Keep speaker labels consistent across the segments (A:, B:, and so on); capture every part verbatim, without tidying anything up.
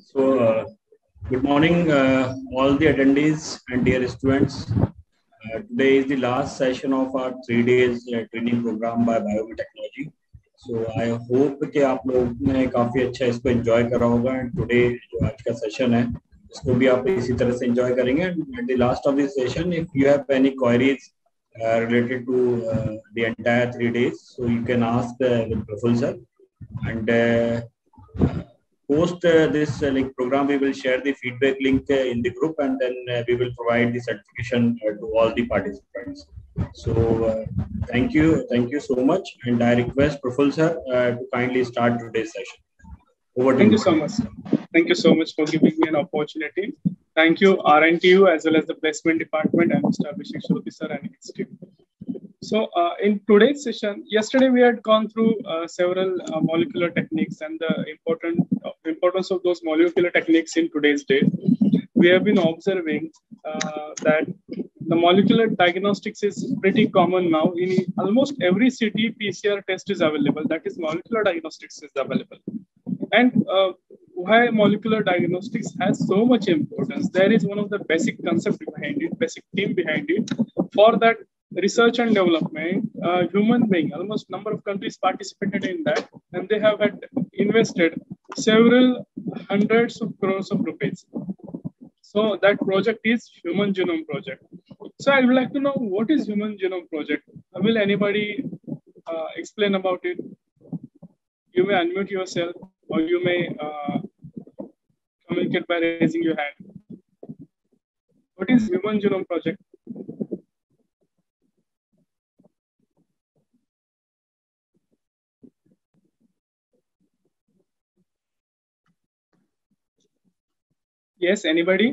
A: So, uh, good morning, uh, all the attendees and dear students. Uh, today is the last session of our three days uh, training program by Biotechnology. So, I hope कि आप लोग ने काफी अच्छा इसको enjoy करा होगा and today जो आज का session है इसको भी आप इसी तरह से enjoy करेंगे. And at the last of this session, if you have any queries uh, related to uh, the entire three days, so you can ask uh, with Praful sir. And uh, post uh, this uh, like program, we will share the feedback link uh, in the group, and then uh, we will provide the certification uh, to all the participants. So uh, thank you, thank you so much, and I request Praful sir uh, to kindly start today's session. Over to
B: Thank
A: you.
B: you so much. Thank you so much for giving me an opportunity. Thank you R and T U as well as the placement department and Mister Abhishek Shruti sir and his team. So uh, in today's session, yesterday we had gone through uh, several uh, molecular techniques and the important uh, importance of those molecular techniques in today's day. We have been observing uh, that the molecular diagnostics is pretty common now. In almost every city, P C R test is available. That is, molecular diagnostics is available. And uh, why molecular diagnostics has so much importance? There is one of the basic concept behind it, basic theme behind it. For that research and development, uh, human being, almost number of countries participated in that, and they have had invested several hundreds of crores of rupees. So that project is Human Genome Project. So I would like to know, what is Human Genome Project? Will anybody uh, explain about it? You may unmute yourself, or you may uh, communicate by raising your hand. What is Human Genome Project? Yes, anybody?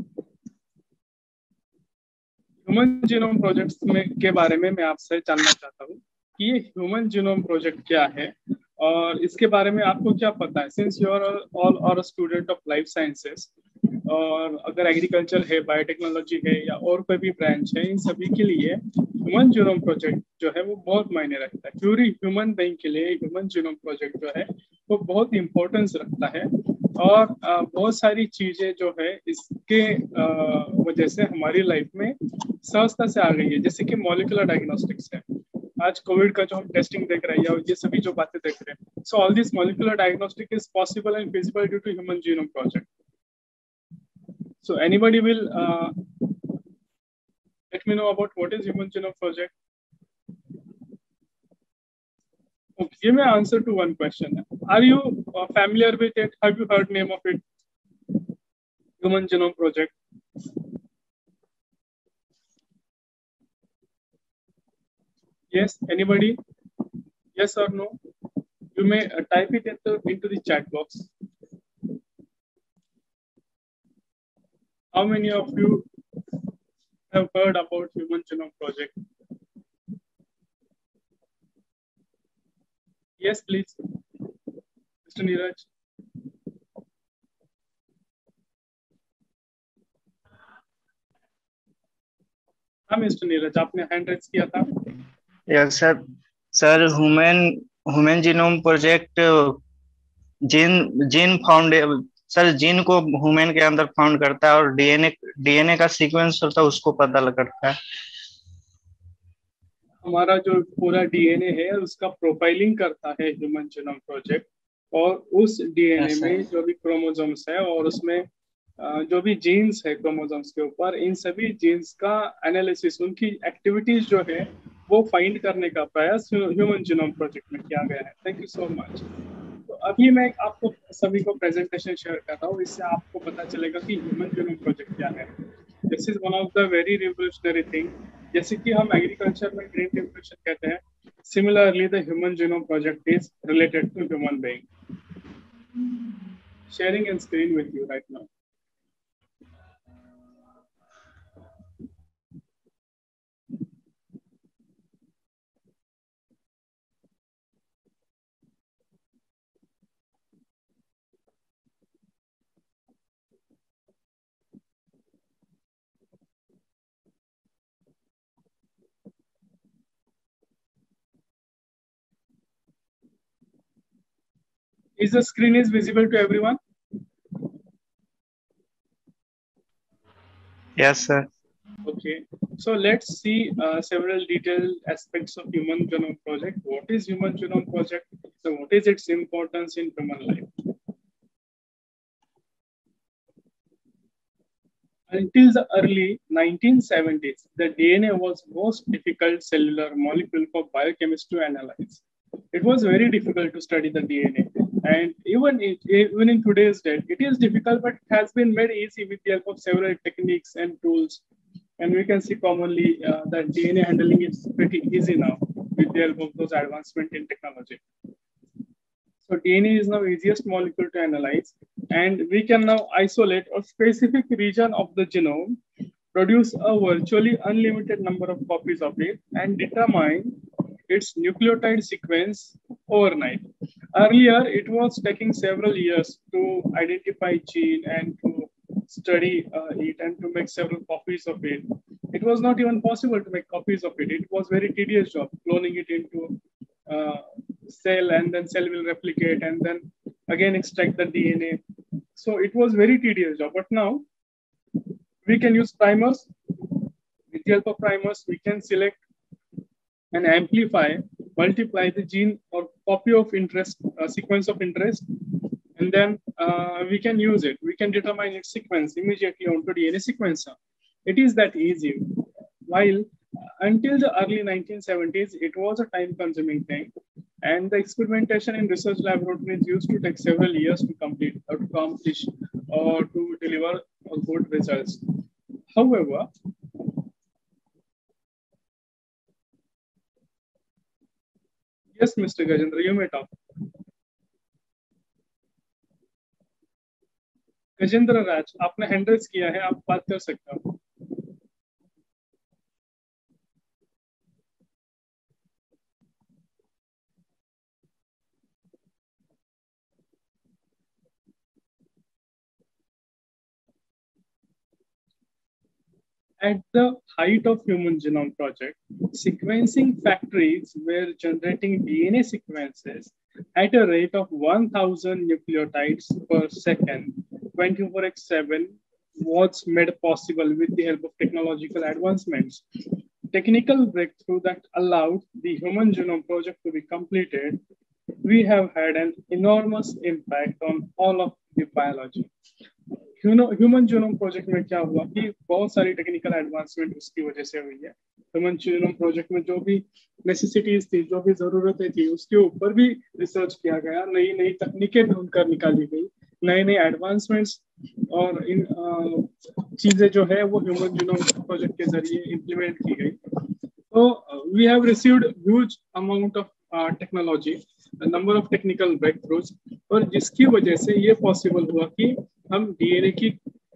B: Human genome projects में के बारे में मैं आपसे जानना चाहता हूँ कि ये ह्यूमन जीनोम प्रोजेक्ट क्या है और इसके बारे में आपको क्या पता है, since you are all are student of life sciences, और अगर एग्रीकल्चर है, बायोटेक्नोलॉजी है या और कोई भी ब्रांच है, इन सभी के लिए ह्यूमन जीनोम प्रोजेक्ट जो है वो बहुत मायने रखता है. प्यूरी ह्यूमन बीइंग के लिए ह्यूमन जीनोम प्रोजेक्ट जो है वो बहुत इंपॉर्टेंस रखता है. और आ, बहुत सारी चीजें जो है इसके वजह से हमारी लाइफ में सहजता से आ गई है, जैसे कि मॉलिक्यूलर डायग्नोस्टिक्स है. आज कोविड का जो हम टेस्टिंग देख रहे हैं या ये सभी जो बातें देख रहे हैं, so all this molecular diagnostic is possible and feasible due to human genome project. So anybody will let me know about what is human genome project. Okay, give me an answer to one question. Are you uh, familiar with it? Have you heard name of it? Human Genome Project. Yes, anybody? Yes or no? You may uh, type it into, into the chat box. How many of you have heard about Human Genome Project? Yes, please. Mister Neeraj. हाँ mister Neeraj, आपने hand raise किया था.
C: Yes sir. Sir human human genome project gene gene found sir gene को human के अंदर found करता है और डीएनए डीएनए का सीक्वेंस होता है उसको पता करता है.
B: हमारा जो पूरा डीएनए है उसका प्रोफाइलिंग करता है ह्यूमन जीनोम प्रोजेक्ट, और उस डीएनए
C: yes,
B: में जो भी क्रोमोसोम्स है और उसमें जो भी जीन्स है क्रोमोसोम्स के ऊपर, इन सभी जीन्स का एनालिसिस, उनकी एक्टिविटीज जो है वो फाइंड करने का प्रयास ह्यूमन जीनोम प्रोजेक्ट में किया गया है. Thank you so much. तो अभी मैं आपको सभी को प्रेजेंटेशन शेयर कर रहा हूँ, इससे आपको पता चलेगा कि ह्यूमन जीनोम प्रोजेक्ट क्या है. This is one of the very revolutionary thing. जैसे कि हम एग्रीकल्चर में ग्रीन रेवोल्यूशन कहते हैं, similarly the human genome project is related to human being. Sharing an screen with you right now. Is the screen is visible to everyone?
C: Yes, sir.
B: Okay, so let's see uh, several detailed aspects of Human Genome Project. What is Human Genome Project? So what is its importance in human life? Until the early nineteen seventies, the D N A was most difficult cellular molecule for biochemists to analyze. It was very difficult to study the D N A. And even, it, even in today's date, it is difficult, but it has been made easy with the help of several techniques and tools. And we can see commonly uh, that D N A handling is pretty easy now with the help of those advancements in technology. So D N A is now easiest molecule to analyze, and we can now isolate a specific region of the genome, produce a virtually unlimited number of copies of it, and determine its nucleotide sequence overnight. Earlier, it was taking several years to identify gene and to study uh, it and to make several copies of it. It was not even possible to make copies of it. It was very tedious job, cloning it into uh, cell, and then cell will replicate and then again extract the D N A. So it was very tedious job. But now we can use primers. With the help of primers, we can select and amplify, multiply the gene or copy of interest, uh, sequence of interest, and then uh, we can use it. We can determine its sequence immediately onto D N A sequencer. It is that easy. While until the early nineteen seventies, it was a time-consuming thing, and the experimentation in research laboratories used to take several years to complete or to accomplish or to deliver good results. However, yes, Mister Gajendra, you may talk. Gajendra Raj, आपने hand raise किया है, आप बात कर सकते हो. At the height of Human Genome Project, sequencing factories were generating D N A sequences at a rate of one thousand nucleotides per second, twenty-four by seven, was made possible with the help of technological advancements. Technical breakthrough that allowed the Human Genome Project to be completed, we have had an enormous impact on all of the biology. Human genome project में क्या हुआ कि बहुत सारी technical advancement उसकी वजह से हुई है. ह्यूमन जीनोम प्रोजेक्ट में जो भी नेसेसिटीज थी, जो भी जरूरतें थी, उसके ऊपर भी रिसर्च किया गया, नई नई तकनीकें ढूंढकर निकाली गई, नए नए एडवांसमेंट्स और इन चीजें जो है वो ह्यूमन जीनोम प्रोजेक्ट के जरिए इम्प्लीमेंट की गई. तो we have received huge amount of technology, number of technical breakthroughs, और जिसकी वजह से ये पॉसिबल हुआ कि हम डीएनए की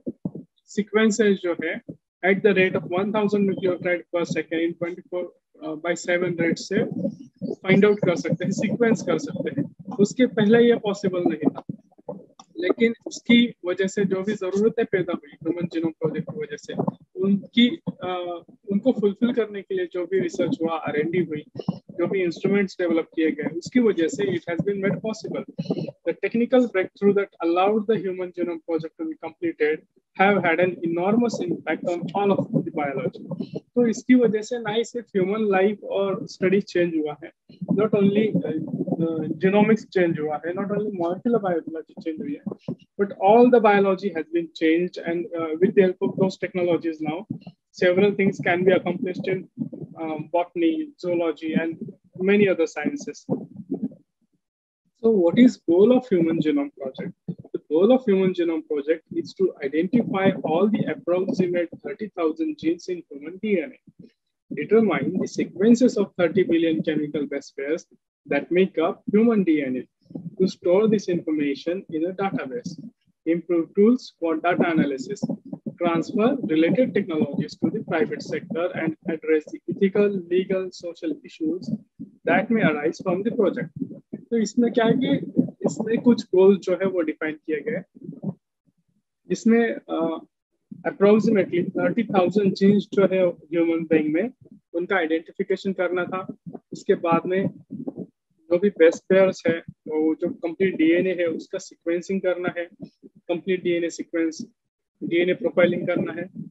B: सीक्वेंसेस जो है at the rate of one thousand nucleotide per second in twenty-four by seven rate से फाइंड आउट कर सकते हैं, सीक्वेंस कर सकते हैं. उसके पहले ये पॉसिबल नहीं था, लेकिन उसकी वजह से जो भी जरूरतें पैदा हुई ह्यूमन जीनोम प्रोजेक्ट की वजह से, उनकी आ, उनको फुलफिल करने के लिए जो भी रिसर्च हुआ, आर एंड डी हुई, जो भी इंस्ट्रूमेंट्स डेवलप किए गए, उसकी वजह से it has been made possible. The technical breakthrough that allowed the human genome project to be completed have had an enormous impact on all of the biology. तो इसकी वजह से ना ही सिर्फ ह्यूमन लाइफ और स्टडी चेंज हुआ है, नॉट ओनली genomics change हुआ है, not only molecular biology change हुई है, but all the biology has been changed, and uh, with the help of those technologies now, several things can be accomplished in um, botany, zoology, and many other sciences. So what is goal of Human Genome Project? The goal of Human Genome Project is to identify all the approximate thirty thousand genes in human D N A, determine the sequences of thirty billion chemical base pairs that make up human D N A, to store this information in a database, improve tools for data analysis, transfer related technologies to the private sector, and address the ethical, legal, social issues that may arise from the project. तो इसमें क्या है कि इसमें कुछ गोल जो है वो डिफाइन किए गए, जिसमें अप्रोक्सीमेटली थर्टी थाउजेंड जीन्स जो है ह्यूमन बीइंग में, उनका आइडेंटिफिकेशन करना था. उसके बाद में जो भी बेस पेयर्स है, वो जो कंप्लीट डीएनए है उसका सीक्वेंसिंग करना है, complete DNA sequence, DNA profiling करना है.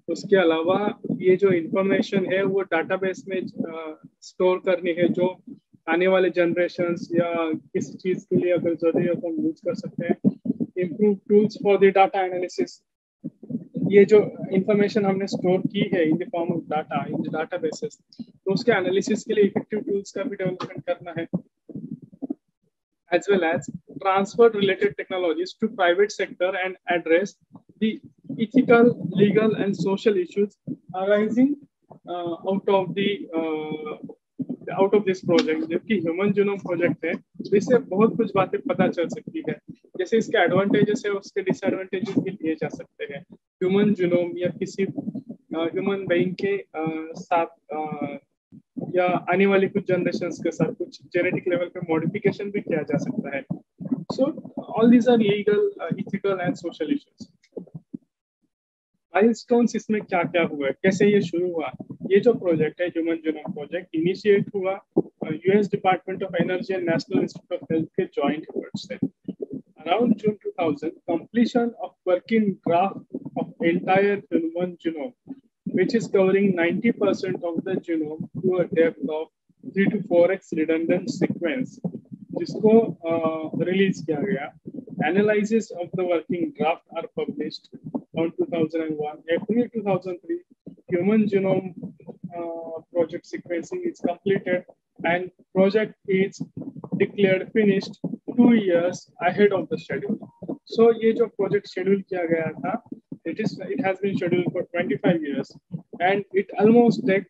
B: उसके अलावा ये जो इंफॉर्मेशन है वो डाटाबेस में स्टोर uh, करनी है, जो आने वाले जनरेशन्स या किसी चीज के लिए अगर जरूरी हो तो हम यूज कर सकते हैं। Improve tools for the data analysis, ये जो इंफॉर्मेशन हमने स्टोर की है in the form of data in the databases, तो उसके एनालिसिस के लिए इफेक्टिव टूल्स का भी डेवलपमेंट करना है। as well as transfer related technologies to private sector and address the ethical, legal and social issues arising uh, out of the uh, out of this project। जबकि human genome project है तो इससे बहुत कुछ बातें पता चल सकती है, जैसे इसके एडवांटेजेस है उसके डिसएडवांटेजेस भी लिए जा सकते हैं। ह्यूमन जीनोम या किसी ह्यूमन बीइंग के uh, साथ uh, या आने वाली कुछ जनरेशंस के साथ कुछ जेनेटिक लेवल पे मॉडिफिकेशन भी किया जा सकता है। So all these are legal, ethical and social issues. Milestones इसमें क्या क्या हुआ है, कैसे ये शुरू हुआ? ये जो प्रोजेक्ट है ह्यूमन जीनोम प्रोजेक्ट इनिशिएट हुआ US department of energy and national institute of health के जॉइंट एफर्ट्स से। Around June two thousand completion of working draft of entire human genome which is covering ninety percent of the genome to a depth of three to four x redundant sequence, जिसको release uh, किया गया। Analysis of the working draft are published on two thousand one. April two thousand three, human genome uh, project sequencing is completed and project is declared finished two years ahead of the schedule. So ये जो project schedule किया गया था, it is it has been scheduled for twenty-five years and it almost take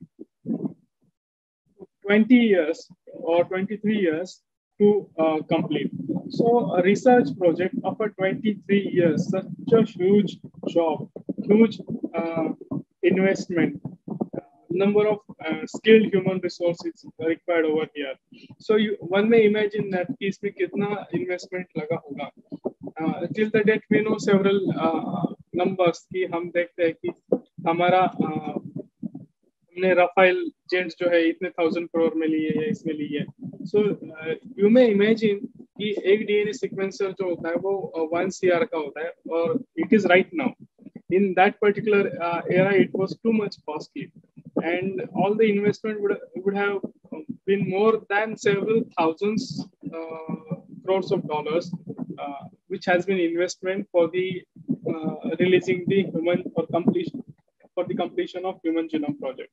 B: twenty years or twenty-three years to uh, complete. So a research project of a twenty-three years, such a huge job, huge uh, investment, uh, number of uh, skilled human resources required over here. So you, one may imagine that इसमें कितना investment लगा होगा। Uh, till the date we know several uh, numbers कि हम देखते हैं कि हमारा uh, हमने राफेल जेट्स जो है इतने थाउजेंड करोड़ में लिए है, इसमें लिए है। सो यू मे इमेजिन कि एक डीएनए सीक्वेंसर जो होता है वो वन सीआर का होता है और it is right now in that particular era it was too much costly and all the investment would would have been more than several thousands uh, crores of dollars uh, which has been investment for the uh, releasing the human for completion for the completion of human genome project.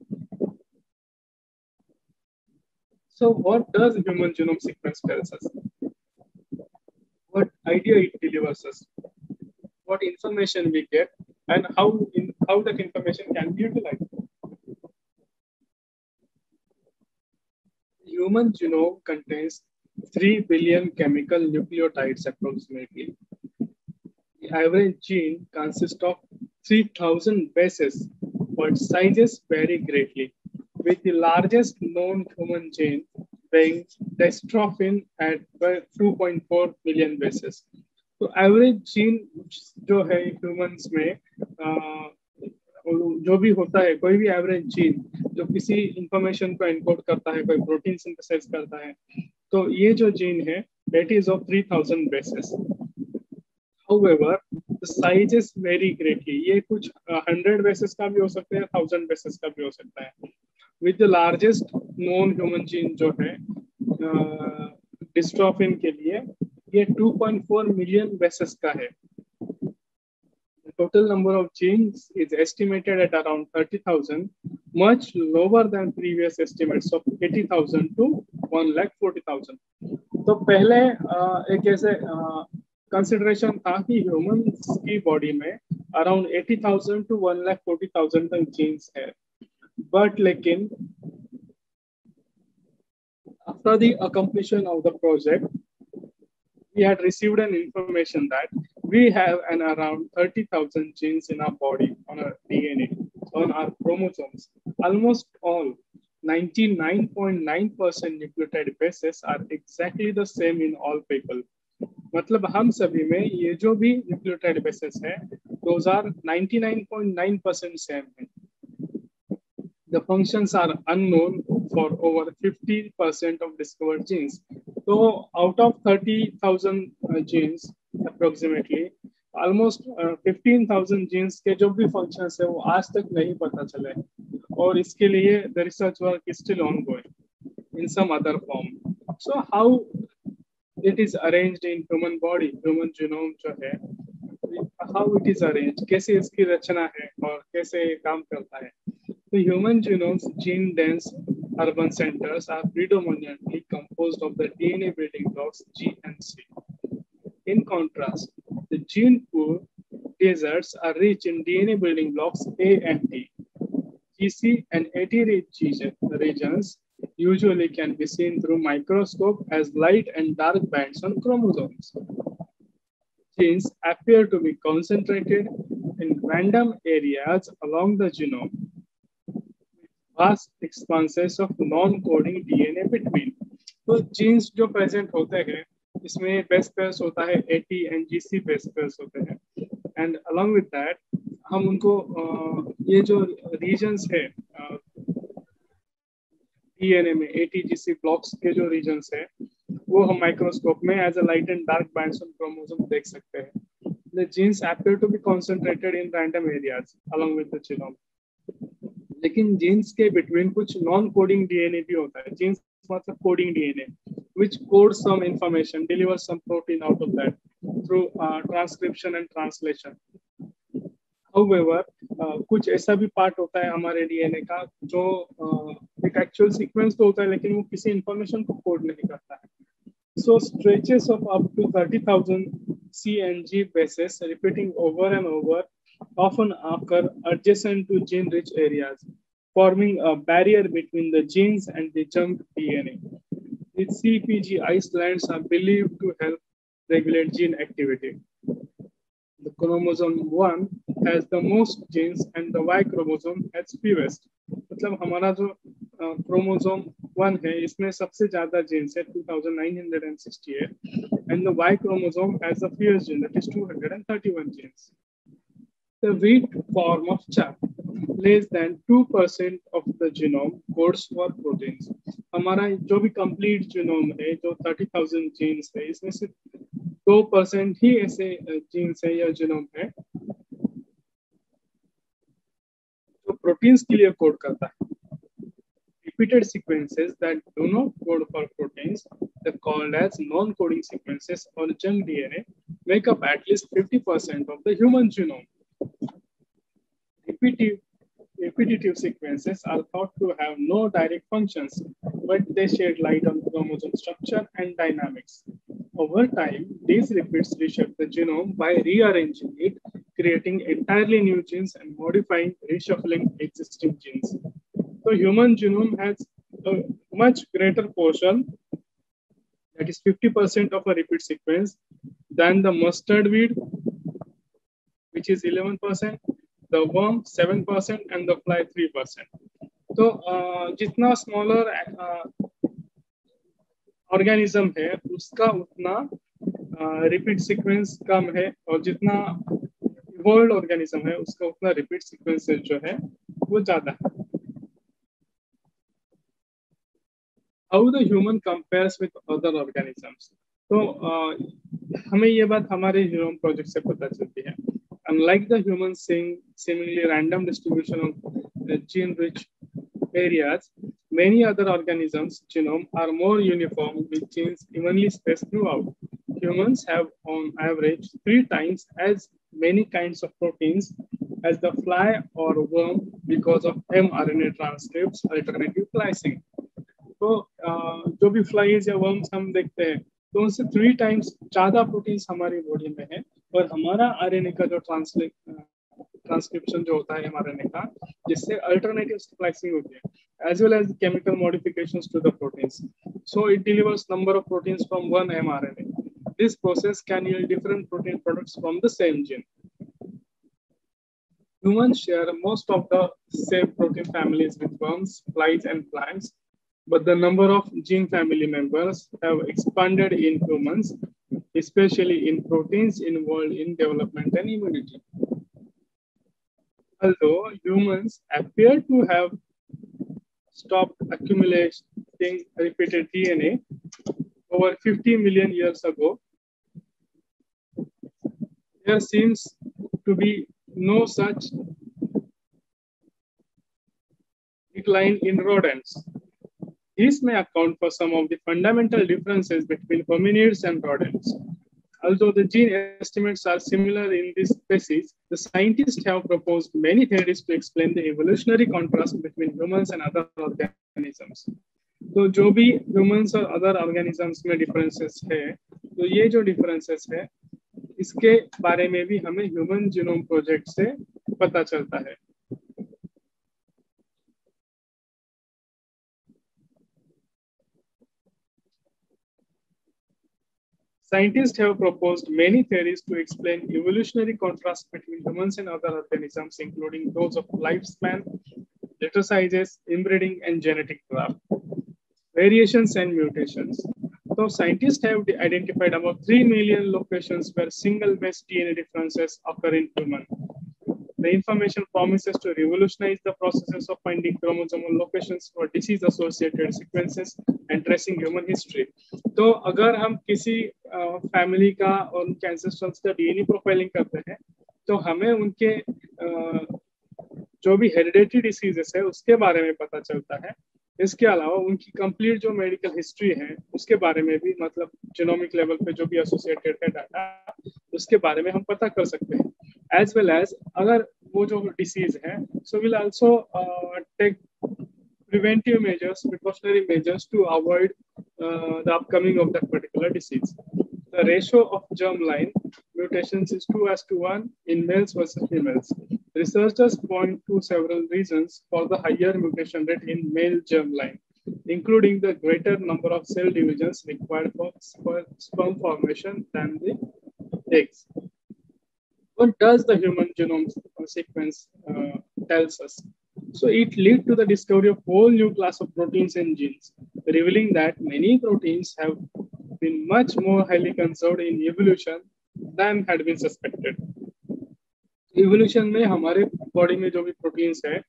B: So what does human genome sequence tells us? What idea it delivers us? What information we get and how in, how that information can be utilized? Human genome contains three billion chemical nucleotides approximately. The average gene consists of three thousand bases, but sizes vary greatly, with the largest known human gene being dystrophin at two point four million bases. So average gene जो है humans में uh, जो भी होता है, कोई भी average gene जो किसी इंफॉर्मेशन को एनकोड करता है, कोई प्रोटीन सिंथेसाइज करता है, तो ये जो जीन है that is of three thousand bases. However, the sizes vary greatly. ये कुछ one hundred bases का भी हो सकता है, one thousand bases का भी हो सकता है. With the largest known human gene जो है डिस्ट्रोफिन uh, के लिए ये two point four million bases का है. The total number of genes is estimated at around thirty thousand, much lower than previous estimates of eighty thousand to one lakh forty thousand. तो पहले uh, एक ऐसे consideration uh, था कि humans की body में around eighty thousand to one lakh forty thousand तक genes है, बट लेकिन after the completion of the project, we had received an information that we have an around thirty thousand genes in our body on our D N A, on our chromosomes. Almost all, ninety-nine point nine percent nucleotide bases are exactly the same in all people. मतलब हम सभी में ये जो भी nucleotide bases है, those are ninety-nine point nine percent same है. The functions are unknown for over fifty percent of discovered genes. So out of thirty thousand uh, genes approximately, almost fifteen thousand genes के जो भी functions है वो आज तक नहीं पता चले, और इसके लिए the research work is still ongoing in some other form. So how it is arranged in human body, human genome जो है, हाउ इट इज अरेंज्ड, कैसे इसकी रचना है और कैसे काम करता है. The human genome's gene dense urban centers are predominantly composed of the D N A building blocks G and C. In contrast, the gene poor deserts are rich in D N A building blocks A and T. G C and A T rich regions usually can be seen through microscope as light and dark bands on chromosomes. Genes appear to be concentrated in random areas along the genome, vast expanses of non-coding D N A between. तो genes जो present होते हैं इसमें base pairs होता है A T and G C base pairs होते हैं, and along with that हम उनको uh, ये जो रीजन्स है डीएनए uh, में A T G C ब्लॉक्स के जो रीजन्स है वो हम माइक्रोस्कोप में as a light and dark bands on chromosome देख सकते हैं. The genes appear to be concentrated in random areas along with the genome. लेकिन जीन्स के बिटवीन कुछ नॉन कोडिंग डीएनए भी होता है. जीन्स मतलब coding DNA which codes some information, delivers some protein out of that through uh, transcription and translation. However, uh, कुछ ऐसा भी पार्ट होता है हमारे डीएनए का जो uh, एक एक्चुअल सीक्वेंस तो होता है लेकिन वो किसी इंफॉर्मेशन को कोड नहीं करता है. So stretches of up to thirty thousand C and G bases repeating over and over often occur adjacent to gene-rich areas, forming a barrier between the genes and the junk D N A. The C P G islands are believed to help regulate gene activity. The chromosome one has the most genes and the Y chromosome has fewest. मतलब हमारा जो chromosome one है इसमें सबसे ज्यादा jeans है two thousand nine hundred sixty-eight, and the Y chromosome has the fewest gene, that is two hundred thirty-one genes. The weak form of C H A P, less than two percent of the genome codes for proteins. हमारा जो भी complete genome है जो thirty thousand genes है इसमें से two percent ही ऐसे genes है या genome है जो proteins के लिए कोड करता है. Repeated sequences that do not code for proteins, they're called as non-coding sequences or junk D N A, make up at least fifty percent of the human genome. Repetitive, repetitive sequences are thought to have no direct functions, but they shed light on chromosome structure and dynamics. Over time, these repeats reshape the genome by rearranging it, creating entirely new genes and modifying, reshuffling existing genes. So human genome has a much greater portion, that is fifty percent of a repeat sequence, than the mustard weed, which is eleven percent, the worm seven percent, and the fly three percent. So uh, जितना smaller uh, organism है उसका उतना uh, repeat sequence कम है, और जितना evolved organism है उसका उतना repeat sequence जो है वो ज्यादा है. How the human compares with other organisms? तो uh, हमें ये बात हमारे genome project से पता चलती है. Unlike the human seeing seemingly random distribution of uh, gene-rich areas, many other organisms' genome are more uniform with genes evenly spaced throughout. Humans have, on average, three times as many kinds of proteins as the fly or worm because of mRNA transcripts alternative splicing. तो जो भी flies या worms हम देखते हैं तो उनसे three times ज्यादा प्रोटीन्स हमारी बॉडी में है, और हमारा आरएनए का जो ट्रांसलेट ट्रांसक्रिप्शन जो होता है एमआरएनए का जिससे अल्टरनेटिव स्प्लाइसिंग होती है as well as chemical modifications to the proteins, so it delivers number of proteins from one mRNA. This process can yield different protein products from the same gene. Humans share most of the same protein families with worms, flies, and plants, but the number of gene family members have expanded in humans, especially in proteins involved in development and immunity. Although humans appear to have stopped accumulating repeated D N A over fifty million years ago, there seems to be no such decline in rodents. This may account for some of the fundamental differences between hominids and rodents. Although the gene estimates are similar in this species, the scientists have proposed many theories to explain the evolutionary contrast between humans and other organisms. तो जो भी humans और other organisms में differences है, तो ये जो differences है, इसके बारे में भी हमें Human Genome Project से पता चलता है. Scientists have proposed many theories to explain evolutionary contrast between humans and other organisms, including those of lifespan, litter sizes, inbreeding, and genetic draft, variations and mutations. So scientists have identified about three million locations where single base D N A differences occur in humans. The information promises to revolutionize the processes of finding chromosomal locations for disease-associated sequences and tracing human history. तो अगर हम किसी family uh, का और उनके ancestors का DNA profiling करते हैं, तो हमें उनके uh, जो भी हेरिडेटरी डिसीजेस है उसके बारे में पता चलता है. इसके अलावा उनकी कंप्लीट जो मेडिकल हिस्ट्री है उसके बारे में भी, मतलब जीनोमिक लेवल पे जो भी एसोसिएटेड है डाटा, उसके बारे में हम पता कर सकते हैं. As well as अगर वो जो डिसीज है, so we'll also uh, take preventive measures, precautionary measures to avoid uh, the upcoming of that particular disease. The ratio of germline mutations is two as to one in males versus females. Researchers point to several reasons for the higher mutation rate in male germline, including the greater number of cell divisions required for sperm formation than the eggs. What does the human genome sequence uh, tells us? So it leads to the discovery of a whole new class of proteins and genes, revealing that many proteins have been much more highly conserved in evolution than had been suspected. Evolution में हमारे body में जो भी proteins है,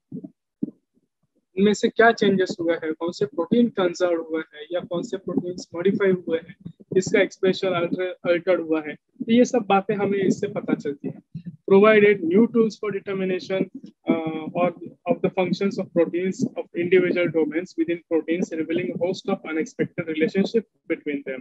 B: उनमें से क्या changes हुआ है, कौन से प्रोटीन कंजर्व हुआ है या कौन से प्रोटीन्स मॉडिफाई हुए हैं, इसका एक्सप्रेशन अल्टर्ड हुआ है, तो ये सब बातें हमें इससे पता चलती हैं. Provided new tools for determination uh, or of the functions of proteins of individual domains within proteins, revealing a host of unexpected relationships between them.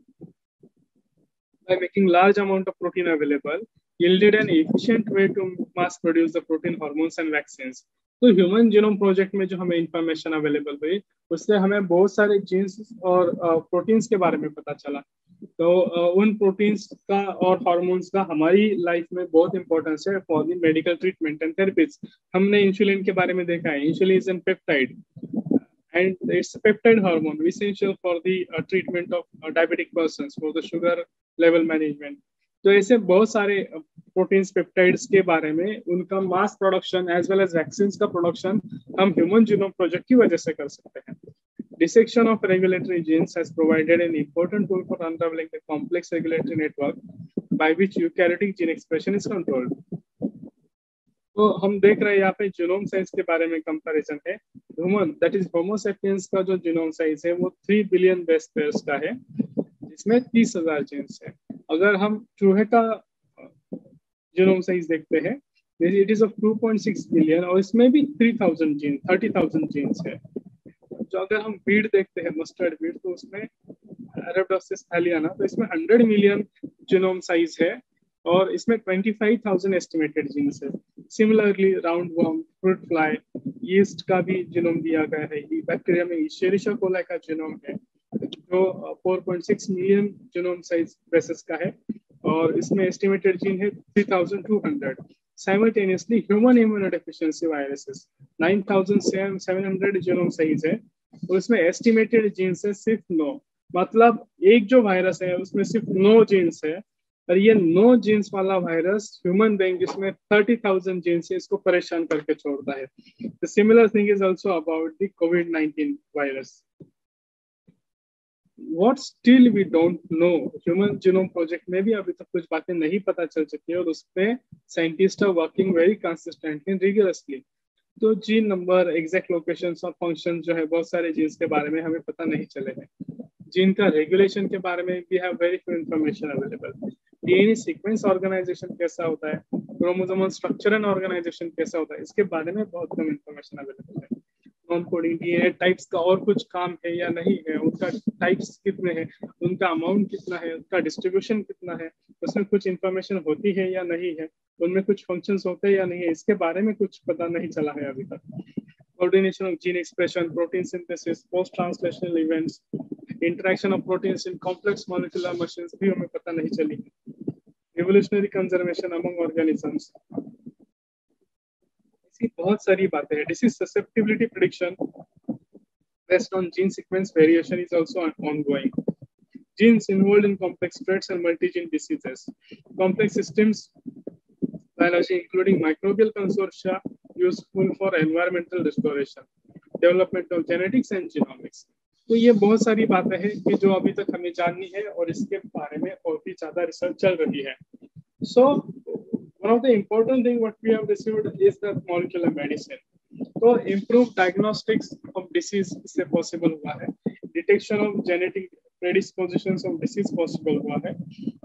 B: By making large amount of protein available, yielded an efficient way to mass produce the protein hormones and vaccines. तो human genome project में जो हमें information available हुई, उससे हमें बहुत सारे jeans और प्रोटीन्स के बारे में पता चला. तो उन प्रोटीन्स का और हार्मोन्स का हमारी लाइफ में बहुत इंपॉर्टेंस है for the medical treatment and therapies. हमने इंसुलिन के बारे में देखा है. Insulin is an peptide and it's a peptide hormone essential for the uh, treatment of uh, diabetic persons, for the sugar level management. तो ऐसे बहुत सारे प्रोटीन्स पेप्टाइड्स के बारे में उनका mass production as well as vaccine का production हम ह्यूमन जीनोम प्रोजेक्ट की वजह से कर सकते हैं. Dissection of regulatory genes has provided an important tool for unraveling the complex regulatory network by which eukaryotic gene expression is controlled. तो हम देख रहे हैं यहाँ पे जीनोम साइज के बारे में कंपैरिजन है. Human that is homo sapiens का जो जीनोम साइज है वो थ्री बिलियन बेस पेयर्स का है, जिसमें तीस हजार जीन्स है. अगर हम चूहे का जीनोम साइज देखते हैं, it is of two point six billion और इसमें भी three thousand gene thirty thousand genes है. जो अगर हम बीड देखते हैं, मस्टर्ड बीड, तो उसमें अरेबिडोप्सिस थैलियाना, तो इसमें हंड्रेड मिलियन जीनोम साइज है और इसमें twenty five thousand estimated genes है. Similarly round worm, fruit fly, yeast का भी जीनोम दिया गया है. बैक्टीरिया में इशेरिशा कोलाई का जीनोम है जो four point six million genome size basis का है और इसमें एस्टिमेटेड जीन है three thousand two hundred. Simultaneously, human immunodeficiency viruses nine thousand seven hundred genome size है और इसमें एस्टिमेटेड जीन्स है सिर्फ नौ. मतलब एक जो वायरस है उसमें सिर्फ नौ जीन्स है और ये नौ जीन्स वाला वायरस ह्यूमन बीइंग जिसमें थर्टी थाउजेंड जीन्स है इसको परेशान करके छोड़ता है. The similar thing is also about the COVID nineteen virus. What still we don't know, human genome project में भी अभी तक कुछ बातें नहीं पता चल सकी है और उसमें scientist are working very consistently rigorously. तो जीन नंबर, एग्जैक्ट लोकेशंस और फंक्शन जो है, बहुत सारे जीन्स के बारे में हमें पता नहीं चले हैं. जीन का रेगुलेशन के बारे में भी have very few information available. DNA sequence organisation कैसा होता है, क्रोमोसोमल स्ट्रक्चर एंड ऑर्गेनाइजेशन कैसा होता है, इसके बारे में बहुत कम इंफॉर्मेशन अवेलेबल है। नॉन कोडिंग डीएनए टाइप्स का और कुछ काम है या नहीं है, उनका टाइप्स कितने हैं, उनका अमाउंट कितना है, उनका डिस्ट्रीब्यूशन कितना है, उसमें कुछ इंफॉर्मेशन होती है या नहीं है, उनमें कुछ फंक्शंस होते हैं या नहीं है, इसके बारे में कुछ पता नहीं चला है अभी तक। Coordination of gene expression, protein synthesis, post translational events, interaction of proteins in complex molecular machines भी हमें पता नहीं चली है। एवोल्यूशनरी कंजर्वेशन अमंग ऑर्गेनिजम्स, ऐसी बहुत सारी बातें हैं। Disease susceptibility prediction based on gene sequence variation is also ongoing. Genes involved in complex traits and multi-gene diseases. Complex systems biology, including microbial consortia, useful for environmental restoration. Development of genetics and genomics. तो ये बहुत सारी बातें हैं कि जो अभी तक हमें जाननी है और इसके बारे में और भी ज्यादा रिसर्च चल रही है. So one of the important thing what we have received is the molecular medicine. तो इम्प्रूव डायग्नोस्टिक्स ऑफ डिसीज इससे पॉसिबल हुआ है, detection of genetic predispositions of disease possible हुआ है,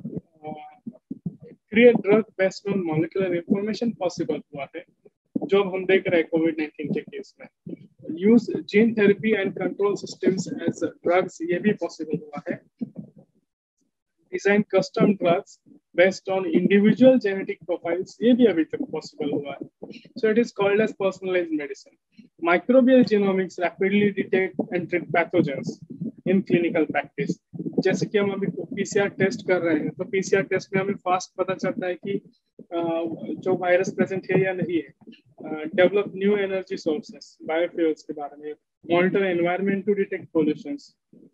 B: create drug based on molecular information possible हुआ है, जो हम देख रहे हैं कोविड नाइनटीन के केस में. Use gene therapy and control systems as drugs, ये भी पॉसिबल हुआ है. Design custom drugs based on individual genetic profiles, ये भी अभी तक possible हुआ है. So it is called as personalized medicine. Microbial genomics rapidly detect and treat pathogens in clinical practice. जैसे कि हम अभी पीसीआर टेस्ट कर रहे हैं, तो पीसीआर टेस्ट में हमें फास्ट पता चलता है कि जो वायरस प्रेजेंट है या नहीं है. Develop new energy sources, biofuels के बारे में. Monitor environment to detect pollutions.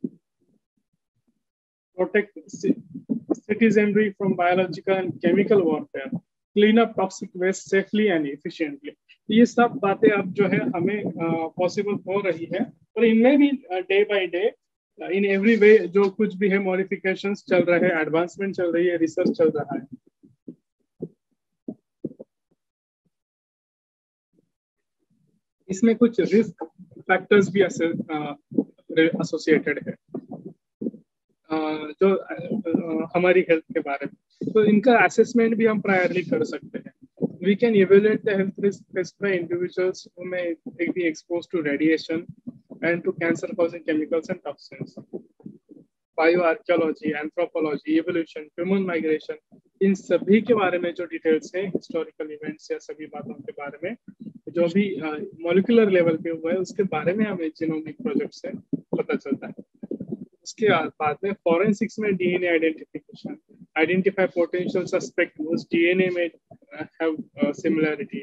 B: Protect citizenry from biological and chemical warfare, clean up toxic waste safely and efficiently. ये सब बातें अब जो है हमें पॉसिबल uh, हो रही है, और इनमें भी day by day in every way जो कुछ भी है मॉडिफिकेशंस चल रहे हैं, एडवांसमेंट चल रही है, रिसर्च चल रहा है. इसमें कुछ रिस्क फैक्टर्स भी एसोसिएटेड है जो हमारी हेल्थ के बारे में, तो इनका असेसमेंट भी हम प्रायरली कर सकते हैं. We can evaluate the health risk faced by individuals who may be exposed to radiation and to cancer causing chemicals and toxins. Bioarchaeology, anthropology, evolution, human migration, इन सभी के बारे में जो डिटेल्स हैं, हिस्टोरिकल इवेंट्स या सभी बातों के बारे में जो भी मॉलिक्यूलर लेवल पे हुआ है उसके बारे में हमें जीनोमिक प्रोजेक्ट से पता चलता है. उसके बाद में फॉरेंसिक्स में DNA identification, identify potential suspect whose DNA में have similarity,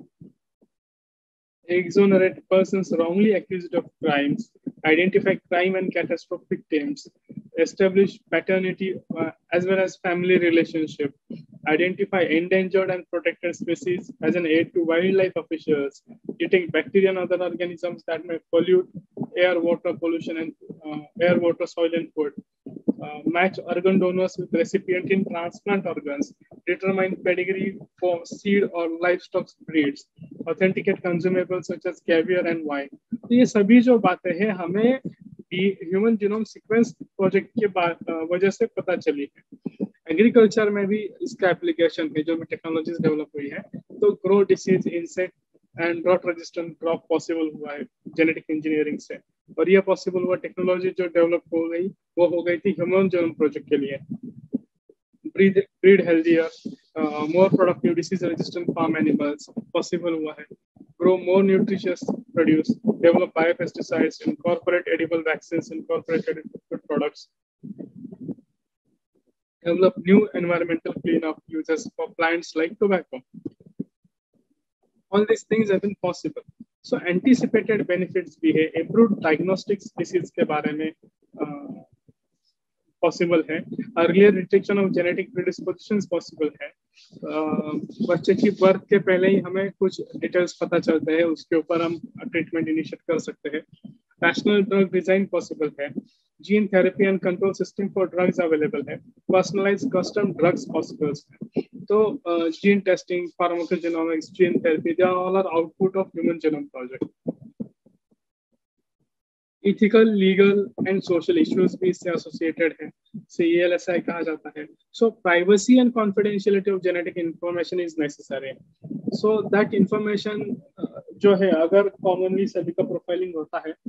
B: exonerate persons wrongly accused of crimes, identify crime and catastrophe victims, establish paternity uh, as well as family relationship, identify endangered and protected species as an aid to wildlife officials, detect bacteria and other organisms that may pollute air, water pollution and uh, air, water, soil and food, uh, match organ donors with recipient in transplant organs, determine pedigree for seed or livestock breeds, authenticate consumables such as caviar and wine. तो ये सभी जो बातें हैं हमें human genome sequence project के वजह से पता चली है. एग्रीकल्चर में भी इसका एप्लीकेशन है, जो भी टेक्नोलॉजीज डेवलप हुई है, तो grow disease, insect and drought resistant crop possible हुआ है जेनेटिक इंजीनियरिंग से, और यह पॉसिबल हुआ टेक्नोलॉजी जो डेवलप हो गई वो हो गई थी ह्यूमन जीनोम प्रोजेक्ट के लिए. Breed breed healthier, more productive disease resistant farm animals possible हुआ है. Grow more nutritious produce, develop biopesticides, incorporate edible vaccines, incorporate food products, develop new environmental cleanup uses for plants like tobacco. All these things have been possible. So anticipated benefits भी है, improved diagnostics disease के बारे में uh, possible है, earlier detection of genetic predispositions possible है, uh, बच्चे की birth के पहले ही हमें कुछ डिटेल्स पता चलते हैं, उसके ऊपर हम ट्रीटमेंट इनिशिएट कर सकते हैं. नेशनल ड्रग डिजाइन पॉसिबल है, gene therapy and control system for drugs available है, पर्सनलाइज्ड कस्टम ड्रग्स पॉसिबल है. तो gene testing, pharmacogenomics, gene therapy, they are all are output of human genome project. Ethical, legal and social issues भी इससे associated है, से E L S I कहा जाता है. So privacy and confidentiality of genetic information is necessary. So that information जो है, अगर कॉमनली सभी का प्रोफाइलिंग होता है,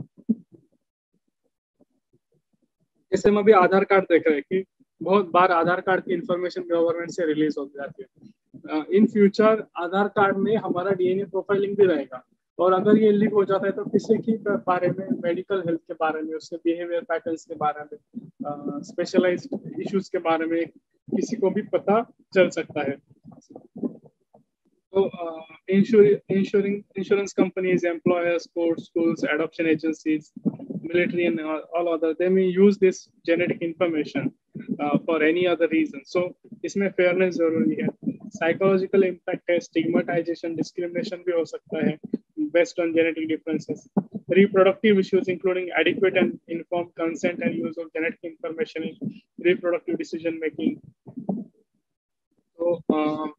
B: जैसे हम अभी आधार कार्ड देख रहे हैं कि बहुत बार आधार कार्ड की इंफॉर्मेशन गवर्नमेंट से रिलीज हो जाती है. इन फ्यूचर आधार कार्ड में हमारा डीएनए प्रोफाइलिंग भी रहेगा, और अगर ये लीक हो जाता है तो किसी के बारे में, मेडिकल हेल्थ के बारे में, उसके बिहेवियर पैटर्न्स के बारे में, स्पेशलाइज्ड इश्यूज के बारे में किसी को भी पता चल सकता है. So, uh, insur- insuring insurance companies, employers, courts, schools, adoption agencies, military, and all, all other, they may use this genetic information uh, for any other reason. So, इसमें fairness जरूरी है. Psychological impact है, stigmatization, discrimination भी हो सकता है based on genetic differences. Reproductive issues, including adequate and informed consent and use of genetic information in reproductive decision making. So, uh,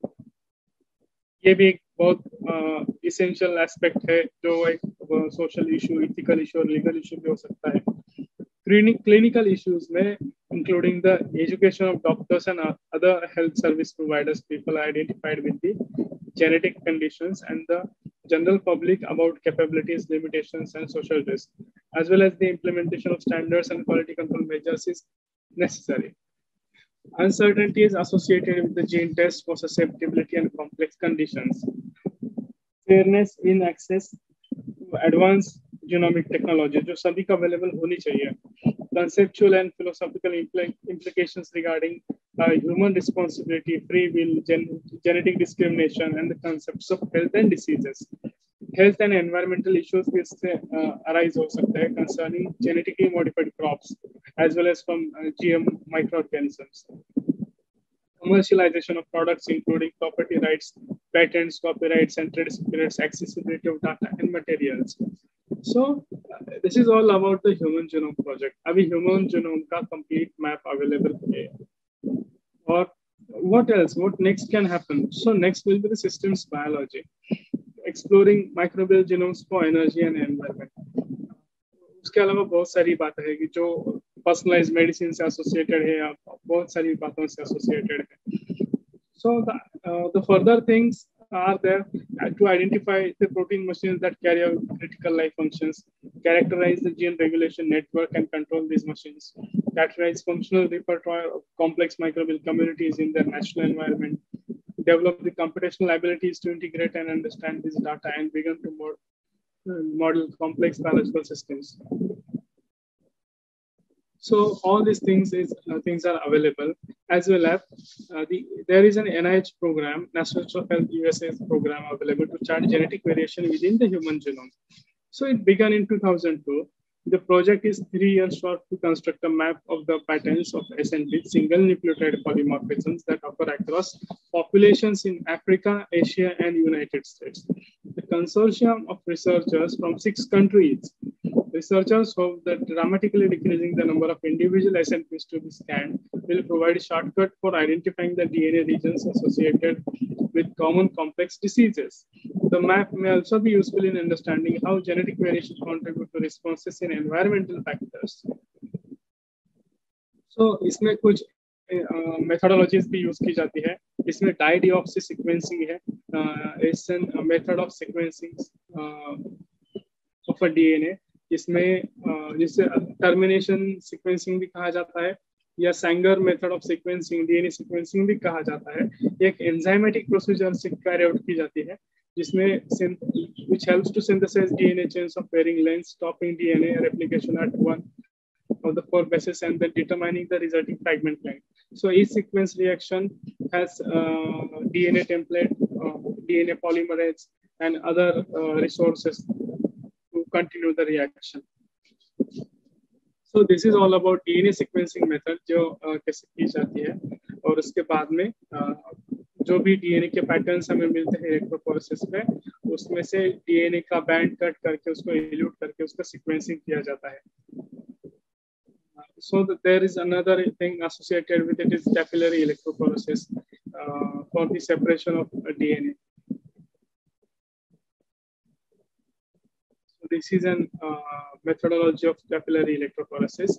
B: ये भी एक बहुत इसेंशियल uh, एस्पेक्ट है, जो एक सोशल इशू, इथिकल इशू और लीगल इशू भी हो सकता है. क्लिनिकल इश्यूज में including the education of doctors and other health service providers, people identified with the genetic conditions and the general public about capabilities, limitations and social risk, as well as the implementation of standards and quality control measures is necessary. Uncertainty is associated with the gene test for susceptibility and complex conditions. Fairness in access to advanced genomic technology, जो सभी का available होनी चाहिए. Conceptual and philosophical impl- implications regarding uh, human responsibility, free will, gen- genetic discrimination, and the concepts of health and diseases. Health and environmental issues भी इससे uh, arise हो सकते हैं concerning genetically modified crops as well as from uh, G M microorganisms. Commercialization of products including property rights, patents, copyrights, and trade secrets, accessibility of data and materials. So uh, this is all about the Human Genome Project. अभी Human Genome का complete map available है. Or what else? What next can happen? So next will be the systems biology, exploring microbial genomes for energy and environment. उसके अलावा बहुत सारी बातें हैं कि जो पर्सनलाइज्ड मेडिसिन से एसोसिएटेड है, या बहुत सारी बातों से एसोसिएटेड है. So the uh, the further things are there to identify the protein machines that carry out critical life functions, characterize the gene regulation network and control these machines, characterize functional repertoire of complex microbial communities in their natural environment, develop the computational abilities to integrate and understand this data, and begin to mod- model complex biological systems. So all these things is uh, things are available, as well as uh, the there is an N I H program, National Institute of Health U S A program available to chart genetic variation within the human genome. So it began in two thousand two. The project is three years short to construct a map of the patterns of S N P, single nucleotide polymorphisms that occur across populations in Africa, Asia, and United States. The consortium of researchers from six countries. Researchers hope that dramatically decreasing the number of individual S N Ps to be scanned will provide a shortcut for identifying the D N A regions associated with common complex diseases. The map may also be useful in understanding how genetic variation contribute to responses in environmental factors. So, इसमें कुछ methodologies भी use की जाती है. इसमें dideoxy sequencing है, it's a method of sequencing uh, of a D N A. इसमें जिसे टर्मिनेशन सीक्वेंसिंग भी कहा जाता है, या Sanger method of sequencing, DNA sequencing भी कहा जाता है. एक एंजाइमेटिक प्रोसीजर से कैरी आउट की जाती है, जिसमें which helps to synthesize D N A chains of varying lengths, stopping D N A replication at one of the four bases and then determining the resulting fragment length. So each sequence reaction has uh, D N A template, uh, D N A polymerase, and other uh, resources to continue the reaction. So this is all about D N A sequencing method, जो uh, कैसे की जाती है, और उसके बाद में uh, जो भी D N A के पैटर्न्स हमें मिलते हैं इलेक्ट्रोफोरेसिस में, उसमें से D N A का बैंड कट करके उसको इल्यूट करके उसका सीक्वेंसिंग किया जाता है. So that there is another thing associated with it is capillary electrophoresis uh, for the separation of uh, D N A. this is an uh, methodology of capillary electrophoresis.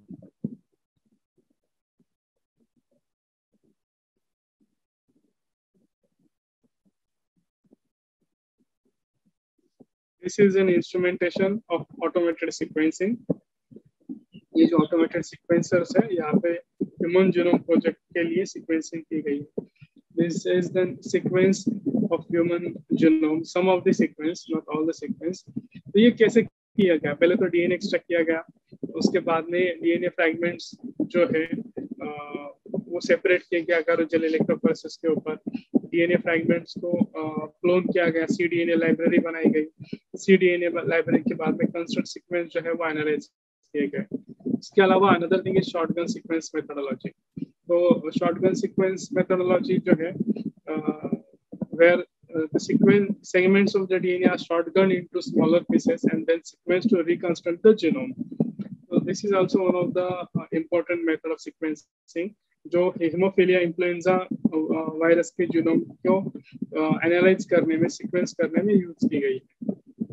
B: This is an instrumentation of automated sequencing. ये जो automated sequencers है यहाँ पे Human Genome Project के लिए sequencing की गई है. This is the sequence of human genome, some of the sequence, not all the sequence. तो ये कैसे किया गया? पहले तो डीएनए एक्सट्रैक्ट किया गया, उसके बाद में डीएनए फ्रैगमेंट्स जो है वो सेपरेट किया गया एगारोजेल इलेक्ट्रोफोरेसिस के ऊपर. डीएनए फ्रैगमेंट्स को क्लोन किया गया, सीडीएनए लाइब्रेरी बनाई गई. सीडीएनए लाइब्रेरी के बाद में कंस्ट्रक्ट सीक्वेंस जो है वो एनालाइज किए गए. इसके अलावा another thing is shotgun sequence methodology. तो शॉटगन सीक्वेंस मेथोडोलॉजी जो है where the sequence segments of the D N A are shotgunned into smaller pieces and then sequenced to reconstruct the genome. So this is also one of the uh, important method of sequencing जो haemophilia influenza virus के genome को analyse uh, करने में, sequence करने में use की गई है.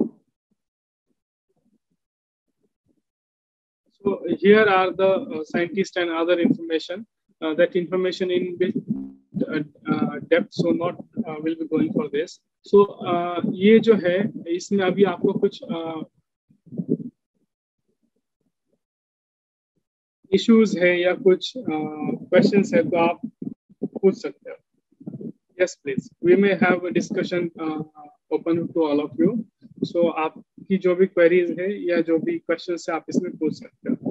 B: So here are the uh, scientists and other information. Uh, that information in bit uh, uh, depth, so not uh, will be going for this. So uh, ये जो है इसमें अभी आपको कुछ इश्यूज uh, है या कुछ क्वेश्चंस uh, है तो आप पूछ सकते हो. Yes, please. We may have a discussion uh, open to all of you. So आपकी जो भी queries है या जो भी questions है आप इसमें पूछ सकते हो.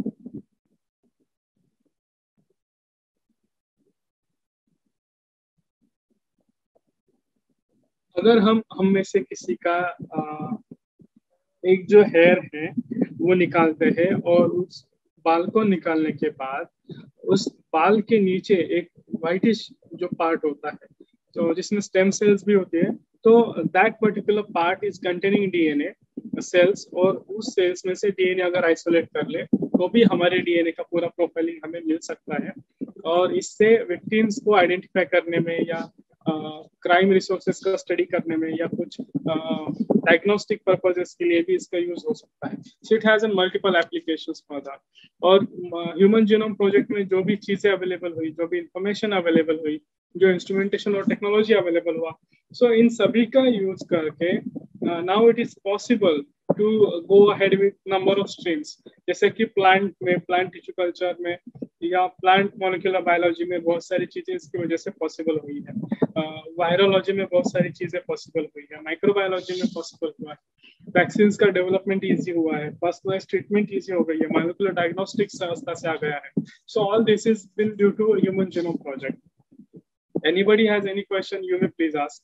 B: अगर हम हम में से किसी का आ, एक जो हेयर है वो निकालते हैं और उस बाल को निकालने के बाद उस बाल के नीचे एक व्हाइटिश जो पार्ट होता है तो जिसमें स्टेम सेल्स भी होते हैं, तो that particular part is containing DNA cells, और उस सेल्स में से डीएनए अगर आइसोलेट कर ले तो भी हमारे डीएनए का पूरा प्रोफाइलिंग हमें मिल सकता है. और इससे विक्टिम्स को आइडेंटिफाई करने में या क्राइम uh, रिसोर्सेज का स्टडी करने में या कुछ डायग्नोस्टिक uh, पर्पसेस के लिए भी इसका यूज हो सकता है. So it has multiple applications for that. और ह्यूमन जीनोम प्रोजेक्ट में जो भी चीजें अवेलेबल हुई, जो भी इंफॉर्मेशन अवेलेबल हुई, जो इंस्ट्रूमेंटेशन और टेक्नोलॉजी अवेलेबल हुआ, सो so इन सभी का यूज करके now it is possible to go ahead with number of streams. जैसे कि प्लांट में, प्लांट टिश्यू कल्चर में या प्लांट मॉलिक्यूलर बायोलॉजी में बहुत सारी चीजें इसकी वजह से पॉसिबल हुई है. वायरोलॉजी uh, में बहुत सारी चीजें पॉसिबल हुई है. माइक्रोबायोलॉजी में पॉसिबल हुआ है. वैक्सीन का डेवलपमेंट इजी हुआ है. पर्सनलाइज्ड ट्रीटमेंट इजी हो गई है. मॉलिक्यूलर डायग्नोस्टिक्स अवस्था से आ गया है. So all this is been due to human genome project. Anybody has any question, you may please ask.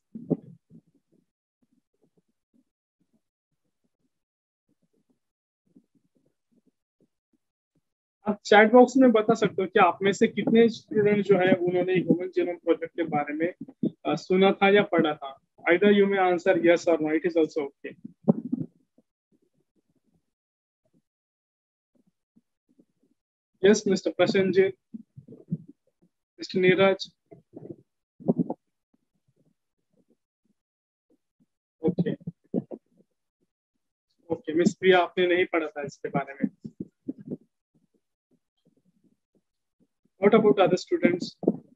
B: आप चैट बॉक्स में बता सकते हो कि आप में से कितने स्टूडेंट जो है उन्होंने ह्यूमन जीनोम प्रोजेक्ट के बारे में uh, सुना था या पढ़ा था. Either you may answer yes or no. It is also okay. Yes, Mister Prasenjit, Mister Neeraj. Okay okay miss Priya, आपने नहीं पढ़ा था इसके बारे में. What about other students?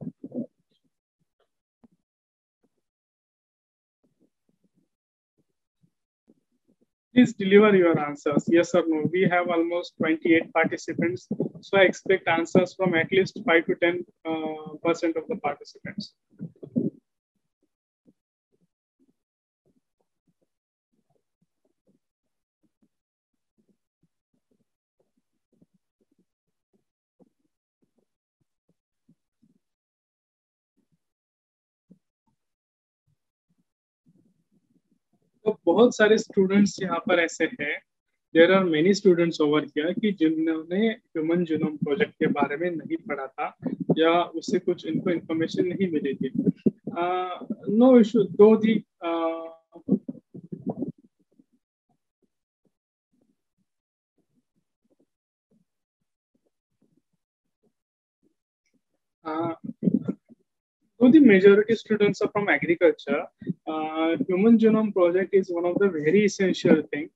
B: Please deliver your answers, yes or no. We have almost twenty-eight participants, so I expect answers from at least five to ten uh, percent of the participants. तो बहुत सारे students यहाँ पर ऐसे हैं, there are many students over here कि जिन्होंने human genome project के बारे में नहीं पढ़ा था या उससे कुछ इनको इंफॉर्मेशन नहीं मिली थी. नो इशू दो दी So the majority students are from agriculture. Uh, Human Genome Project is one of the very essential thing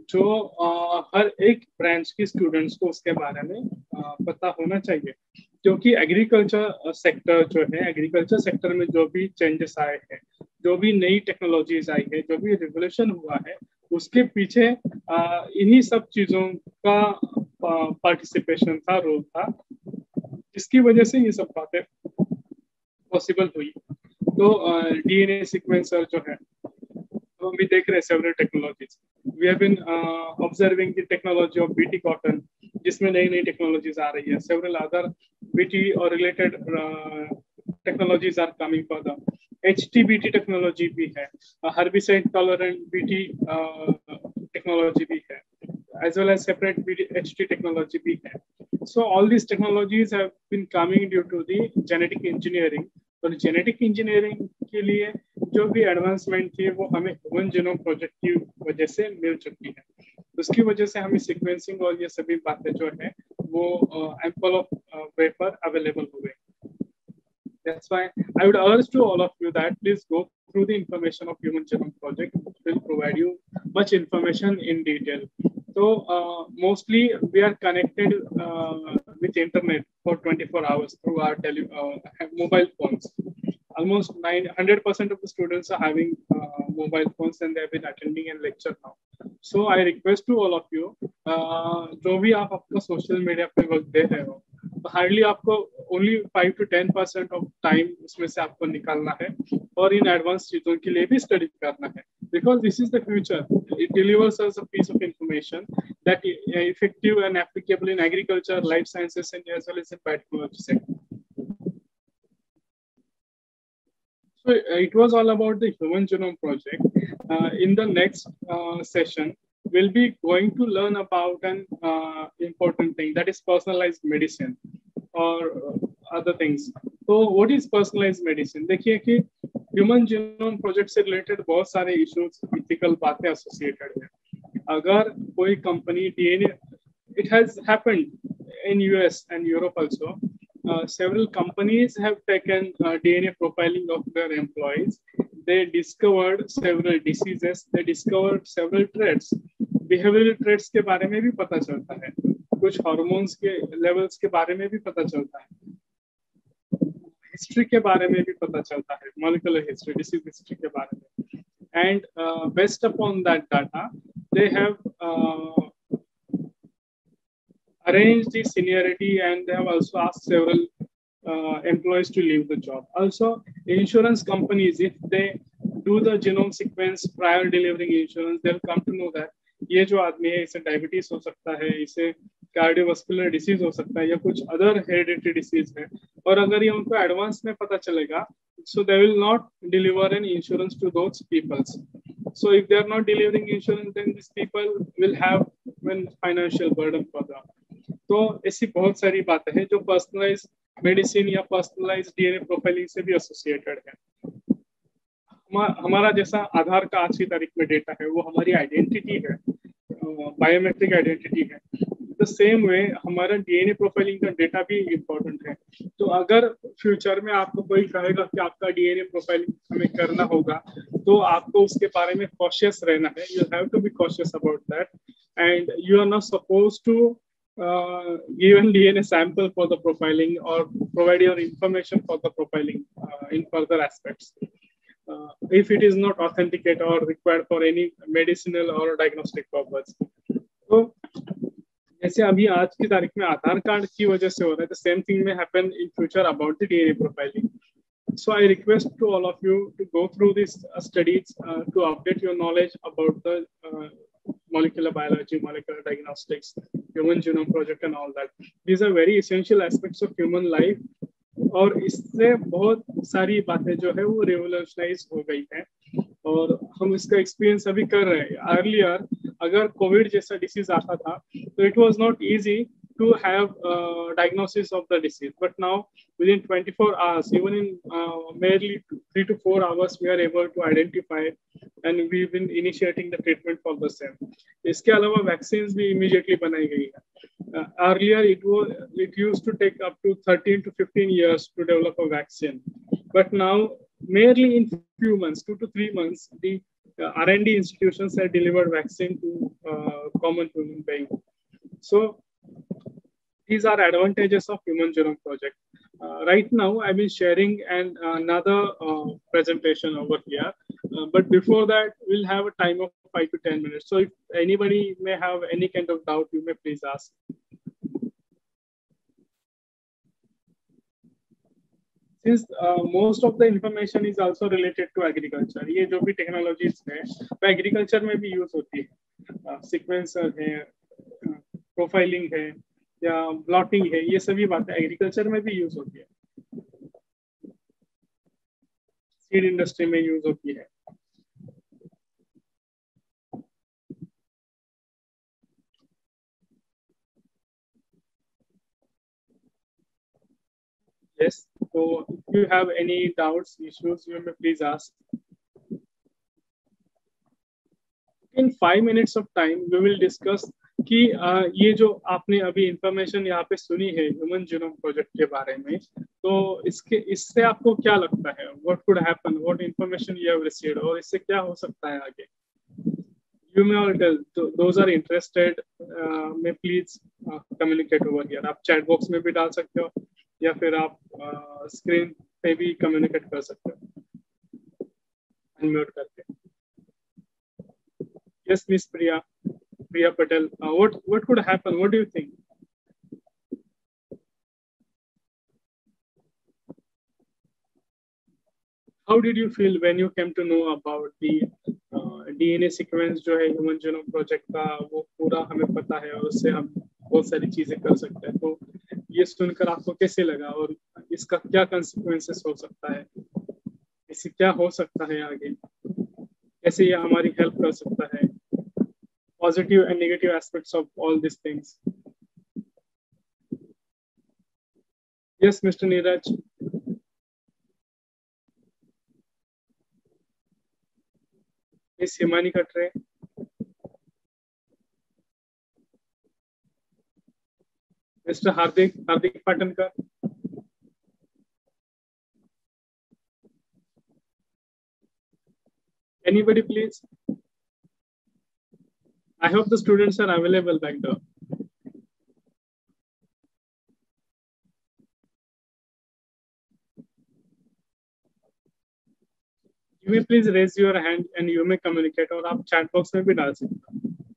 B: जो uh, हर एक ब्रांच के स्टूडेंट्स को उसके बारे में uh, पता होना चाहिए, क्योंकि एग्रीकल्चर सेक्टर जो है, एग्रीकल्चर सेक्टर में जो भी चेंजेस आए हैं, जो भी नई टेक्नोलॉजीज आई है, जो भी रिवोल्यूशन हुआ है, उसके पीछे इन्हीं सब चीजों का पार्टिसिपेशन था, रोल था, जिसकी वजह से ये सब बातें पॉसिबल हुई। तो डीएनए सीक्वेंसर जो है, तो हम भी देख रहे हैं several technologies. We have been observing the technology of BT cotton, जिसमें नई नई टेक्नोलॉजीज आ रही है। सेवरल अदर बीटी और related technologies are coming for the H T B T technology भी है, हर्बिसाइड टॉलरेंट बीटी टेक्नोलॉजी भी है, as well as separate H T technology भी है। So all these technologies have been coming due to the genetic engineering। और genetic engineering के लिए जो भी एडवांसमेंट थी वो हमें ह्यूमन जीनोम प्रोजेक्ट की वजह से मिल चुकी है। उसकी वजह से हमें सीक्वेंसिंग और ये सभी बातें जो है वो एम्पल ऑफ वे पर अवेलेबल हो गई। That's why I would urge to all of you that please go through the information of Human Genome Project, which will provide you much information in detail. So uh, mostly we are connected uh, with internet for twenty-four hours through our tele uh, mobile phones. Almost nine hundred percent of the students are having uh, mobile phones and they have been attending a lecture now. So I request to all of you, uh, जो भी आप अपना social media पे वक्त दे रहे हो, तो hardly आपको only five to ten percent of time उसमें से आपको निकालना है और इन एडवांस चीजों के लिए भी स्टडी करना है, because this is the future. It delivers us a piece of information that effective and applicable in agriculture, life sciences and as well as in biotechnology sector. So it was all about the Human Genome Project. Uh, in the next uh, session, we'll be going to learn about an uh, important thing, that is personalized medicine or uh, other things. So what is personalized medicine? देखिए कि Human Genome Project से related बहुत सारे issues, ethical बातें associated हैं। अगर कोई company D N A, it has happened in U S and Europe also. Uh, several companies have taken uh, D N A profiling of their employees. They discovered several diseases. They discovered several traits. Behavioral traits के बारे में भी पता चलता है, कुछ hormones के levels के बारे में भी पता चलता है, history के बारे में भी पता चलता है, molecular history, disease history के बारे में. And uh, based upon that data, they have uh, arranged the seniority and they have also asked several uh, employees to leave the job. Also, insurance companies, if they do the genome sequence prior delivering insurance, they'll come to know that ये जो आदमी है इसे diabetes हो सकता है, इसे cardiovascular disease हो सकता है या कुछ अदर हेरिडिटरी डिसीज है, और अगर ये उनको एडवांस में पता चलेगा, so they will not deliver an insurance to those peoples. So if they are not delivering insurance, then these people will have one financial burden for them. तो ऐसी बहुत सारी बातें हैं जो पर्सनलाइज मेडिसिन या पर्सनलाइज डीएनए प्रोफाइलिंग से भी एसोसिएटेड है। हमारा जैसा आधार का आज की तारीख में डेटा है वो हमारी आइडेंटिटी है, बायोमेट्रिक आइडेंटिटी है। द सेम वे हमारा डीएनए प्रोफाइलिंग का डेटा भी इम्पोर्टेंट है। तो अगर फ्यूचर में आपको कोई कहेगा कि आपका डीएनए प्रोफाइलिंग हमें करना होगा, तो आपको उसके बारे में कॉशियस रहना है। You have to be cautious about that and you are not supposed to Uh, given D N A sample for the profiling or provide your information for the profiling uh, in further aspects uh, if it is not authenticated or required for any medicinal or diagnostic purpose. So जैसे अभी आज की तारीख में आधार card की वजह से हो रहा है, the same thing may happen in future about the D N A profiling. So I request to all of you to go through these uh, studies uh, to update your knowledge about the uh, molecular biology, molecular diagnostics, Human Genome Project and all that. These are very essential aspects of human life. और इससे बहुत सारी बातें जो है वो revolutionise हो गई हैं और हम इसका एक्सपीरियंस अभी कर रहे हैं। अर्लियर अगर कोविड जैसा डिसीज आता था तो it was not easy to have uh, diagnosis of the disease, but now within twenty-four hours, even in uh, merely three to four hours, we are able to identify and we've been initiating the treatment for the same. इसके अलावा vaccines भी immediately बनाई गई है. Uh, earlier it was it used to take up to thirteen to fifteen years to develop a vaccine, but now merely in few months, two to three months, the uh, R and D institutions that delivered vaccine to uh, common human being. So these are advantages of Human Genome Project. Uh, right now, I've been sharing an another uh, presentation over here. Uh, but before that, we'll have a time of five to ten minutes. So if anybody may have any kind of doubt, you may please ask. Since uh, most of the information is also related to agriculture, ये जो भी technologies है, वो agriculture में भी use होती है. Sequencer है, profiling है, या blotting है, ये सभी बातें agriculture में भी use होती है. Seed industry में use होती है. Yes. So if you have any doubts, issues, you may please ask. In five minutes of time, we will discuss कि uh, ये जो आपने अभी इंफॉर्मेशन यहाँ पे सुनी है ह्यूमन जीनोम प्रोजेक्ट के बारे में, तो इसके इससे आपको क्या लगता है? What could happen? What information you have received? और इससे क्या हो सकता है आगे? You may all tell. Those are interested, uh, may please uh, communicate over here. आप chat box में भी डाल सकते हो, या फिर आप स्क्रीन uh, पे भी कम्युनिकेट कर सकते हो अनम्यूट करके. Yes miss Priya Priya Patel, what what could happen? What do you think? How did you feel when you came to know about the DNA sequence जो है ह्यूमन जीनोम प्रोजेक्ट का, वो पूरा हमें पता है और उससे हम बहुत सारी चीजें कर सकते हैं. तो ये सुनकर आपको कैसे लगा और इसका क्या कंसिक्वेंसेस हो सकता है, इससे क्या हो सकता है आगे, कैसे ये हमारी हेल्प कर सकता है, positive and negative aspects of all this things. Yes mister Neeraj. Miss Himani Katre. Mister Hardik Hardik Patankar. Anybody please? I hope the students are available back there. You may please raise your hand and you may communicate, और आप chat box में भी डाल सकते हो.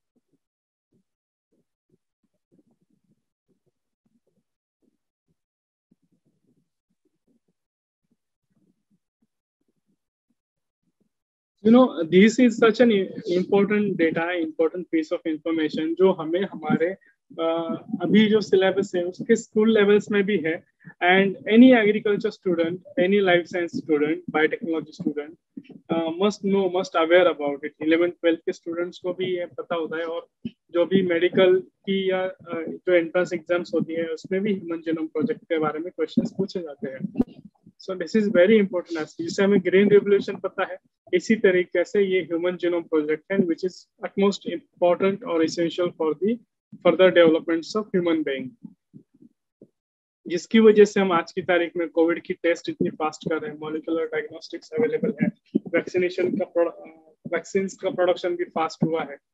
B: You know, this is such an important data, important piece of information जो हमें हमारे uh, अभी जो syllabus है उसके school levels में भी है, and any agriculture student, any life science student, biotechnology student uh, must know, must aware about it. eleventh twelfth के students को भी ये पता होता है, और जो भी medical की या uh, जो entrance exams होती है उसमें भी human genome project के बारे में questions पूछे जाते हैं. So this is very important aspect. जिसे हमें ग्रीन रेवोल्यूशन पता है, इसी तरीके से ये ह्यूमन जीनोम प्रोजेक्ट है, which is utmost important और essential for the further developments of human being. जिसकी वजह से हम आज की तारीख में कोविड की टेस्ट इतनी फास्ट कर रहे हैं, मॉलिक्यूलर डायग्नोस्टिक्स अवेलेबल है, वैक्सीनेशन का वैक्सीन का प्रोडक्शन भी फास्ट हुआ है.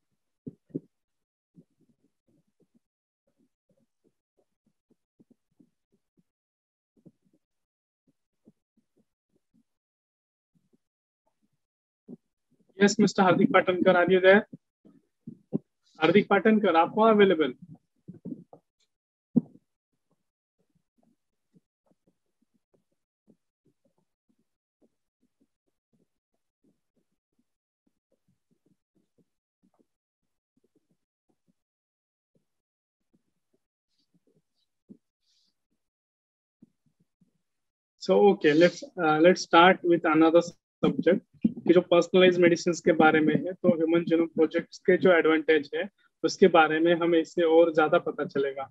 B: Yes, Mister Hardik Patankar, are you there? Hardik Patankar, आप कहाँ available? So okay, let's uh, let's start with another subject कि जो पर्सनलाइज मेडिसिन के बारे में है. तो ह्यूमन जीनोम प्रोजेक्ट्स के जो एडवांटेज है उसके बारे में हमें इससे और ज्यादा पता चलेगा.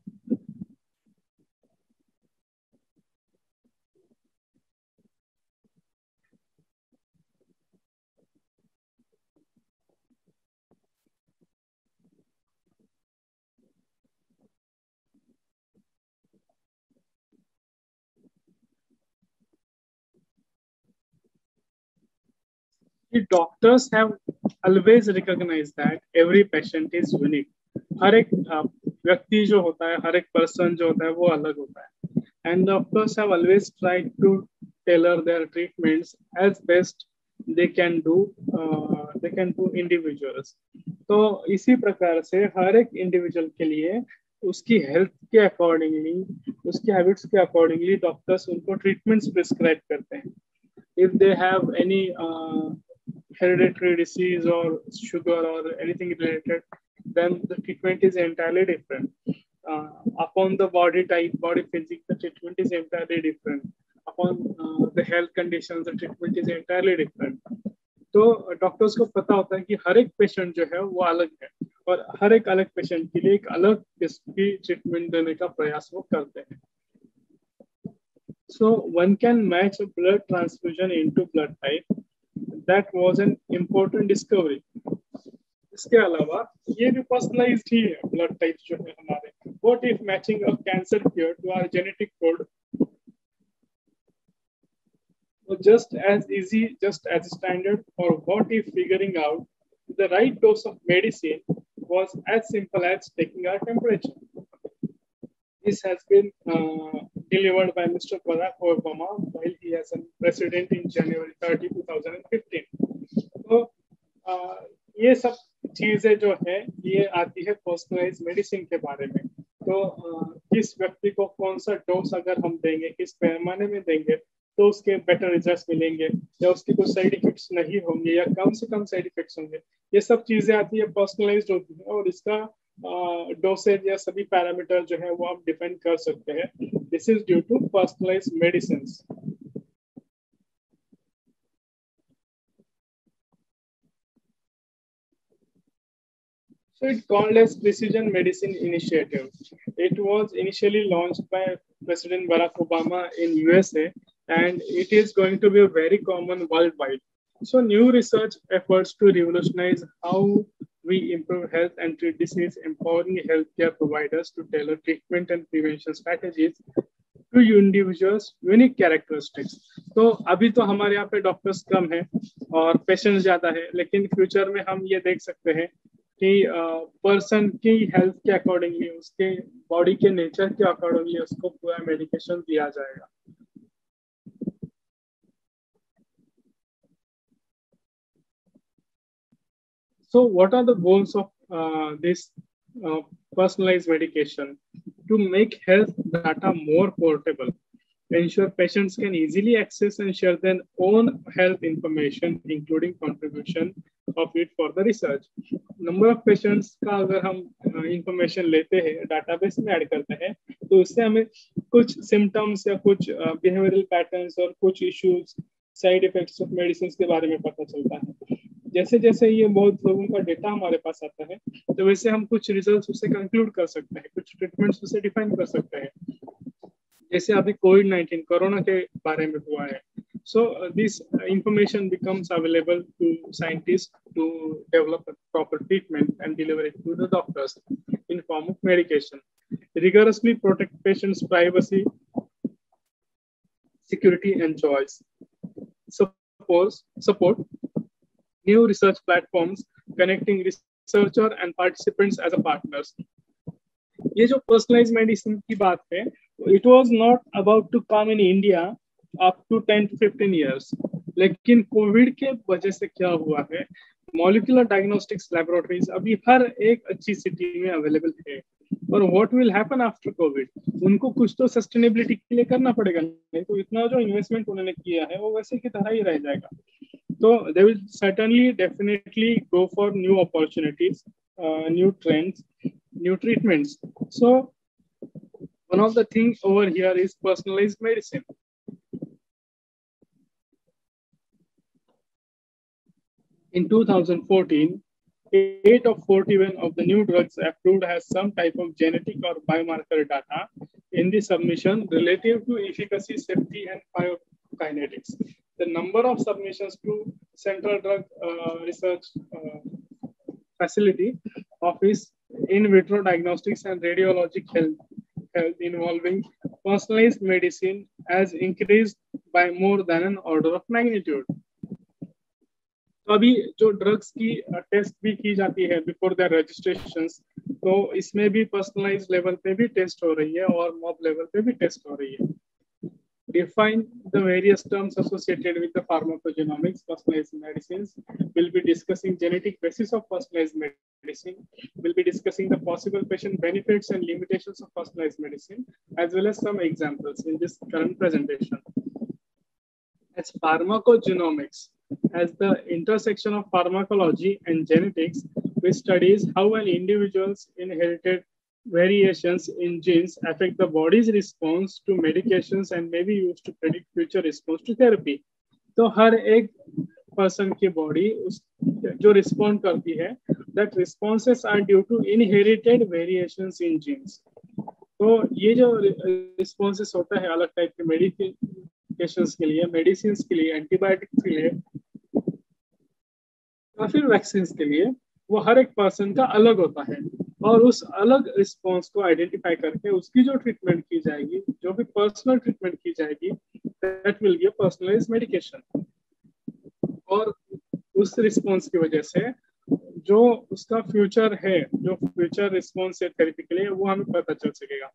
B: The doctors have always recognized that every patient is unique. हर एक व्यक्ति जो होता है, हर एक person जो होता है, वो अलग होता है. And doctors have always tried to tailor their treatments as best they can do. Uh, they can do individuals. तो इसी प्रकार से हर एक individual के लिए उसकी health के accordingly, उसकी habits के accordingly doctors उनको treatments prescribe करते हैं. If they have any uh, hereditary disease or sugar or anything related, then the treatment is entirely different. Uh, upon the body type, body physics, the treatment is entirely different. Upon uh, the health conditions, the treatment is entirely different. तो doctors को पता होता है कि हर एक patient जो है वो अलग है और हर एक अलग पेशेंट के लिए एक अलग किस्म की ट्रीटमेंट देने का प्रयास वो करते हैं. So one can match a blood transfusion into blood type. That was an important discovery. इसके अलावा ये भी पर्सनलाइज्ड ही है ब्लड टाइप जो है हमारे. What if matching a cancer cure to our genetic code was just as easy, just as standard, or what if figuring out the right dose of medicine was as simple as taking our temperature? This has been uh, delivered by Mister Barack Obama while he has a president in January thirtieth, twenty fifteen. तो uh, ये सब चीजें जो है ये आती है personalise medicine के बारे में. तो uh, किस व्यक्ति को कौन सा डोज अगर हम देंगे, किस पैमाने में देंगे तो उसके बेटर रिजल्ट्स मिलेंगे या उसके कुछ साइड इफेक्ट्स नहीं होंगे या कम से कम साइड इफेक्ट्स होंगे, ये सब चीजें आती है पर्सनलाइज्ड होती है और इसका डोसेज uh, या सभी पैरामीटर जो है वो आप डिफाइन कर सकते हैं. This is due to personalised medicines. So it's called as Precision Medicine Initiative. It was initially launched by President Barack Obama in U S A and it is going to be very common worldwide. So new research efforts to revolutionize how we improve health and treat disease, empowering healthcare providers to tailor treatment and prevention strategies to individuals' unique characteristics. तो अभी तो हमारे यहाँ पे doctors कम हैं और patients ज्यादा है, लेकिन फ्यूचर में हम ये देख सकते हैं कि पर्सन uh, की हेल्थ के अकॉर्डिंगली, उसके बॉडी के नेचर के अकॉर्डिंगली उसको पूरा मेडिकेशन दिया जाएगा. So what are the goals of uh, this uh, personalized medication? To make health data more portable, ensure patients can easily access and share their own health information, including contribution of it for the research. Number of patients का अगर हम information uh, लेते हैं, database में add करते हैं, तो उससे हमें कुछ सिम्टम्स या कुछ बिहेवियरल uh, पैटर्न्स और कुछ issues, side effects of medicine के बारे में पता चलता है. जैसे जैसे ये बहुत लोगों का डेटा हमारे पास आता है, तो वैसे हम कुछ रिजल्ट्स उससे कंक्लूड कर सकते हैं, कुछ ट्रीटमेंट्स उससे डिफाइन कर सकते हैं. जैसे अभी कोविड नाइनटीन कोरोना के बारे में हुआ है. So uh, this uh, information becomes available to scientists to develop a proper treatment and deliver it to the doctors in form of medication. Rigorously protect patients' privacy, security, and choice. Suppose support new research platforms connecting researcher and participants as a partners. ये जो personalized medicine की बात है, it was not about to come in India up to ten to fifteen years. लेकिन Covid के वजह से क्या हुआ है, मॉलिक्यूलर डायग्नोस्टिक्स लैबोरेटरीज अभी हर एक अच्छी सिटी में अवेलेबल है. और what will happen after Covid, उनको कुछ तो सस्टेनेबिलिटी के लिए करना पड़ेगा, नहीं तो इतना जो इन्वेस्टमेंट उन्होंने किया है वो वैसे की तरह ही रह जाएगा. तो they will certainly definitely go for new opportunities, uh, new trends, new treatments. So one of the things over here is personalized medicine. In two thousand fourteen, eight of forty-one of the new drugs approved has some type of genetic or biomarker data in the submission relative to efficacy, safety, and pharmacokinetics. The number of submissions to Central Drug uh, Research uh, Facility Office in vitro diagnostics and radiologic health, health involving personalized medicine has increased by more than an order of magnitude. तो अभी जो drugs की test भी की जाती है before the registrations, तो इसमें भी पर्सनलाइज लेवल पे भी टेस्ट हो रही है और मॉब लेवल पे भी टेस्ट हो रही है. Define the various terms associated with the pharmacogenomics. Personalized medicines. We'll be discussing genetic basis of personalized medicine. We'll be discussing the possible patient benefits and limitations of personalized medicine, as well as some examples in this current presentation. As pharmacogenomics, as the intersection of pharmacology and genetics, which studies how an individual's inherited variations in genes affect the body's response to medications and may be used to predict future response to therapy. तो हर एक person की body उस जो respond करती है, that responses are due to inherited variations in genes. तो ये जो रिस्पॉन्सेस होता है अलग टाइप के मेडिकेशंस के लिए, मेडिसिन के लिए, एंटीबायोटिक्स के लिए या फिर वैक्सीन के लिए, वो हर एक पर्सन का अलग होता है और उस अलग रिस्पॉन्स को आइडेंटिफाई करके उसकी जो ट्रीटमेंट की जाएगी, जो भी पर्सनल ट्रीटमेंट की जाएगी, that will be a personalised medication. और उस रिस्पॉन्स की वजह से जो उसका फ्यूचर है, जो फ्यूचर रिस्पॉन्स है थेरेपी के लिए, वो हमें पता चल सकेगा.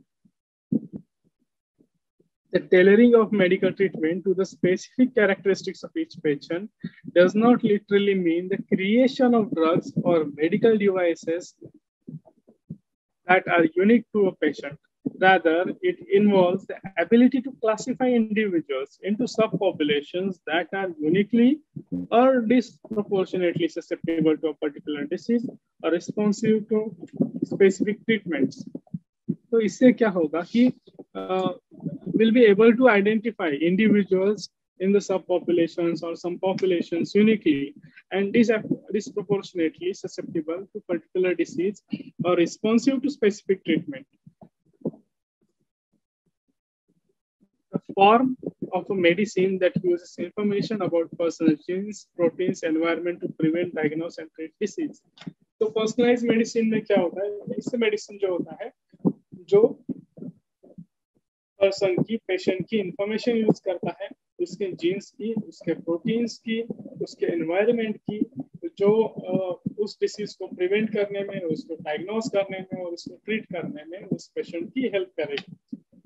B: The tailoring of medical treatment to the specific characteristics of each patient does not literally mean the creation of drugs or medical devices that are unique to a patient. Rather, it involves the ability to classify individuals into subpopulations that are uniquely or disproportionately susceptible to a particular disease or responsive to specific treatments. तो इससे क्या होगा कि uh, will be able to identify individuals in the subpopulations or some populations uniquely and dis disproportionately susceptible to particular disease or responsive to specific treatment. The form of a medicine that uses information about personal genes, proteins, environment to prevent, diagnose and treat disease. तो personalized medicine में क्या होता है? इससे medicine जो होता है, जो पर्सन की, पेशेंट की इंफॉर्मेशन यूज करता है, उसके जीन्स की, उसके प्रोटीन्स की, उसके एनवायरनमेंट की, जो उस डिसीज को प्रिवेंट करने में, उसको डायग्नोस करने में और उसको ट्रीट करने में उस पेशेंट की हेल्प करेगी.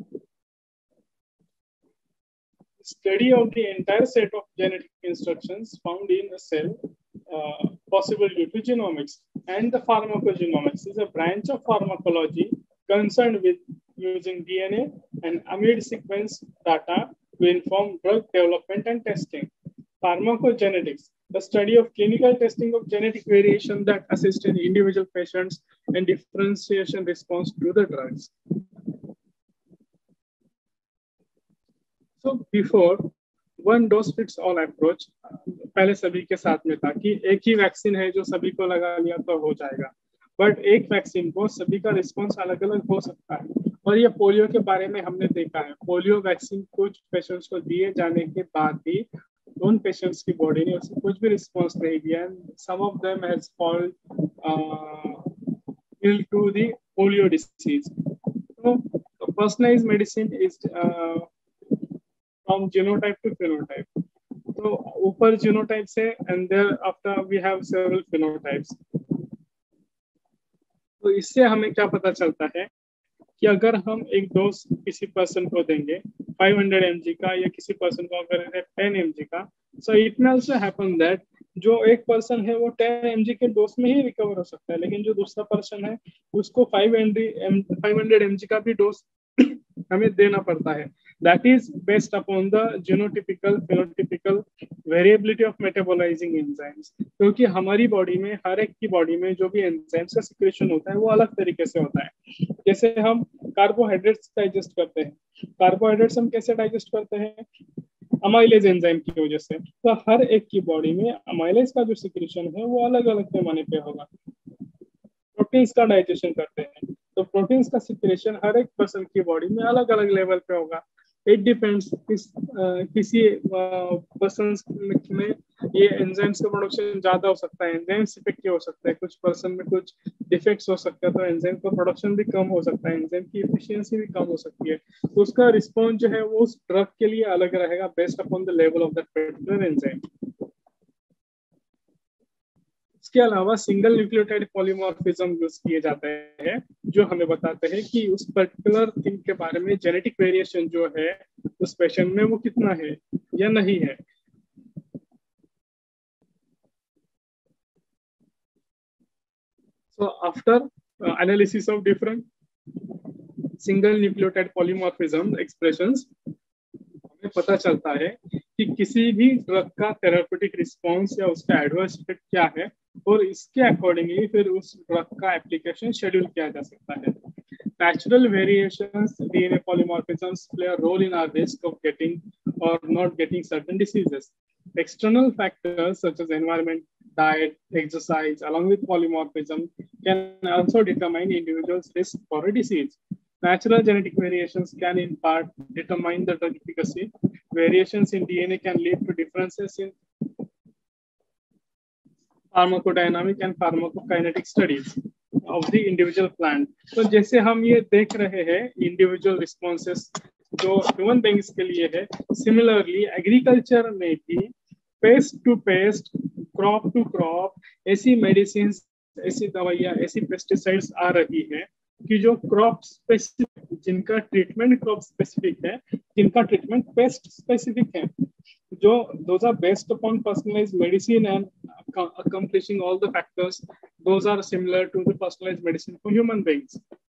B: Study of the entire set of genetic instructions found in a cell, uh, possible due to genomics, and the pharmacogenomics is a branch of pharmacology concerned with using D N A and amide sequence data to inform drug development and testing. Pharmacogenetics, the study of clinical testing of genetic variation that assist in individual patients and differentiation response to the drugs. So before, one dose fits all approach पहले सभी के साथ में था कि एक ही vaccine है जो सभी को लगा लिया तो हो जाएगा, बट एक वैक्सीन को सभी का रिस्पॉन्स अलग अलग हो सकता है. और ये पोलियो के बारे में हमने देखा है, पोलियो वैक्सीन कुछ पेशेंट्स को दिए जाने के बाद भी उन पेशेंट्स की बॉडी ने उससे कुछ भी रिस्पॉन्स नहीं दिया. Some of them has fallen ill to the polio disease. तो personalised medicine is from genotype to phenotype. तो ऊपर जीनोटाइप से and there after we have several phenotypes. तो इससे हमें क्या पता चलता है कि अगर हम एक डोज किसी पर्सन को देंगे फाइव हंड्रेड एम जी का या किसी पर्सन को अगर टेन एम जी का, so it may also happen that जो एक पर्सन है वो टेन एम जी के डोज में ही रिकवर हो सकता है, लेकिन जो दूसरा पर्सन है उसको फाइव हंड्रेड एम जी का भी डोज हमें देना पड़ता है. That is based upon the genotypical phenotypical variability of metabolizing enzymes. क्योंकि हमारी बॉडी में, हर एक की बॉडी में जो भी एंजाइम्स का सिक्रेशन होता है वो अलग तरीके से होता है. जैसे हम कार्बोहाइड्रेट्स डाइजेस्ट करते हैं, कार्बोहाइड्रेट्स हम कैसे डाइजेस्ट करते हैं? अमाइलेज एंजाइम की वजह से. तो हर एक की बॉडी में अमाइलेज का जो सिक्रेशन है वो अलग अलग पैमाने पे होगा. प्रोटीन्स का डाइजेशन करते हैं तो प्रोटीन्स का सिक्रेशन हर एक पर्सन की बॉडी में अलग अलग लेवल पे होगा. इट डिपेंड्स किस uh, किसी पर्सन uh, में ये एंजाइम्स का प्रोडक्शन ज्यादा हो सकता है, एंजाइम्स इफेक्टिव हो सकता है, कुछ पर्सन में कुछ डिफेक्ट्स हो सकते हैं तो एंजाइम का प्रोडक्शन भी कम हो सकता है, एंजाइम की एफिशिएंसी भी कम हो सकती है. तो उसका रिस्पॉन्स जो है वो उस ड्रग के लिए अलग रहेगा based upon the level of that particular enzyme. इसके अलावा सिंगल न्यूक्लियोटाइड पॉलीमॉर्फिज्म यूज किए जाते हैं, जो हमें बताते हैं कि उस पर्टिकुलर थिंग के बारे में जेनेटिक वेरिएशन जो है उस पेशेंट में वो कितना है या नहीं है। So after uh, analysis of different single nucleotide polymorphism expressions, हमें पता चलता है कि किसी भी ड्रग का थेराप्यूटिक रिस्पॉन्स या उसका एडवर्स इफेक्ट क्या है, और इसके अकॉर्डिंगली फिर उस ड्रग का एप्लीकेशन शेड्यूल किया जा सकता है। Natural variations, D N A polymorphisms play a role in our risk of getting or not getting certain diseases. External factors such as environment, diet, exercise, along with polymorphism, can also determine individuals' risk for a disease. Natural genetic variations can in part determine the drug efficacy. Variations in D N A can lead to differences in pharmacodynamic and pharmacokinetic studies of the individual plant. तो जैसे हम ये देख रहे हैं individual responses जो human beings के लिए है, सिमिलरली एग्रीकल्चर में भी pest to pest, crop to crop ऐसी मेडिसिन, ऐसी दवाइयाँ, ऐसी पेस्टिसाइड्स आ रही है कि जो क्रॉप स्पेसिफिक, जिनका ट्रीटमेंट क्रॉप स्पेसिफिक है, जिनका ट्रीटमेंट पेस्ट स्पेसिफिक है, जो those are based upon personalized medicine and accomplishing all the factors, those are similar to the personalized medicine for human beings.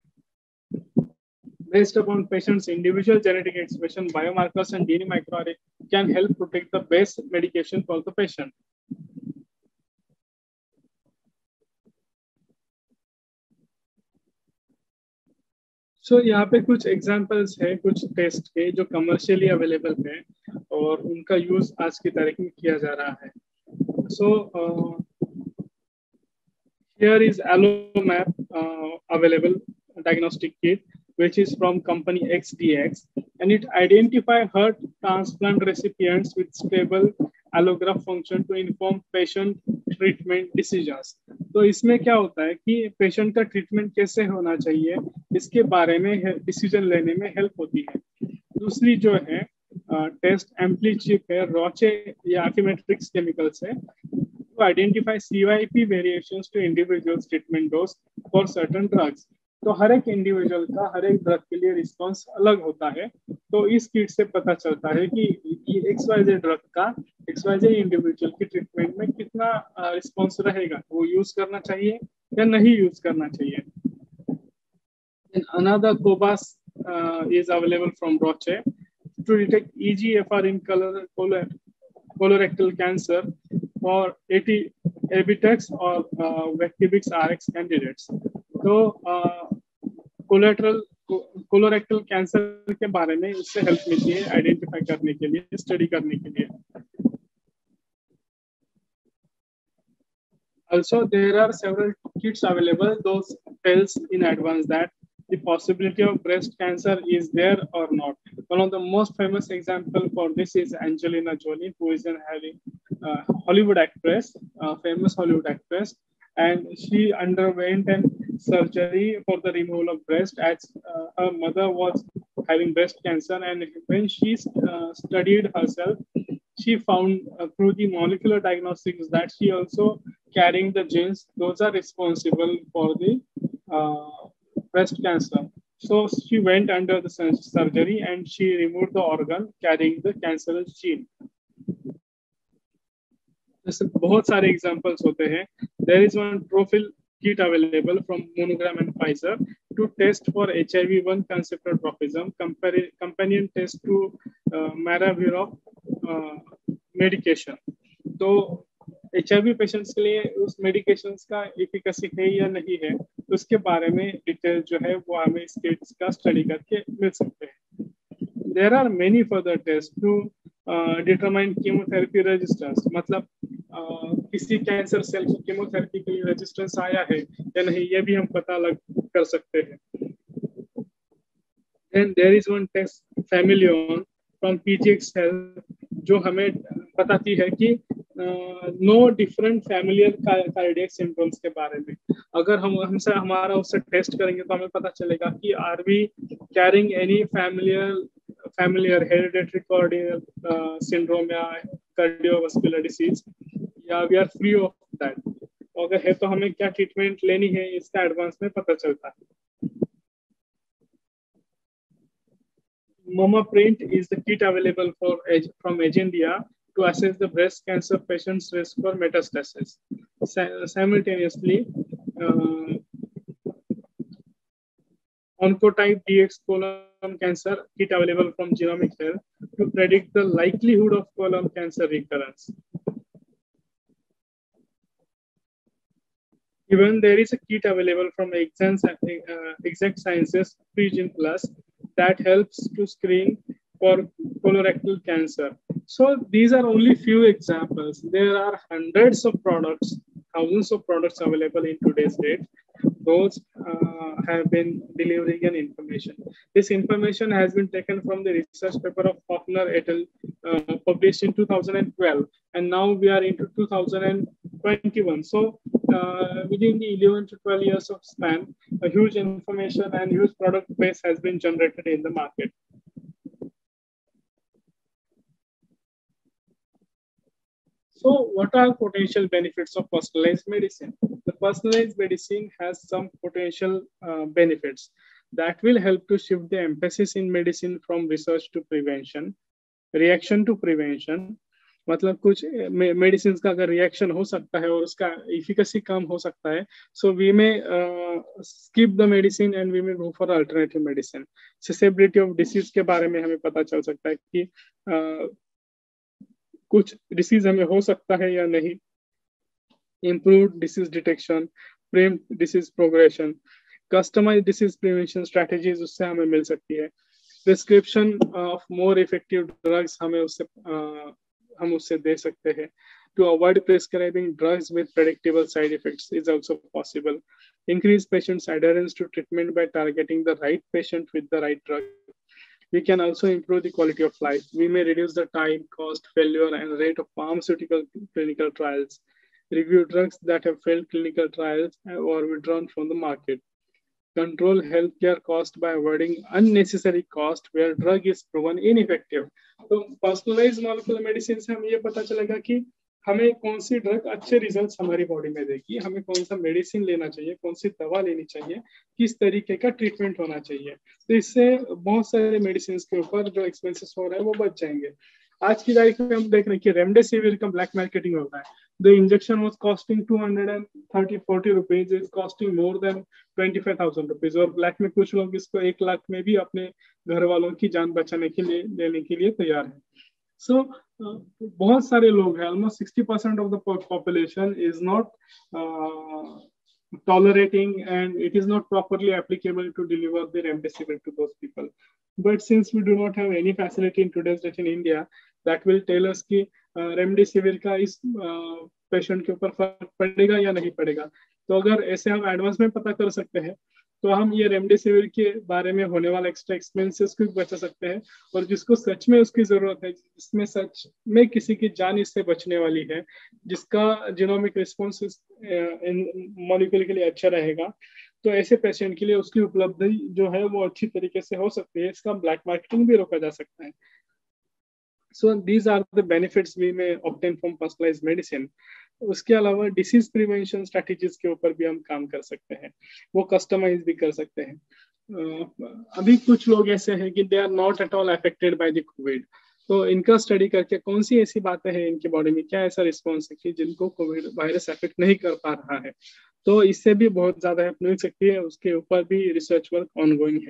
B: Based upon patient's individual genetic expression, biomarkers and D N A microarray can help protect the best medication for the patient. So यहाँ पे कुछ examples है कुछ test के जो commercially available है और उनका यूज आज की तारीख में किया जा रहा है। So uh, here is AlloMap uh, available diagnostic kit, which is from company X D X, and it identifies heart transplant recipients with stable allograft function to inform patient treatment decisions. तो इसमें क्या होता है कि patient का treatment कैसे होना चाहिए इसके बारे में डिसीजन लेने में हेल्प होती है। दूसरी जो है टेस्ट एम्प्लीचिप है, रोचे या आर्किमेट्रिक्स केमिकल्स है, to identify C Y P variations to individuals treatment dose for certain drugs. तो हर एक इंडिविजुअल का हर एक ड्रग के लिए रिस्पांस अलग होता है। तो इस किट से पता चलता है कि एक्स वाई जेड ड्रग का एक्स वाई जेड इंडिविजुअल की ट्रीटमेंट में कितना रिस्पांस रहेगा, वो यूज करना चाहिए या नहीं यूज करना चाहिए। Another cobas uh, is available from Roche to detect E G F R in color, color, colorectal cancer for eighty Erbitex or uh, Vectibix R X candidates. तो कोलेट्रल कोलोरेक्टल कैंसर के बारे में इससे help मिलती है identify करने के लिए, स्टडी करने के लिए। Also, there are several kits available. Those tells in advance that the possibility of breast cancer is there or not. One of the most famous example for this is Angelina Jolie, who is an having uh, Hollywood actress, uh, famous Hollywood actress, and she underwent an surgery for the removal of breast as uh, her mother was having breast cancer, and when she uh, studied herself, she found uh, through the molecular diagnostics that she also carrying the genes those are responsible for the uh, breast cancer. So she went under the surgery and she removed the organ carrying the cancerous gene. जैसे बहुत सारे examples होते हैं। There is one profile kit available from Monogram and Pfizer to test for H I V one conceptual tropism, companion test to uh, Maravir uh, medication. तो H I V patients के लिए उस medications का efficacy है या नहीं है, उसके बारे में डिटेल जो है वो हमें इस किट्स का स्टडी करके मिल सकते हैं। There are many further tests to uh, determine chemotherapy resistance, मतलब uh, किसी कैंसर सेल की कीमोथेरेपी के लिए रेजिस्टेंस आया है या नहीं, ये भी हम पता लग कर सकते हैं। Then there is one test Familion from P G X Health जो हमें बताती है कि no different familiar cardiac symptoms के बारे में। अगर हम हमसे हमारा उससे टेस्ट करेंगे तो हमें पता चलेगा कि are we carrying any familiar familiar hereditary cardial syndrome या कार्डियोवास्कुलर डिसीज या we are free of that. अगर है तो हमें क्या ट्रीटमेंट लेनी है इसका एडवांस में पता चलता है। MammaPrint is the kit available for from Agendia to assess the breast cancer patient's risk for metastasis. Simultaneously, uh, Oncotype D X colon cancer kit available from Genomic Health to predict the likelihood of colon cancer recurrence. Even there is a kit available from Exact, uh, Exact Sciences Pre-Gene Plus that helps to screen for colorectal cancer. So these are only few examples. There are hundreds of products, thousands of products available in today's date. Those uh, have been delivering an information. This information has been taken from the research paper of Hoffner et al. Uh, published in two thousand twelve, and now we are into two thousand twenty-one. So uh, within the eleven to twelve years of span, a huge information and huge product base has been generated in the market. So what are potential benefits of personalized medicine? The personalized medicine has some potential uh, benefits that will help to shift the emphasis in medicine from research to prevention, reaction to prevention. मतलब कुछ medicine का अगर reaction हो सकता है और उसका efficacy कम हो सकता है, so we may skip the medicine and we may go for alternative medicine. Susceptibility of disease के बारे में हमें पता चल सकता है कि uh, कुछ डिसीज हमें हो सकता है या नहीं. इम्प्रूव्ड डिसीज डिटेक्शन, प्रेम disease progression, customise disease prevention strategies उससे हमें मिल सकती है. Prescription of more effective drugs हमें उससे uh, हम उससे दे सकते हैं. To avoid prescribing drugs with predictable side effects is also possible. Increase patients' adherence to treatment by targeting the right patient with the right drug. We can also improve the quality of life. We may reduce the time, cost, failure, and rate of pharmaceutical clinical trials. Review drugs that have failed clinical trials or withdrawn from the market. Control healthcare cost by avoiding unnecessary cost where drug is proven ineffective. तो personalised molecular medicine से हमें ये पता चलेगा कि हमें कौन सी ड्रग अच्छे रिजल्ट्स हमारी बॉडी में देगी, हमें कौन सा मेडिसिन लेना चाहिए, कौन सी दवा लेनी चाहिए, किस तरीके का ट्रीटमेंट होना चाहिए. तो इससे बहुत सारे मेडिसिन के ऊपर जो एक्सपेंसेस हो रहे हैं वो बच जाएंगे. आज की तारीख में हम देख रहे हैं कि रेमडेसिविर का ब्लैक मार्केटिंग होता है. The injection was costing two hundred thirty forty rupees, is costing more than twenty-five thousand rupees. और ब्लैक में कुछ लोग इसको एक लाख में भी अपने घर वालों की जान बचाने के लिए लेने के लिए तैयार हैं. So uh, बहुत सारे लोग हैं, almost sixty percent of the population is not uh, tolerating and it is not properly applicable to deliver the remdesivir to those people. But since we do not have any facility in today's date in India that will tell us कि remdesivir का इस patient के ऊपर फर्क पड़ेगा या नहीं पड़ेगा, तो अगर ऐसे हम एडवांस में पता कर सकते हैं तो हम ये रेमडेसिविर के बारे में होने वाला एक्स्ट्रा एक्सपेंसेस को बचा सकते हैं. और जिसको सच में उसकी जरूरत है, जिसमें सच में किसी की जान इससे बचने वाली है, जिसका जीनोमिक रिस्पॉन्स इन मॉलिक्यूल के लिए अच्छा रहेगा, तो ऐसे पेशेंट के लिए उसकी उपलब्धि जो है वो अच्छी तरीके से हो सकती है. इसका ब्लैक मार्केटिंग भी रोका जा सकता है. So these are the benefits we may obtain from personalized medicine. उसके अलावा डिसीज प्रिवेंशन स्ट्रेटेजीज के ऊपर भी हम काम कर सकते हैं, वो कस्टमाइज भी कर सकते हैं. uh, अभी कुछ लोग ऐसे हैं कि they are not at all affected by the Covid, तो इनका स्टडी करके कौन सी ऐसी बातें हैं इनकी बॉडी में, क्या ऐसा रिस्पॉन्स है कि जिनको कोविड वायरस अफेक्ट नहीं कर पा रहा है, तो इससे भी बहुत ज्यादा हेल्प मिल सकती है. उसके ऊपर भी रिसर्च वर्क ऑनगोइंग है.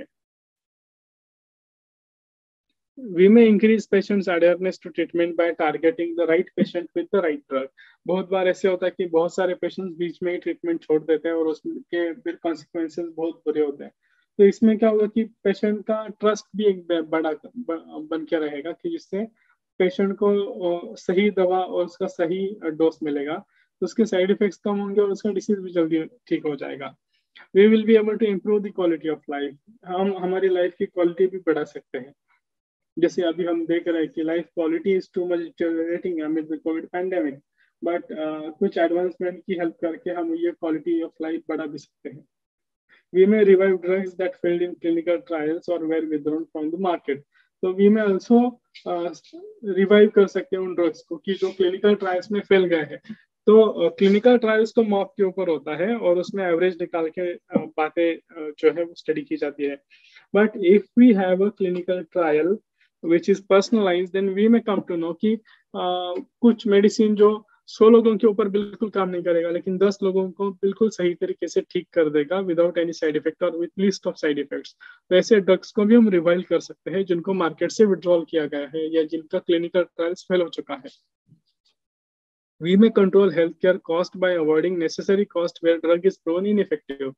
B: We may increase patients' awareness to treatment by targeting the right patient with the right drug. बहुत बार ऐसे होता है कि बहुत सारे पेशेंट्स बीच में ही ट्रीटमेंट छोड़ देते हैं और उसके फिर कॉन्सिक्वेंसेस बहुत बुरे होते हैं. तो इसमें क्या होगा कि पेशेंट का ट्रस्ट भी एक बड़ा बन के रहेगा कि जिससे पेशेंट को सही दवा और उसका सही डोज मिलेगा, तो उसके साइड इफेक्ट्स कम होंगे और उसका डिसीज भी जल्दी ठीक हो जाएगा. We will be able to improve the quality of life. हम हमारी लाइफ की क्वालिटी भी बढ़ा सकते हैं. जैसे अभी हम देख रहे हैं कि life quality is too much deteriorating amid the Covid pandemic, but कुछ एडवांसमेंट की हेल्प करके हम ये क्वालिटी ऑफ लाइफ बढ़ा भी सकते हैं. We may revive drugs that failed in clinical trials और were withdrawn from the market. तो वी मे आल्सो रिवाइव कर सकते हैं उन ड्रग्स को कि जो क्लिनिकल ट्रायल्स में फेल गए हैं. तो क्लिनिकल ट्रायल्स तो मॉक के ऊपर होता है और उसमें एवरेज निकाल के बातें जो है वो स्टडी की जाती है. But if we have a clinical trial which is personalised, then we may come to know कि uh, कुछ मेडिसिन जो सौ लोगों के ऊपर बिल्कुल काम नहीं करेगा, लेकिन दस लोगों को बिल्कुल सही तरीके से ठीक कर देगा विदाउट एनी साइड इफेक्ट और with list of side effects. तो ऐसे ड्रग्स को भी हम रिवाइल कर सकते हैं जिनको मार्केट से विड्रॉल किया गया है या जिनका क्लिनिकल ट्रायल्स फेल हो चुका है. We may control healthcare cost by avoiding necessary cost where drug is proven ineffective.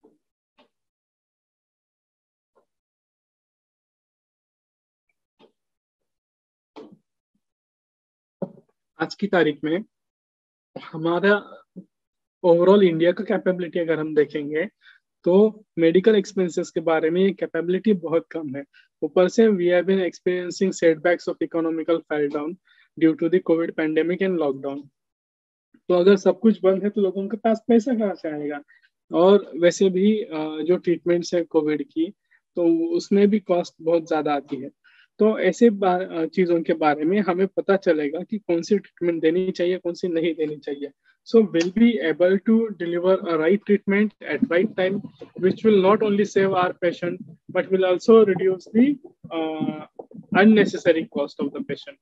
B: आज की तारीख में हमारा ओवरऑल इंडिया का कैपेबिलिटी अगर हम देखेंगे तो मेडिकल एक्सपेंसेस के बारे में ये कैपेबिलिटी बहुत कम है. ऊपर से we have been experiencing setbacks of economical fall down due to the Covid pandemic and lockdown. तो अगर सब कुछ बंद है तो लोगों के पास पैसा कहाँ से आएगा. और वैसे भी जो ट्रीटमेंट्स है कोविड की तो उसमें भी कॉस्ट बहुत ज़्यादा आती है. तो ऐसे चीज़ों के बारे में हमें पता चलेगा कि कौन सी ट्रीटमेंट देनी चाहिए, कौन सी नहीं देनी चाहिए. So will be able to deliver a right treatment at right time which will not only save our patient but will also reduce the unnecessary cost of the patient.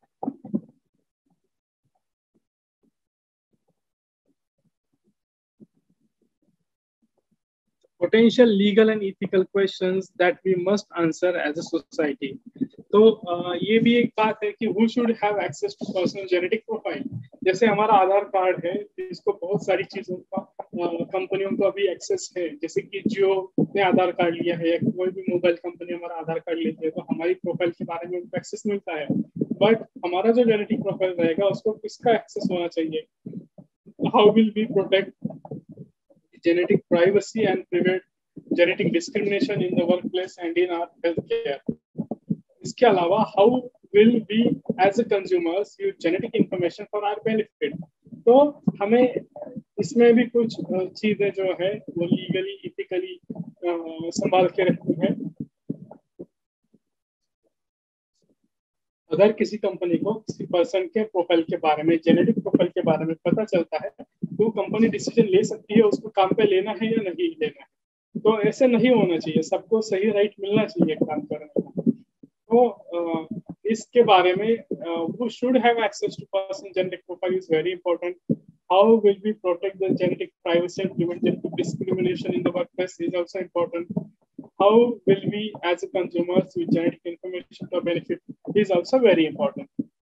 B: Potential legal and ethical questions that we must answer as a society. तो uh, ये भी एक बात है कि who should have access to personal genetic profile. जैसे हमारा आधार card है जिसको बहुत सारी चीजों का कंपनियों को अभी एक्सेस है, जैसे कि जियो ने आधार कार्ड लिया है या कोई भी मोबाइल कंपनी हमारा आधार कार्ड लेती है तो हमारी प्रोफाइल के बारे में उनको एक्सेस मिलता है. बट हमारा जो जेनेटिक प्रोफाइल रहेगा उसको किसका एक्सेस होना चाहिए? How will we protect genetic privacy and prevent genetic discrimination in the workplace and in our healthcare. इसके अलावा how will we as a consumers use genetic information for our benefit. तो हमें इसमें भी कुछ चीजें जो है वो लीगली इथिकली संभाल के रखनी है. अगर किसी कंपनी को किसी पर्सन के प्रोफाइल के बारे में, जेनेटिक प्रोफाइल के बारे में पता चलता है तो कंपनी डिसीजन ले सकती है उसको काम पे लेना है या नहीं लेना है. तो ऐसे नहीं होना चाहिए, सबको सही राइट मिलना चाहिए काम करने का. तो इसके बारे में who should have access to person genetic profile is very important. How will we protect the genetic privacy and prevent genetic discrimination in the workplace is also important. How will we as a consumers with genetic information to benefit is also very important.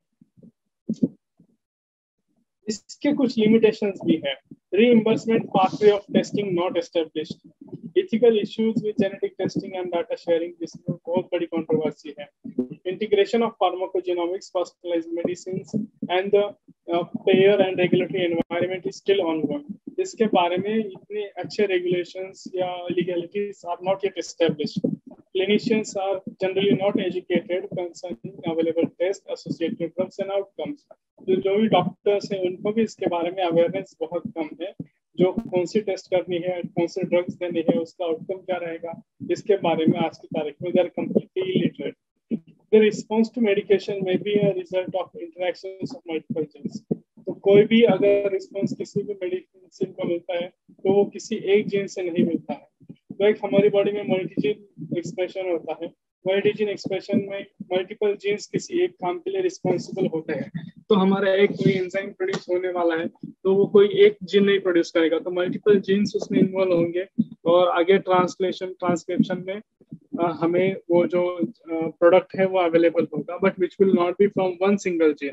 B: इसके कुछ limitations भी है. Reimbursement pathway of testing not established. Ethical issues with genetic testing and data sharing, this बहुत बड़ी controversy है. Integration of pharmacogenomics, personalized medicines and the uh, payer and regulatory environment is still ongoing. इसके बारे में इतने अच्छे regulations या legalities are not yet established. Clinicians are generally not educated concerning available tests, associated drugs and outcomes. तो जो भी doctors हैं उनको भी इसके बारे में अवेयरनेस बहुत कम है. जो कौन सी टेस्ट करनी है, कौन से ड्रग्स देने हैं, उसका आउटकम क्या रहेगा, इसके बारे में आज की तारीख में they are completely illiterate. The response to medication may be a result of interactions of multiple genes. तो कोई भी अगर रिस्पॉन्स किसी भी मेडिसिन को मिलता है तो वो किसी एक जीन से नहीं मिलता है. तो एक हमारी बॉडी में मल्टीजीन एक्सप्रेशन होता है. मल्टीजीन एक्सप्रेशन में मल्टीपल जीन्स किसी एक काम के लिए रिस्पॉन्सिबल होते हैं. तो हमारा एक कोई एंजाइम प्रोड्यूस होने वाला है तो वो कोई एक जीन नहीं प्रोड्यूस करेगा, तो मल्टीपल जीन्स उसमें इन्वॉल्व होंगे और आगे ट्रांसलेशन ट्रांसक्रिप्शन में uh, हमें वो जो प्रोडक्ट uh, है वो अवेलेबल होगा, but which will not be from one single gene.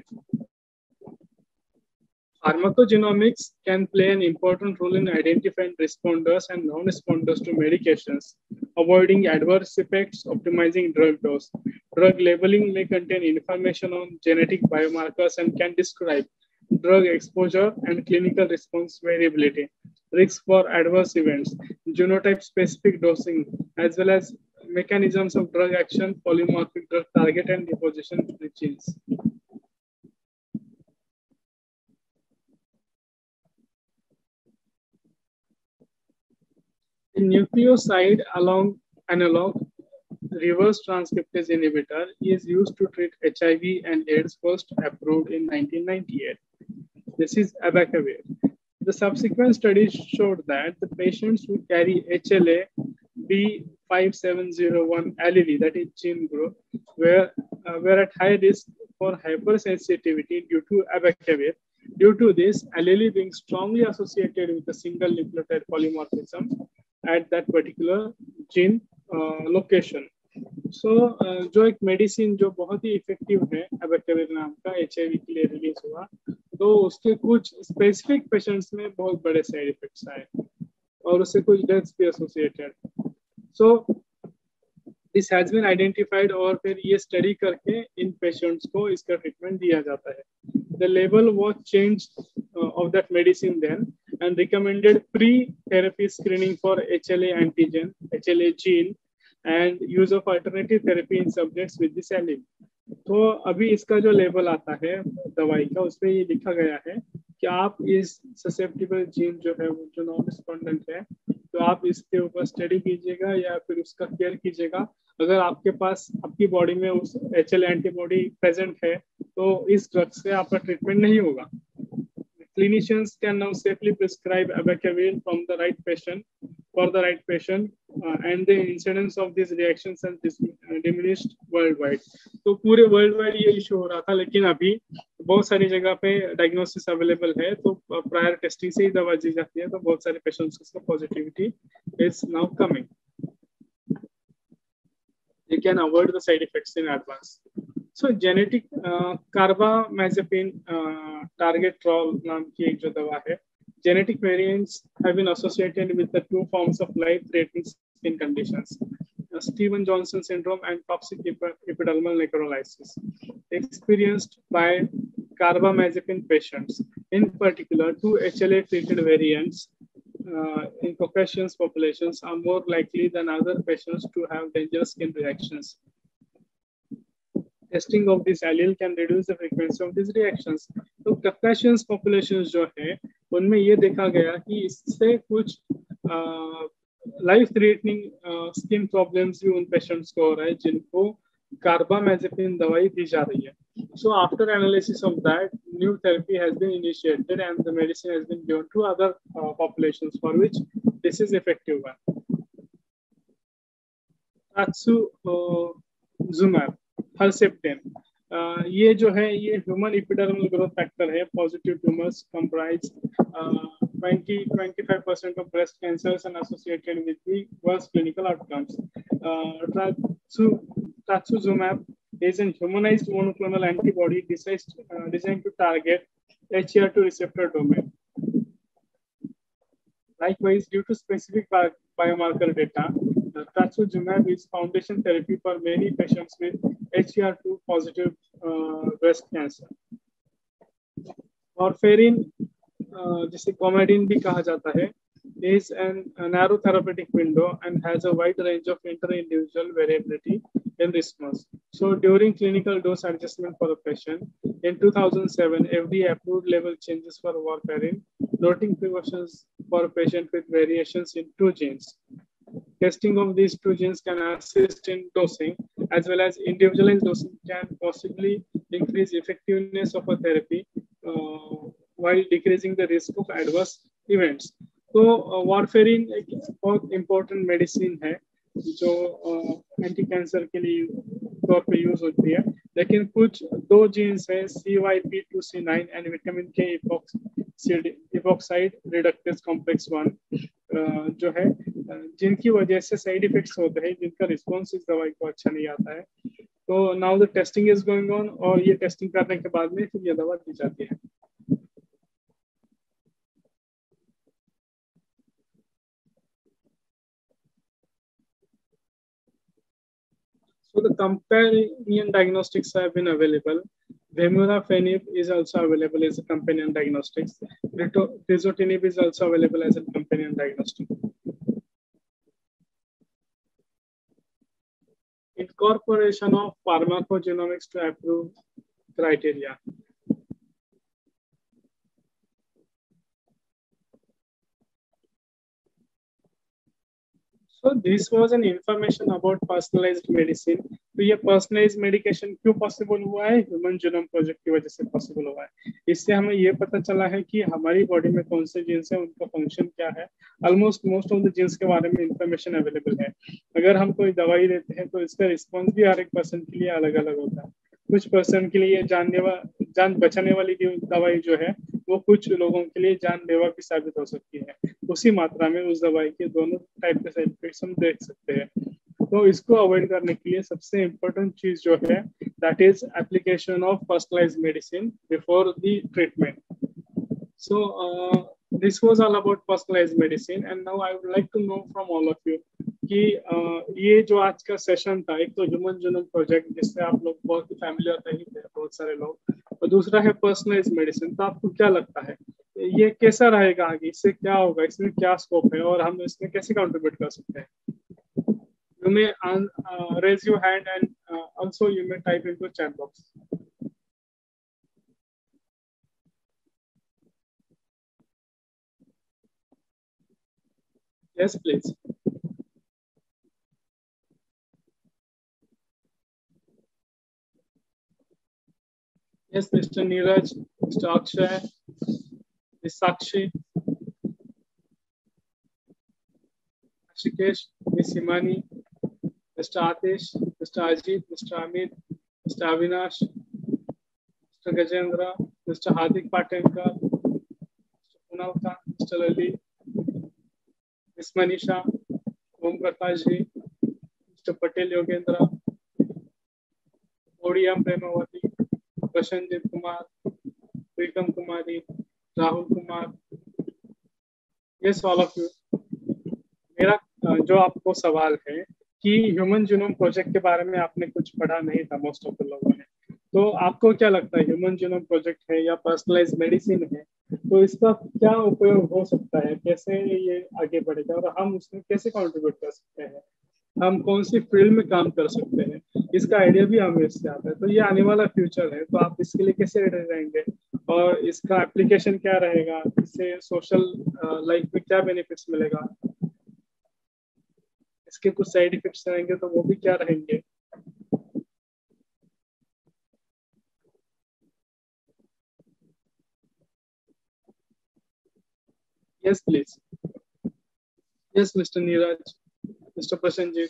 B: Pharmacogenomics can play an important role in identifying responders and non-responders to medications, avoiding adverse effects, optimizing drug dose. Drug labeling may contain information on genetic biomarkers and can describe drug exposure and clinical response variability, risks for adverse events, genotype-specific dosing, as well as mechanisms of drug action, polymorphic drug target, and deposition of genes. The nucleoside along analog reverse transcriptase inhibitor is used to treat H I V and AIDS, first approved in nineteen ninety-eight. This is abacavir. The subsequent studies showed that the patients who carry H L A B five seven zero one allele, that is gene group, were, uh, were at high risk for hypersensitivity due to abacavir. Due to this allele being strongly associated with a single nucleotide polymorphism at that particular gene uh, location. So uh, जो एक medicine जो बहुत ही effective है abacavir नाम का HIV के लिए release हुआ, तो उसके कुछ स्पेसिफिक पेशेंट्स में बहुत बड़े साइड इफेक्ट्स आए और उससे कुछ डेथ्स भी associated. So this has been identified और फिर ये स्टडी करके इन पेशेंट्स को इसका ट्रीटमेंट दिया जाता है. The label was changed uh, of that medicine then and recommended pre-therapy screening for H L A antigen, H L A gene, and use of alternative therapy in subjects with this allele. तो अभी इसका जो label आता है दवाई का, उसमें ये लिखा गया है कि आप इस ससेप्टिबल जीन जो है वो जो नॉन रिस्पोंडेंट है, तो आप इसके ऊपर स्टडी कीजिएगा या फिर उसका केयर कीजिएगा. अगर आपके पास आपकी बॉडी में उस एच एल एंटीबॉडी प्रेजेंट है तो इस ड्रग से आपका ट्रीटमेंट नहीं होगा. Clinicians can now safely prescribe abacavir from the right patient for the right patient, uh, and the incidence of these reactions has uh, diminished worldwide. तो पूरे world wide ये इशू हो रहा था, लेकिन अभी बहुत सारी जगह पे डायग्नोसिस अवेलेबल है, तो प्रायर टेस्टिंग से ही दवा दी जाती है, तो बहुत सारे पेशेंट्स को positivity is now coming. They can avoid the side effects in advance. So genetic uh, carbamazepine uh, target trial नाम की एक जो दवा है, genetic variants have been associated with the two forms of life-threatening skin conditions, uh, Stevens-Johnson syndrome and toxic epidermal necrolysis, experienced by carbamazepine patients. In particular, two H L A-treated variants Uh, in Caucasian populations are more likely than other patients to have dangerous skin reactions. Testing of this allele can reduce the frequency of these reactions. तो Caucasian populations जो है उनमें ये देखा गया कि इससे कुछ लाइफ थ्रेटनिंग स्किन प्रॉब्लम्स भी उन पेशेंट्स को हो रहा है जिनको कार्बामेजेपिन दवाई दी जा रही है. So after analysis of that, new therapy has been initiated and the medicine has been given to other uh, populations for which this is effective one. Trastuzumab, Herceptin. Uh, ये जो है ये ह्यूमन एपिडर्मल ग्रोथ फैक्टर है. Positive tumours comprise uh, twenty to twenty-five percent of breast cancers and associated with the worst clinical outcomes. Uh, Trastuzumab is a humanized monoclonal antibody designed, uh, designed to target H E R two receptor domain. Likewise, due to specific bi biomarker data, uh, Trastuzumab is foundation therapy for many patients with H E R two positive uh, breast cancer. Warfarin, uh, जिसे Coumadin भी कहा जाता है, is an, a narrow therapeutic window and has a wide range of inter-individual variability in response. So during clinical dose adjustment for a patient, in two thousand seven, F D A approved label changes for warfarin, noting precautions for a patient with variations in two genes. Testing of these two genes can assist in dosing, as well as individualized dosing can possibly increase effectiveness of a therapy uh, while decreasing the risk of adverse events. तो warfarin एक बहुत important medicine है जो anti cancer के लिए तौर पे use होती है, लेकिन कुछ दो जीन्स है C Y P two C nine and vitamin K epoxide reductase complex one जो है, जिनकी वजह से साइड इफेक्ट्स होते हैं, जिनका रिस्पॉन्स इस दवाई को अच्छा नहीं आता है. तो now the testing is going on और ये टेस्टिंग करने के बाद में फिर ये दवा दी जाती है. So the companion diagnostics have been available. Vemurafenib is also available as a companion diagnostics. Crizotinib is also available as a companion diagnostic. Incorporation of pharmacogenomics to approve criteria. So this was an information about personalized medicine. तो ये personalized medication क्यों possible हुआ है? Human Genome Project की वजह से possible हुआ है. इससे हमें ये पता चला है कि हमारी बॉडी में कौन से जीन्स हैं, उनका फंक्शन क्या है. Almost most of the genes के बारे में information available है. अगर हम कोई दवाई देते हैं तो इसका रिस्पॉन्स भी हर एक पर्सन के लिए अलग अलग होता है. कुछ पर्सन के लिए जानने वा जान बचाने वाली दवाई जो है वो कुछ लोगों के लिए जानलेवा भी साबित हो सकती है. उसी मात्रा में उस दवाई के दोनों टाइप के साइड इफेक्ट्स हम देख सकते हैं. तो इसको अवॉइड करने के लिए सबसे इम्पोर्टेंट चीज जो है that is application of personalised medicine before the treatment. So this was all about personalized medicine and now I would like to know from all of you कि uh, ये जो आज का सेशन था, एक तो ह्यूमन जीनोम प्रोजेक्ट जिससे आप लोग बहुत ही फैमिलियर नहीं थे बहुत सारे लोग, और दूसरा है पर्सनलाइज्ड मेडिसिन. तो आपको क्या लगता है ये कैसा रहेगा आगे, इससे क्या होगा, इसमें क्या स्कोप है और हम इसमें कैसे कंट्रीब्यूट कर सकते हैं? You may uh, raise your hand and uh, also you may type into chat box. Yes, please. Yes, Mister Neeraj, Mister Akshay, Miss Sakshi, Ashikesh, Miss Himani, Mister Atish, Mister Ajit, Mister Amit, Mister Avinash, Mister Gajendra, Mister Hardik Patenkar, Mister Punalka, Mister Lali, Miss Manisha, Om Prakash ji, Mister Patel Yogendra, Odiyam Premawati, Prashanjit Kumar, Prikam Kumari, Rahul Kumar. Yes, all of you. मेरा जो आपको सवाल है कि human genome project के बारे में आपने कुछ पढ़ा नहीं था मोस्ट ऑफ द लोगों ने, तो आपको क्या लगता है ह्यूमन जीनोम प्रोजेक्ट है या पर्सनलाइज्ड मेडिसिन है, तो इसका क्या उपयोग हो सकता है, कैसे ये आगे बढ़ेगा और हम उसमें कैसे कंट्रीब्यूट कर सकते हैं, हम कौन सी फील्ड में काम कर सकते हैं, इसका आइडिया भी हमें इससे आता है. तो ये आने वाला फ्यूचर है, तो आप इसके लिए कैसे रेडी रहेंगे और इसका एप्लीकेशन क्या रहेगा, इससे सोशल लाइफ में क्या बेनिफिट्स मिलेगा, इसके कुछ साइड इफेक्ट्स रहेंगे तो वो भी क्या रहेंगे. Yes, please. Yes, Mister Neeraj, Mister Prasenjit.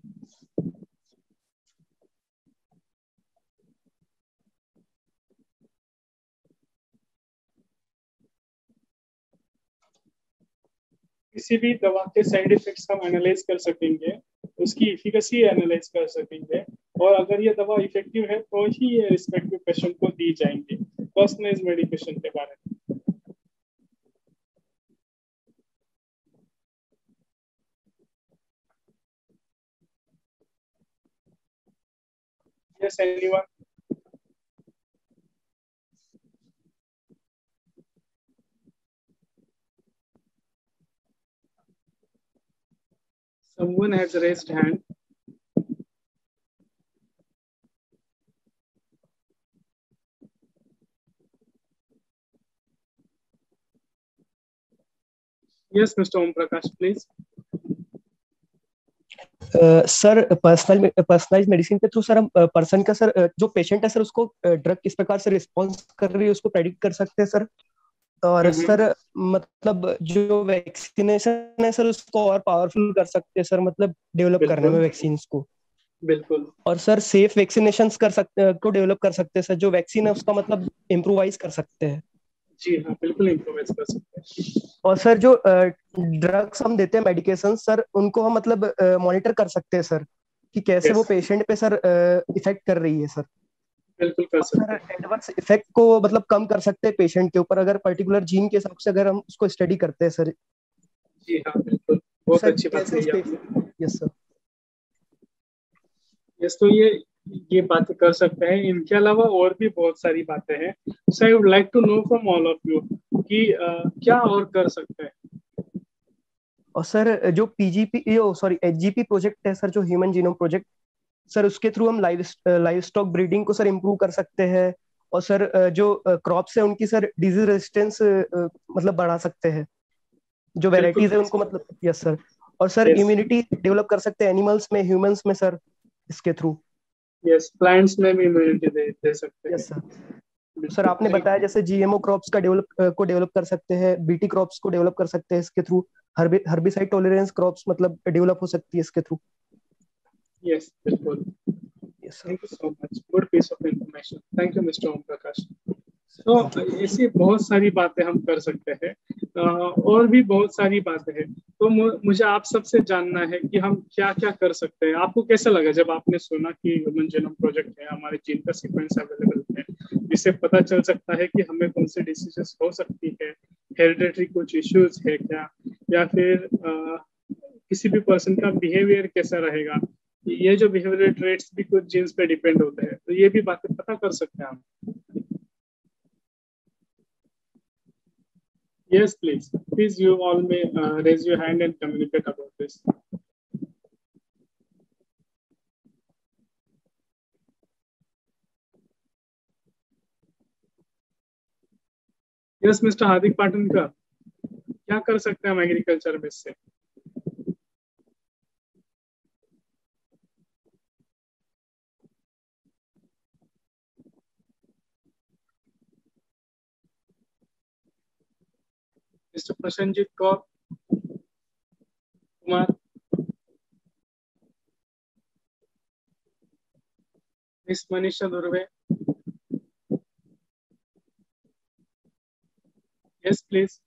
B: किसी भी दवा के साइड इफेक्ट्स हम एनालाइज कर सकेंगे, उसकी इफिकेसी एनालाइज कर सकेंगे, और अगर ये दवा इफेक्टिव है तो ही ये रिस्पेक्टिव पेशेंट को दी जाएंगी. पर्सनलाइज्ड मेडिकेशन के बारे में. Yes, anyone? Someone has raised hand. Yes, Mister Om Prakash, please.
D: Sir personal personalised medicine के थ्रू सर हम पर्सन का सर जो पेशेंट है सर उसको ड्रग किस प्रकार से रिस्पॉन्स कर रही है उसको प्रेडिक्ट कर सकते हैं सर. और सर मतलब जो वैक्सीनेशन है सर उसको और पावरफुल कर सकते हैं सर, मतलब डेवलप करने में वैक्सीन्स को.
B: बिल्कुल.
D: और सर सेफ वैक्सीनेशंस कर सकते को डेवलप कर सकते हैं सर, जो वैक्सीन है उसका मतलब इम्प्रोवाइज कर सकते हैं.
B: जी हाँ, बिल्कुल इम्प्रोवाइज कर सकते हैं.
D: और सर जो ड्रग्स हम देते हैं मेडिकेशन सर उनको हम मतलब मॉनिटर कर सकते हैं सर कि कैसे yes. वो पेशेंट पे सर इफेक्ट कर रही है सर.
B: बिल्कुल कर सकते हैं.
D: सर एडवर्स इफेक्ट को मतलब कम कर सकते हैं पेशेंट के ऊपर अगर पर्टिकुलर जीन के हिसाब से अगर हम उसको स्टडी करते हैं सर.
B: जी हाँ, बिल्कुल. बहुत अच्छी बात है.
D: Yes sir.
B: यस, तो ये ये बातें कर सकते हैं. इनके अलावा और भी बहुत सारी बातें हैं. So I would like to know from all of you कि uh, क्या और कर सकते हैं.
D: और सर जो पीजीपी सॉरी एचजीपी प्रोजेक्ट है सर, जो ह्यूमन जीनोम प्रोजेक्ट सर, उसके थ्रू हम लाइव लाइव स्टॉक ब्रीडिंग को सर इम्प्रूव कर सकते हैं. और सर जो क्रॉप्स है उनकी सर डिजीज रेजिस्टेंस मतलब बढ़ा सकते हैं, जो वेराइटीज है उनको मतलब. Yes sir. और सर
B: Yes.
D: इम्यूनिटी डेवलप कर सकते हैं एनिमल्स में, ह्यूमंस में सर इसके थ्रू।
B: यस, प्लांट्स में भी इम्यूनिटी दे, दे सकते हैं।
D: Yes sir. सर आपने बताया जैसे जीएमओ क्रॉप्स का डेवलप को डेवलप कर सकते हैं, बीटी क्रॉप्स को डेवलप कर सकते हैं इसके थ्रू, हर्बी हर्बिसाइड टॉलरेंस क्रॉप्स मतलब डेवलप हो सकती है इसके थ्रू।
B: यस, बिल्कुल।
D: Yes
B: thank you so much, good piece of information. Thank you mister Om Prakash. तो ऐसी बहुत सारी बातें हम कर सकते हैं, और भी बहुत सारी बातें हैं। तो मुझे आप सबसे जानना है कि हम क्या क्या कर सकते हैं। आपको कैसा लगा जब आपने सुना कि ह्यूमन जीनोम प्रोजेक्ट है, हमारे जीन का सीक्वेंस अवेलेबल है, जिससे पता चल सकता है कि हमें कौन सी डिसीजेस हो सकती है, हेरिडिटरी कुछ इश्यूज है क्या, या फिर आ, किसी भी पर्सन का बिहेवियर कैसा रहेगा, ये जो बिहेवियर ट्रेट्स भी कुछ जीन्स पे डिपेंड होते हैं, तो ये भी बातें पता कर सकते हैं हम। Yes, please. Please, you all may uh, raise your hand and communicate about this. Yes, Mister हार्दिक पाटन का क्या कर सकते हैं हम एग्रीकल्चर में इससे? Mister Prasannajit Kaur Kumar, miss Manisha Durve. Yes, please.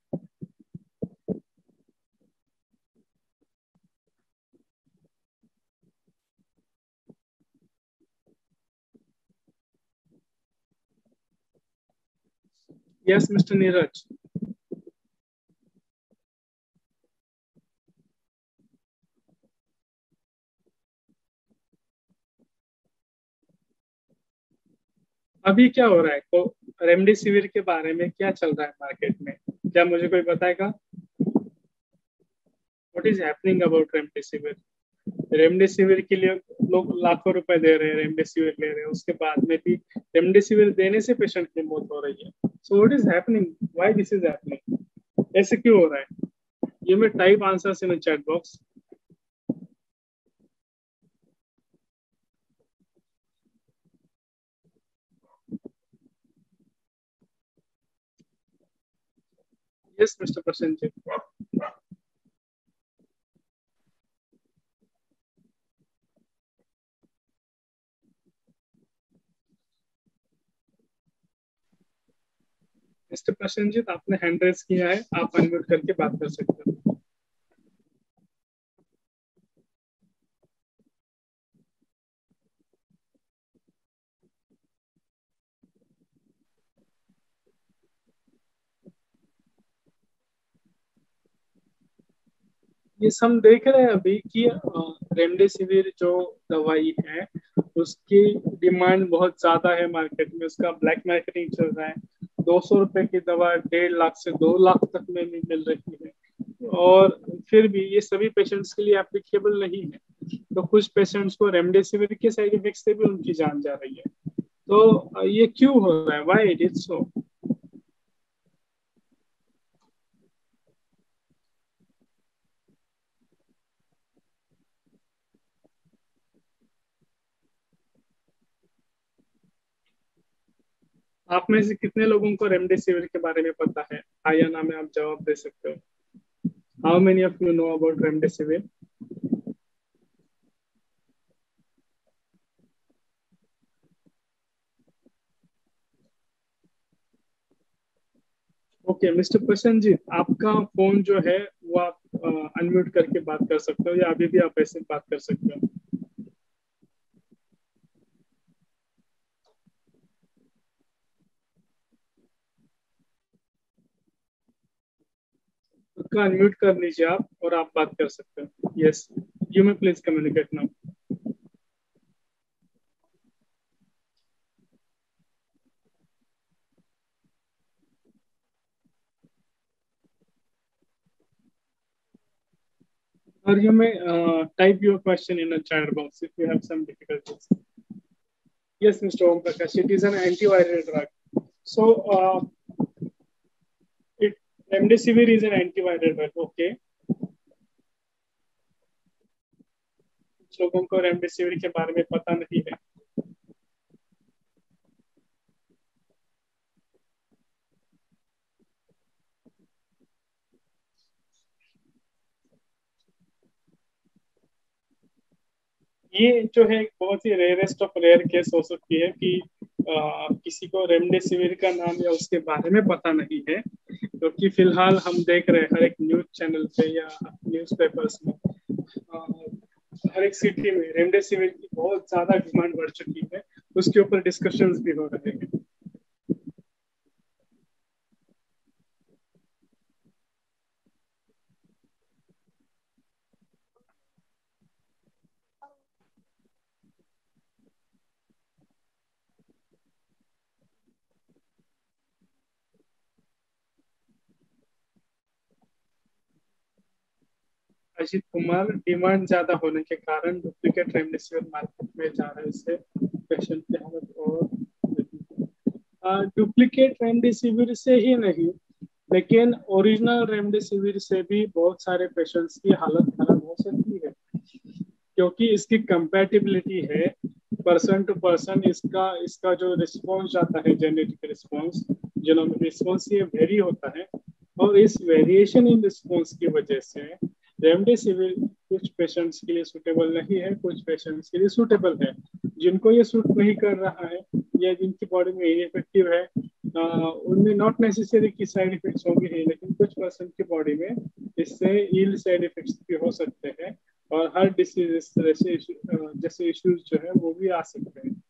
B: Yes, Mister Neeraj. अभी क्या हो रहा है, तो रेमडेसिविर के बारे में क्या चल रहा है मार्केट में, क्या मुझे कोई बताएगा? What is happening about remdesivir? Remdesivir के लिए लोग लाखों रुपए दे रहे हैं, रेमडेसिविर ले रहे हैं, उसके बाद में भी रेमडेसिविर देने से पेशेंट की मौत हो रही है। So what is happening, why this is happening, ऐसे क्यों हो रहा है? You may type answers in the chat box. Yes, Mister Prasenjit. Mister Prasenjit, आपने हैंड रेज किया है, आप अनम्यूट करके बात कर सकते हो। ये हम देख रहे हैं अभी कि रेमडेसिविर जो दवाई है उसकी डिमांड बहुत ज्यादा है मार्केट में, उसका ब्लैक मार्केटिंग चल रहा है। दो सौ रुपए की दवा डेढ़ लाख से दो लाख तक में भी मिल रही है, और फिर भी ये सभी पेशेंट्स के लिए एप्लीकेबल नहीं है। तो कुछ पेशेंट्स को रेमडेसिविर के साइड इफेक्ट से भी उनकी जान जा रही है। तो ये क्यों हो रहा है, व्हाई इट इज सो? आप में से कितने लोगों को रेमडेसिविर के बारे में पता है? हाँ या ना में आप जवाब दे सकते हो। How many of you know about remdesivir? Okay mister Prasannajit, आपका फोन जो है वो आप अनम्यूट करके बात कर सकते हो, या अभी भी आप ऐसे बात कर सकते हो। उसका अनम्यूट कर लीजिए आप, और आप बात कर सकते हो। Yes, you may please communicate now. or you may uh, type your question in the chat box if you have some difficulties. Yes, Mister Om Prakash, it is an antiviral drug. So, uh, it remdesivir is an antiviral drug. Okay. कुछ लोगों को remdesivir के बारे में पता नहीं है। ये जो है एक बहुत ही रेयरेस्ट ऑफ रेयर केस हो सकती है कि आ, किसी को रेमडेसिविर का नाम या उसके बारे में पता नहीं है, क्योंकि तो फिलहाल हम देख रहे हैं हर एक न्यूज चैनल पे या न्यूज़पेपर्स में आ, हर एक सिटी में रेमडेसिविर की बहुत ज्यादा डिमांड बढ़ चुकी है, उसके ऊपर डिस्कशंस भी हो रहे हैं। अजीत कुमार, डिमांड ज्यादा होने के कारण डुप्लीकेट रेमडेसिविर मार्केट में जा रहे से पेशेंट की हालत और डुप्लीकेट रेमडेसिविर से ही नहीं, लेकिन ओरिजिनल रेमडेसिविर से भी बहुत सारे पेशेंट्स की हालत खराब हो सकती है, क्योंकि इसकी कंपैटिबिलिटी है पर्सन टू पर्सन। इसका इसका जो रिस्पॉन्स जाता है, जेनेटिक रिस्पॉन्स, जीनोमिक रिस्पॉन्स, ये वेरी होता है, और इस वेरिएशन इन रिस्पॉन्स की वजह से रेमडेसिविर कुछ पेशेंट्स के लिए सूटेबल नहीं है, कुछ पेशेंट्स के लिए सूटेबल है। जिनको ये सूट नहीं कर रहा है या जिनकी बॉडी में इनफेक्टिव है, उनमें नॉट नेसेसरी की साइड इफेक्ट्स होंगे ही, लेकिन कुछ पर्सन की बॉडी में इससे इल साइड इफेक्ट्स भी हो सकते हैं, और हर डिसीज जैसे इश्यूज जो है वो भी आ सकते हैं।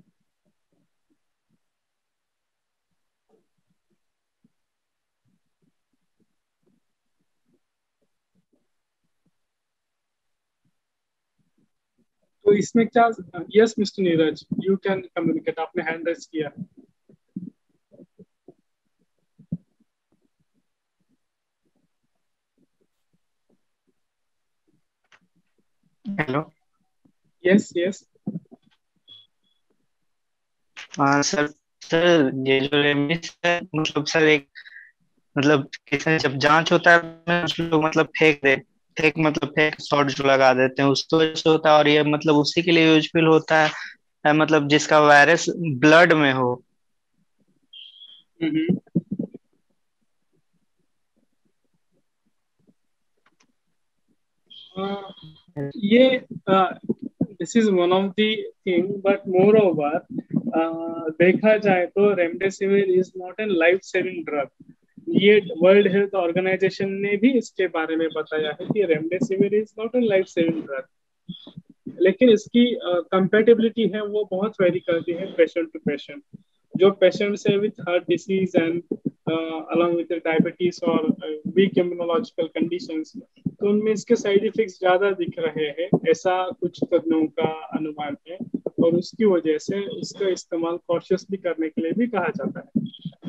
B: तो इसमें क्या, yes mister Neeraj, you can communicate, आपने हैंड रेज किया।
C: हेलो। यस यस हाँ सर। सर ये जो रेमडिस है, मतलब सर एक मतलब किसी जब जांच होता है उस लोग मतलब फेंक दे फेक मतलब फेक शॉट जो लगा देते हैं उसकी वजह से होता है, और ये मतलब उसी के लिए यूजफुल होता है, मतलब जिसका वायरस ब्लड में हो।
B: ये this is one of the thing, but moreover देखा जाए तो remdesivir is not an life saving drug. ये वर्ल्ड हेल्थ ऑर्गेनाइजेशन ने भी इसके बारे में बताया है कि remdesivir is not an life saving drug, लेकिन इसकी कंपेटेबिलिटी uh, है वो बहुत वेरी करती है पेशेंट टू पेशेंट। जो पेशेंट्स है with heart disease and along with diabetes और वीक इम्यूनोलॉजिकल कंडीशंस, तो उनमें इसके साइड इफेक्ट्स ज्यादा दिख रहे हैं, ऐसा कुछ तज्ञों का अनुमान है, और उसकी वजह से इसका इस्तेमाल कॉशियसली करने के लिए भी कहा जाता है।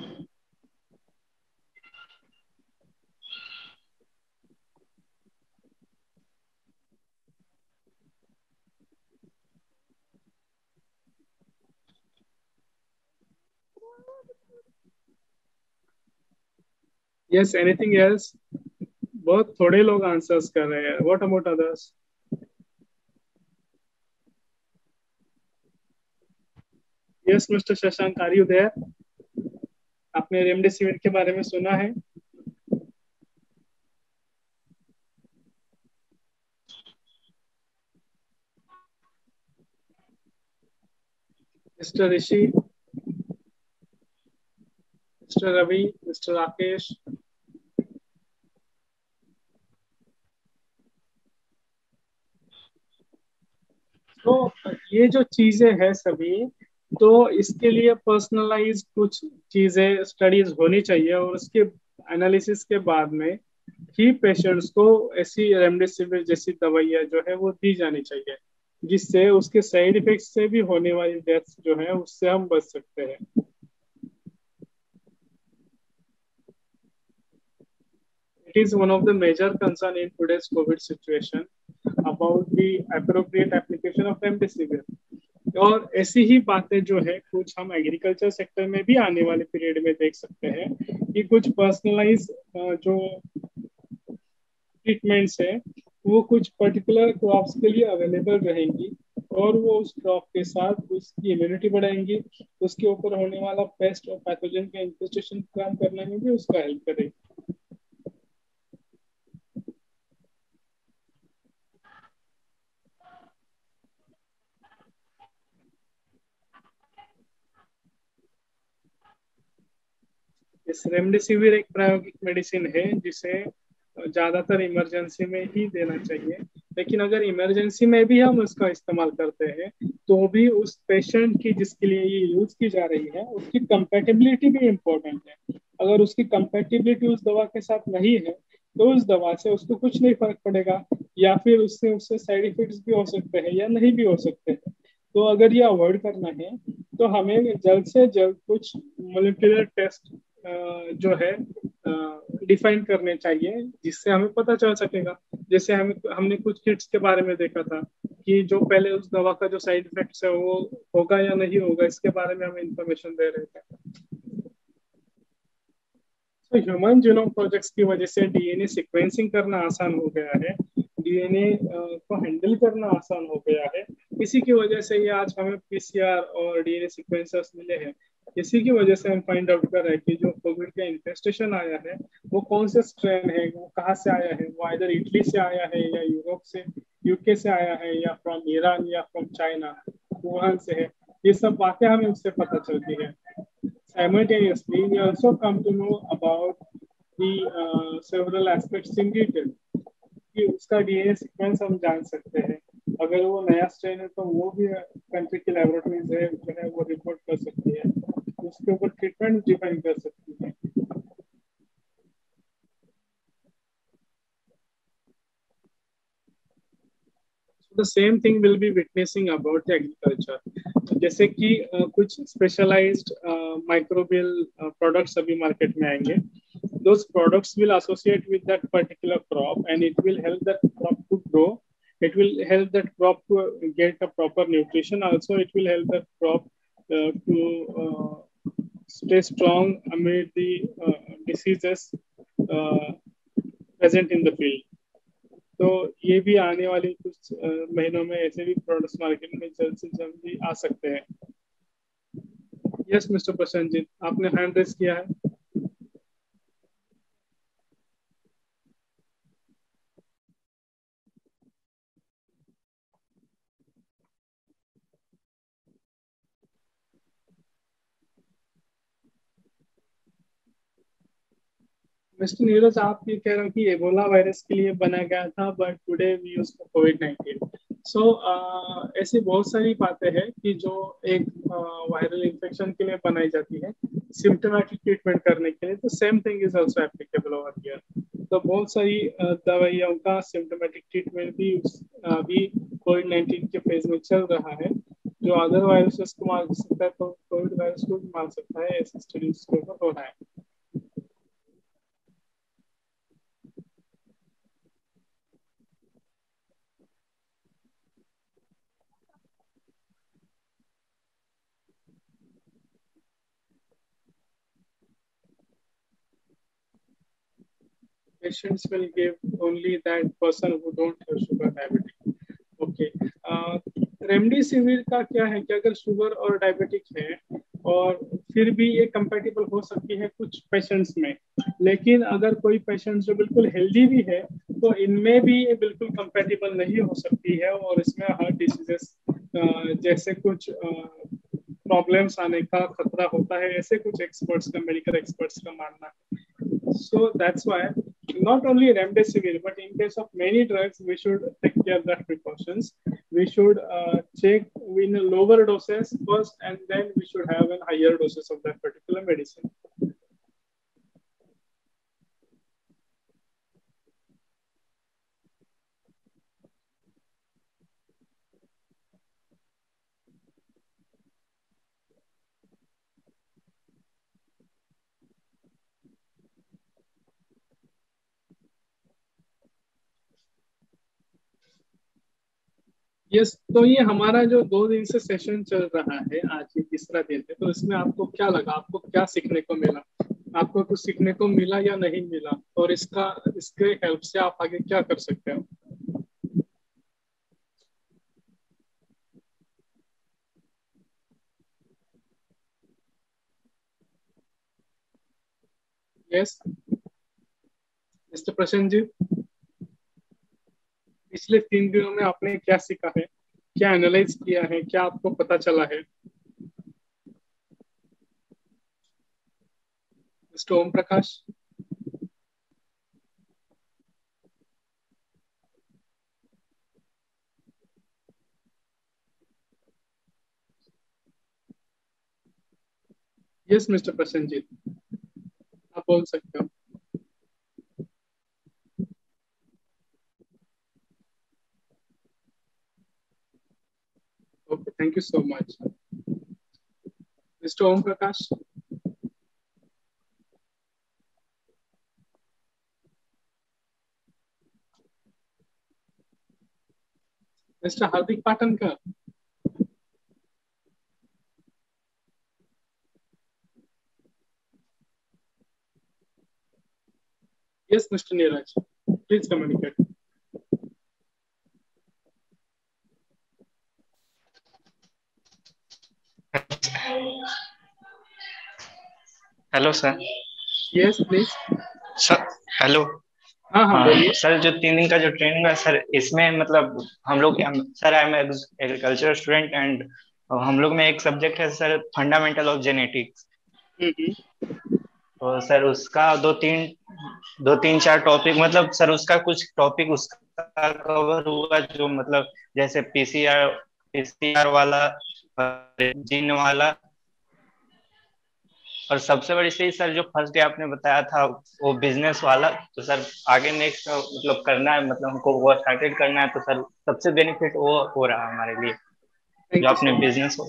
B: Yes, anything else? बहुत थोड़े लोग आंसर्स कर रहे हैं. What about others? Yes, mister Shashank, are you there? आपने रेमडेसिविर के बारे में सुना है? Mister Rishi, mister Ravi, mister Rakesh, तो ये जो चीजें हैं सभी, तो इसके लिए पर्सनलाइज कुछ चीजें स्टडीज होनी चाहिए, और उसके एनालिसिस के बाद में ही पेशेंट्स को ऐसी रेमडेसिविर जैसी दवाइयाँ जो है वो दी जानी चाहिए, जिससे उसके साइड इफेक्ट्स से भी होने वाली डेथ्स जो है उससे हम बच सकते हैं। It is one of the major concern in today's COVID situation about the appropriate application of remdesivir. और ऐसी ही बातें जो है कुछ हम एग्रीकल्चर सेक्टर में भी आने वाले पीरियड में देख सकते हैं कि कुछ पर्सनलाइज जो ट्रीटमेंट्स है वो कुछ पर्टिकुलर क्रॉप्स के लिए अवेलेबल रहेंगी और वो उस क्रॉप के साथ उसकी इम्यूनिटी बढ़ाएंगी, उसके ऊपर होने वाला पेस्ट और पैथोजन के इन्फेस्टेशन कम करने में भी उसका हेल्प करेगी। इस रेमडेसिविर एक प्रायोगिक मेडिसिन है जिसे ज्यादातर इमरजेंसी में ही देना चाहिए, लेकिन अगर इमरजेंसी में भी हम उसका इस्तेमाल करते हैं तो भी उस पेशेंट की जिसके लिए ये यूज की जा रही है उसकी कंपैटिबिलिटी भी इम्पोर्टेंट है। अगर उसकी कंपैटिबिलिटी उस दवा के साथ नहीं है तो उस दवा से उसको कुछ नहीं फर्क पड़ेगा, या फिर उससे उससे साइड इफेक्ट्स भी हो सकते हैं या नहीं भी हो सकते हैं। तो अगर ये अवॉइड करना है तो हमें जल्द से जल्द कुछ मोलिकुलर टेस्ट जो है डिफाइन करने चाहिए जिससे हमें पता चल सकेगा। जैसे हमें हमने कुछ किट्स के बारे में देखा था कि जो पहले उस दवा का जो साइड इफेक्ट्स है वो होगा या नहीं होगा, इसके बारे में हमें इंफॉर्मेशन दे रहे थे। तो ह्यूमन जीनोम प्रोजेक्ट्स की वजह से डीएनए सीक्वेंसिंग करना आसान हो गया है, डीएनए को हैंडल करना आसान हो गया है। इसी की वजह से ये आज हमें पीसीआर और डीएनए सीक्वेंसर्स मिले हैं। इसी की वजह से हम फाइंड आउट कर रहे हैं कि जो कोविड का इन्फेस्टेशन आया है वो कौन से स्ट्रेन है, वो कहाँ से आया है, वो इधर इटली से आया है या यूरोप से यूके से आया है या फ्रॉम ईरान या फ्रॉम चाइना, वुहान से है। ये सब बातें हमें उससे पता चलती है। Simultaneously, we also come to know about the uh, several aspects in detail. कि उसका डीएनए सीक्वेंस हम जान सकते हैं। अगर वो नया स्ट्रेन है तो वो भी कंट्री की लैबोरेटरीज है जो है वो रिपोर्ट कर सकती है, उसके ऊपर ट्रीटमेंट डिफाइन कर सकती है। The same thing will be witnessing about the agriculture. जैसे कि uh, कुछ स्पेशलाइज्ड माइक्रोबियल प्रोडक्ट्स अभी मार्केट में आएंगे। Those products will associate with that particular crop and it will help that crop to grow. It will help that crop to get a proper nutrition. Also, it will help that crop uh, to uh, stay strong amid the uh, diseases uh, present in the field. तो ये भी आने वाले कुछ महीनों में ऐसे भी प्रोडक्ट्स मार्केट में जल्द से जल्दी आ सकते हैं। यस मिस्टर प्रशांत, आपने हैंड रेस किया है। मिस्टर नीरज, आप ये कह रहे हो कि एबोला वायरस के लिए बनाया गया था but today we use for COVID nineteen. So ऐसी बहुत सारी बातें हैं कि जो एक वायरल इन्फेक्शन के लिए बनाई जाती है सिम्टोमेटिक ट्रीटमेंट करने के लिए, तो same thing is also applicable over here. तो बहुत सारी दवाइयों का सिम्टोमेटिक ट्रीटमेंट भी अभी कोविड नाइनटीन के फेज में चल रहा है। जो अदर वायरसेस को मार सकता है तो कोविड वायरस को भी मार सकता है, ऐसे स्टडीज हो रहा है। Patients will give only that person who don't have sugar diabetic. Okay. uh, remdesivir का क्या है कि अगर शुगर और डायबिटिक है और फिर भी ये कंपैटिबल हो सकती है कुछ पेशेंट्स में, लेकिन अगर कोई पेशेंट जो बिल्कुल हेल्दी भी है तो इनमें भी ये बिल्कुल कंपैटिबल नहीं हो सकती है और इसमें हार्ट डिसीजेस जैसे कुछ प्रॉब्लम्स आने का खतरा होता है, ऐसे कुछ एक्सपर्ट्स का, मेडिकल एक्सपर्ट्स का मानना है। So that's why not only remdesivir, but in case of many drugs, we should take care of that precautions. We should uh, check in lower doses first, and then we should have a higher doses of that particular medicine. Yes yes, तो ये हमारा जो दो दिन से session चल रहा है, आज ये तीसरा दिन है, तो इसमें आपको क्या लगा, आपको क्या सीखने को मिला, आपको कुछ सीखने को मिला या नहीं मिला, और इसका इसके हेल्प से आप आगे क्या कर सकते हो? यस मिस्टर प्रसन्नजीत, पिछले तीन दिनों में आपने क्या सीखा है, क्या एनालाइज किया है, क्या आपको पता चला है? Mister Om Prakash. Yes mister Prasannajit, आप बोल सकते हो। Okay, thank you so much. Mister Om Prakash. Mister Hardik Patankar. Yes mister Neeraj, please communicate.
C: Hello sir.
B: Yes please.
C: Sir hello.
B: हाँ हाँ
C: हाँ
B: बोलिए।
C: सर, जो तीन दिन का जो ट्रेनिंग है सर, इसमें मतलब हम लोग, sir I am agriculture student and हम लोग में एक सब्जेक्ट है sir, fundamental of genetics.
B: Hmm
C: तो सर उसका दो तीन दो तीन चार टॉपिक, मतलब सर उसका कुछ टॉपिक उसका कवर हुआ, जो मतलब जैसे पीसीआर पीसीआर वाला, जीन वाला, और सबसे बड़ी चीज सर जो फर्स्ट डे आपने बताया था वो बिजनेस वाला। तो सर आगे नेक्स्ट मतलब करना है, मतलब हमको वो स्टार्टेड करना है, तो सर सबसे बेनिफिट वो हो रहा है हमारे लिए,
B: थैंक
C: जो
B: यू
C: आपने
B: so much.
C: Business.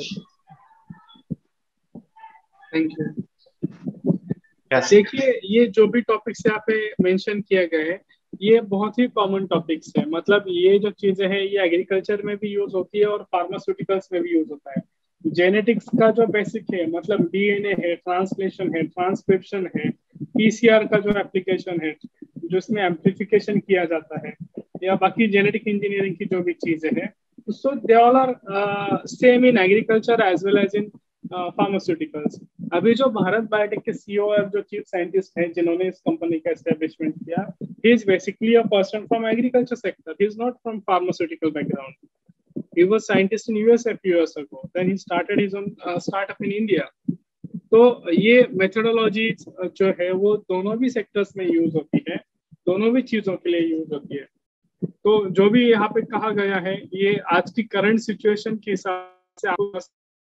B: Thank you.
C: Yes.
B: देखिए, ये जो भी टॉपिक्स यहाँ पे मेंशन किए गए हैं, ये बहुत ही कॉमन टॉपिक्स है। मतलब ये जो चीजें हैं ये एग्रीकल्चर में भी यूज होती है और फार्मास्यूटिकल्स में भी यूज होता है। जेनेटिक्स का जो बेसिक है, मतलब डीएनए है, ट्रांसलेशन है, ट्रांसक्रिप्शन है, पीसीआर का जो एप्लीकेशन है, जो इसमें एम्प्लीफिकेशन किया जाता है, या बाकी जेनेटिक इंजीनियरिंग की जो भी चीजें हैं, so they all are same in agriculture as well as in pharmaceuticals. अभी जो भारत बायोटेक के सीईओ और जो चीफ साइंटिस्ट हैं जिन्होंने इस कंपनी का एस्टेब्लिशमेंट किया, he is basically a person from agriculture sector, he is not from pharmaceutical background. He was scientist in U S a few years ago. Then he started his own uh, startup in India. तो ये methodology जो है वो दोनों भी sectors में use होती है, दोनों भी चीजों के लिए यूज होती है। तो जो भी यहाँ पे कहा गया है ये आज की करंट सिचुएशन के हिसाब से आपको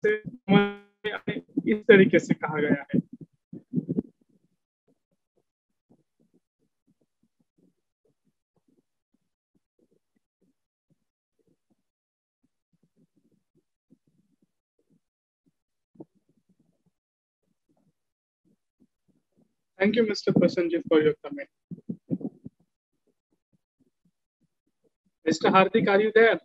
B: इस तरीके से कहा गया है। Thank you, Mister Prasanjit, for your comment. Mister Hardik, are you there?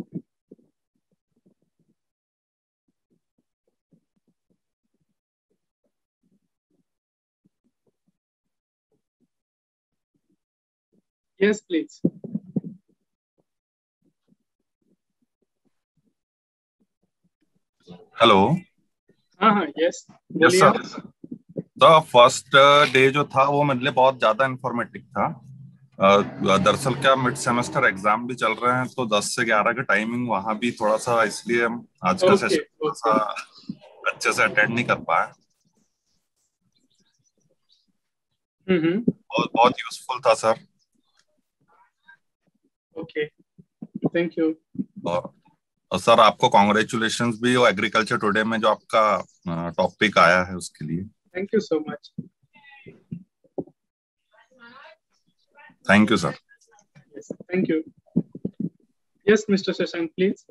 B: Yes, please.
E: Hello.
B: हाँ हाँ यस
E: यस
B: बोलिए
E: सर।
B: आप।
E: तो फर्स्ट डे जो था वो मेरे लिए बहुत ज्यादा इंफॉर्मेटिव था। अ, दरअसल क्या मिड सेमेस्टर एग्जाम भी चल रहे हैं, तो दस से ग्यारह का टाइमिंग वहां भी थोड़ा सा, इसलिए हम आज का
B: ओके
E: सेशन थोड़ा
B: ओके।
E: सा अच्छे से अटेंड नहीं कर पाए।
B: हम्म
E: बहुत बहुत यूजफुल था सर।
B: Okay, thank you.
E: और, और सर आपको कॉन्ग्रेचुलेशंस भी हो एग्रीकल्चर टुडे में जो आपका टॉपिक आया है उसके लिए।
B: Thank you so much.
E: Thank you sir.
B: Yes thank you. Yes mister Shashank please.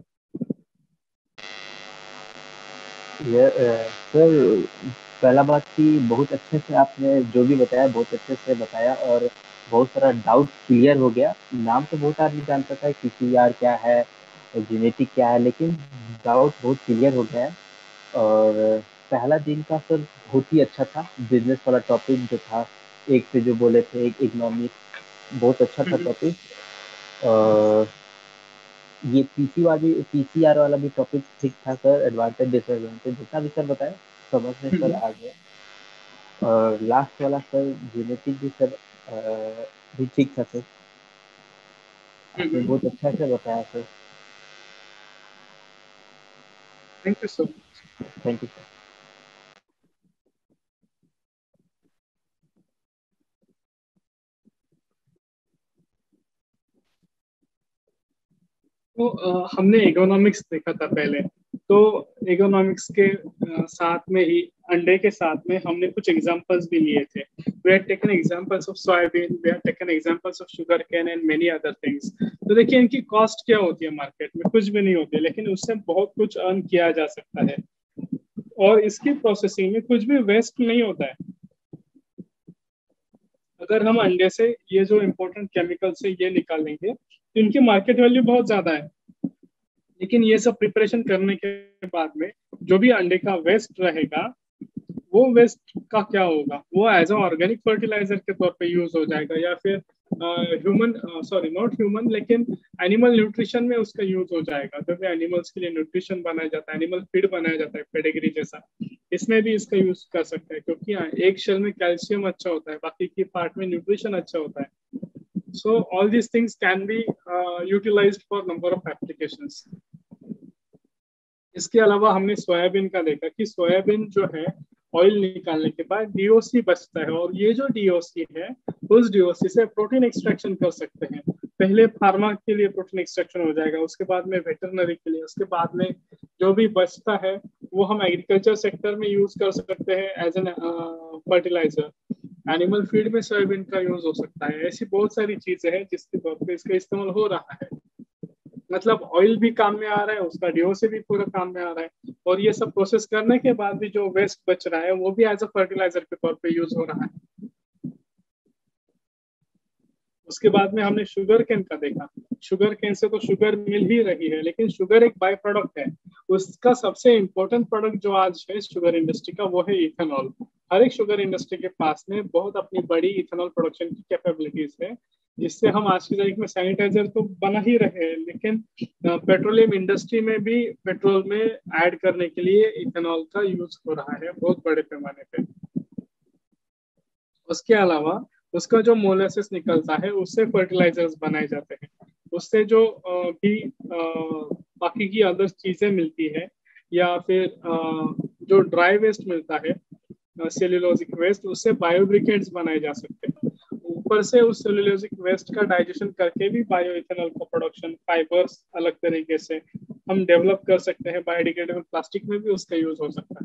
F: ये सर, पहला बात कि बहुत अच्छे से आपने जो भी बताया बहुत अच्छे से बताया और बहुत सारा डाउट क्लियर हो गया। नाम तो बहुत आदमी जानता था पीसीआर क्या है, जेनेटिक क्या है, लेकिन डाउट बहुत क्लियर हो गया है। और पहला दिन का सर बहुत ही अच्छा था। बिजनेस वाला टॉपिक जो था, एक पे जो बोले थे एक इकोनॉमिक, बहुत अच्छा था टॉपिक। और ये पीसी वाली पीसीआर वाला भी टॉपिक ठीक था सर, एडवांटेज डिसएडवांटेज जितना भी सर बताया समझ में सर आ गया। और लास्ट वाला सर जेनेटिक भी सर भी ठीक था सर, आपने बहुत अच्छा से बताया sir.
B: Thank you so much.
F: Thank you sir.
B: तो uh, हमने इकोनॉमिक्स देखा था पहले, तो इकोनॉमिक्स के uh, साथ में ही अंडे के साथ में हमने कुछ एग्जांपल्स भी लिए थे। We have taken examples of soybean, we have taken examples of sugarcane and many other things. तो देखिए इनकी कॉस्ट क्या होती है मार्केट में, कुछ भी नहीं होती है, लेकिन उससे बहुत कुछ अर्न किया जा सकता है और इसकी प्रोसेसिंग में कुछ भी वेस्ट नहीं होता है। अगर हम अंडे से ये जो इम्पोर्टेंट केमिकल से ये निकालेंगे तो इनकी मार्केट वैल्यू बहुत ज्यादा है, लेकिन ये सब प्रिपरेशन करने के बाद में जो भी अंडे का वेस्ट रहेगा वो वेस्ट का क्या होगा, वो एज अ ऑर्गेनिक फर्टिलाइजर के तौर पे यूज हो जाएगा या फिर ह्यूमन सॉरी नॉट ह्यूमन लेकिन एनिमल न्यूट्रिशन में उसका यूज हो जाएगा। जो भी एनिमल्स के लिए न्यूट्रिशन बनाया जाता है, एनिमल फीड बनाया जाता है पेडिग्री जैसा, इसमें भी इसका यूज कर सकते हैं क्योंकि एक शेल में कैल्शियम अच्छा होता है, बाकी की पार्ट में न्यूट्रिशन अच्छा होता है। So all these things can be utilised for number of applications. इसके अलावा हमने सोयाबीन का देखा कि सोयाबीन जो है ऑयल निकालने के बाद डीओसी बचता है और ये जो डीओसी है उस डीओसी से प्रोटीन एक्सट्रैक्शन कर सकते हैं। पहले फार्मा के लिए प्रोटीन एक्सट्रैक्शन हो जाएगा, उसके बाद में वेटरनरी के लिए, उसके बाद में जो भी बचता है वो हम एग्रीकल्चर सेक्टर में यूज कर सकते हैं as an fertiliser. Animal feed में सोयाबीन का यूज हो सकता है। ऐसी बहुत सारी चीजें हैं जिसके तौर पर इसका इस्तेमाल हो रहा है। मतलब ऑयल भी काम में आ रहा है, उसका डीओसी भी पूरा काम में आ रहा है और ये सब प्रोसेस करने के बाद भी जो वेस्ट बच रहा है वो भी एज अ फर्टिलाइजर के तौर पे यूज हो रहा है। उसके बाद में हमने शुगर केन का देखा। शुगर केन से तो शुगर मिल ही रही है, लेकिन शुगर एक बाय प्रोडक्ट है। उसका सबसे इम्पोर्टेंट प्रोडक्ट जो आज है शुगर इंडस्ट्री का वो है इथेनॉल। हर एक शुगर इंडस्ट्री के पास में बहुत अपनी बड़ी इथेनॉल प्रोडक्शन की कैपेबिलिटीज है, जिससे हम आज की तारीख में सैनिटाइजर तो बना ही रहे हैं, लेकिन पेट्रोलियम इंडस्ट्री में भी पेट्रोल में ऐड करने के लिए इथेनॉल का यूज हो रहा है बहुत बड़े पैमाने पे। उसके अलावा उसका जो मोलेसिस निकलता है उससे फर्टिलाइजर्स बनाए जाते हैं। उससे जो भी बाकी की अदर चीजें मिलती है या फिर जो ड्राई वेस्ट मिलता है सेल्यूलोजिक वेस्ट, उससे बायोब्रिकेट्स बनाए जा सकते हैं। ऊपर से उस सेल्यूलोजिक वेस्ट का डाइजेशन करके भी बायो इथेनॉल का प्रोडक्शन फाइबर्स अलग तरीके से हम डेवलप कर सकते हैं। बायोडिग्रेडेबल प्लास्टिक में भी उसका यूज हो सकता है।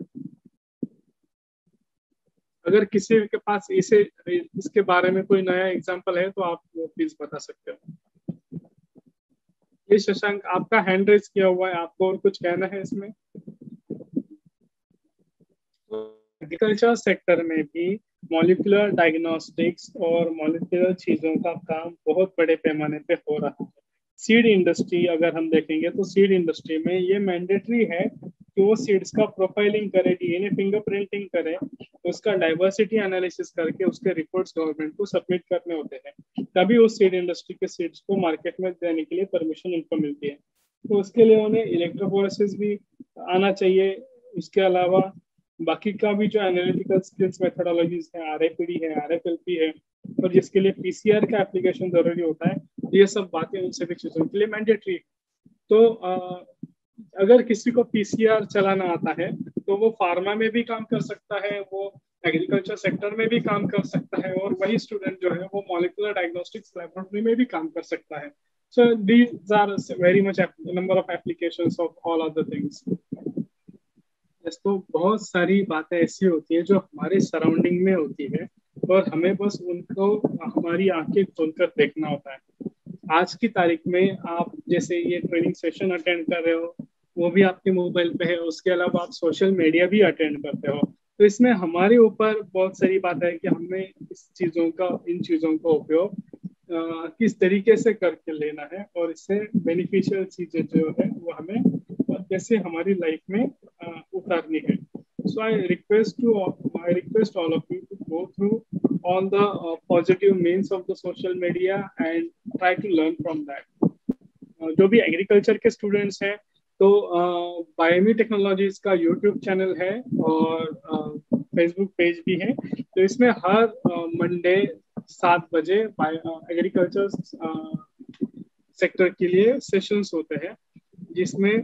B: अगर किसी के पास इसे इसके बारे में कोई नया एग्जांपल है तो आप वो प्लीज बता सकते हो। ये शशांक आपका हैंड रेज किया हुआ है, आपको और कुछ कहना है इसमें? एग्रीकल्चर सेक्टर में भी मॉलिक्यूलर डायग्नोस्टिक्स और मॉलिक्यूलर चीजों का काम बहुत बड़े पैमाने पे हो रहा है। सीड इंडस्ट्री अगर हम देखेंगे तो सीड इंडस्ट्री में ये मैंडेटरी है कि वो सीड्स का प्रोफाइलिंग करे, डीएनए फिंगरप्रिंटिंग करे, उसका डाइवर्सिटी एनालिसिस करके उसके रिपोर्ट्स गवर्नमेंट को सबमिट करने होते हैं, तभी उस सीड इंडस्ट्री के सीड्स को मार्केट में देने के लिए परमिशन इनको मिलती है। तो उसके लिए उन्हें इलेक्ट्रोफोरेसिस भी आना चाहिए। उसके अलावा बाकी का भी जो एनालिटिकल स्किल्स मेथोडोलॉजीज है, आरएफपीडी है, आरएफएलपी है, और जिसके लिए पीसीआर का एप्लीकेशन जरूरी होता है, ये सब बातें उन सभी चीजों के लिए मैंडेटरी है। तो आ, अगर किसी को पीसीआर चलाना आता है तो वो फार्मा में भी काम कर सकता है, वो एग्रीकल्चर सेक्टर में भी काम कर सकता है, और वही स्टूडेंट जो है वो मॉलिक्यूलर डायग्नोस्टिक्स लैबोरेटरी में भी काम कर सकता है। So these are very much number of applications of all other things. तो बहुत सारी बातें ऐसी होती है जो हमारे सराउंडिंग में होती है और हमें बस उनको हमारी आंखें खोलकर देखना होता है। आज की तारीख में आप जैसे ये ट्रेनिंग सेशन अटेंड कर रहे हो वो भी आपके मोबाइल पे है, उसके अलावा आप सोशल मीडिया भी अटेंड करते हो, तो इसमें हमारे ऊपर बहुत सारी बात है कि हमें इस चीज़ों का इन चीज़ों का उपयोग किस तरीके से करके लेना है और इससे बेनिफिशियल चीज़ें जो है वो हमें कैसे हमारी लाइफ में uh, उतारनी है। So I request to I request all of you to go through all the uh, positive means of the social media and try to learn from that. Uh, जो भी एग्रीकल्चर के students हैं तो Biome Technologies का YouTube channel है और Facebook uh, page भी है, तो इसमें हर मंडे सात बजे एग्रीकल्चर सेक्टर के लिए सेशंस होते हैं, जिसमें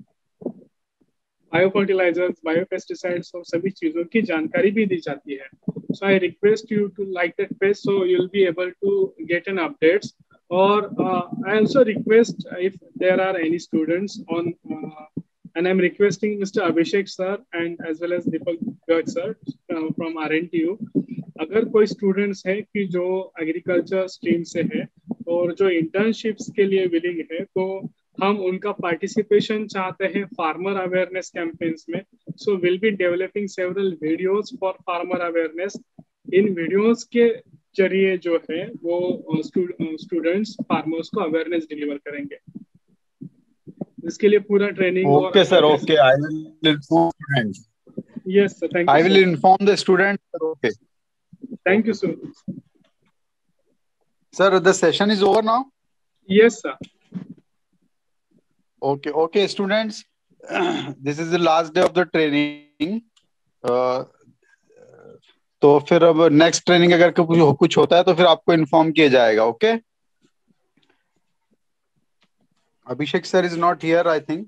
B: बायो फर्टिलाइजर्स, बायो पेस्टिसाइड्स और सभी चीजों की जानकारी भी दी जाती है. So I request you to like that page so you'll be able to get an updates. Or uh, I also request if there are any students on, uh, and I'm requesting Mister Abhishek sir and as well as Deepak Garg sir uh, from R N T U. अगर कोई students है कि जो agriculture stream से है और जो internships के लिए विलिंग है, तो हम उनका पार्टिसिपेशन चाहते हैं फार्मर अवेयरनेस कैंपेन्स में. So will be developing several videos for farmer awareness. इन वीडियोस के जरिए जो है वो स्टूडेंट्स फार्मर्स को अवेयरनेस डिलीवर करेंगे. इसके लिए पूरा training.
G: Okay sir, okay, I will inform students.
B: Yes sir, thank you.
G: I will inform the students. Okay,
B: thank you sir.
G: Sir, the session is over now.
B: Yes sir.
G: Okay, okay, students. This is the last day of the training. Uh, तो फिर अब next training अगर कुछ कुछ होता है तो फिर आपको इन्फॉर्म किया जाएगा. Okay. Abhishek sir is not here, I think.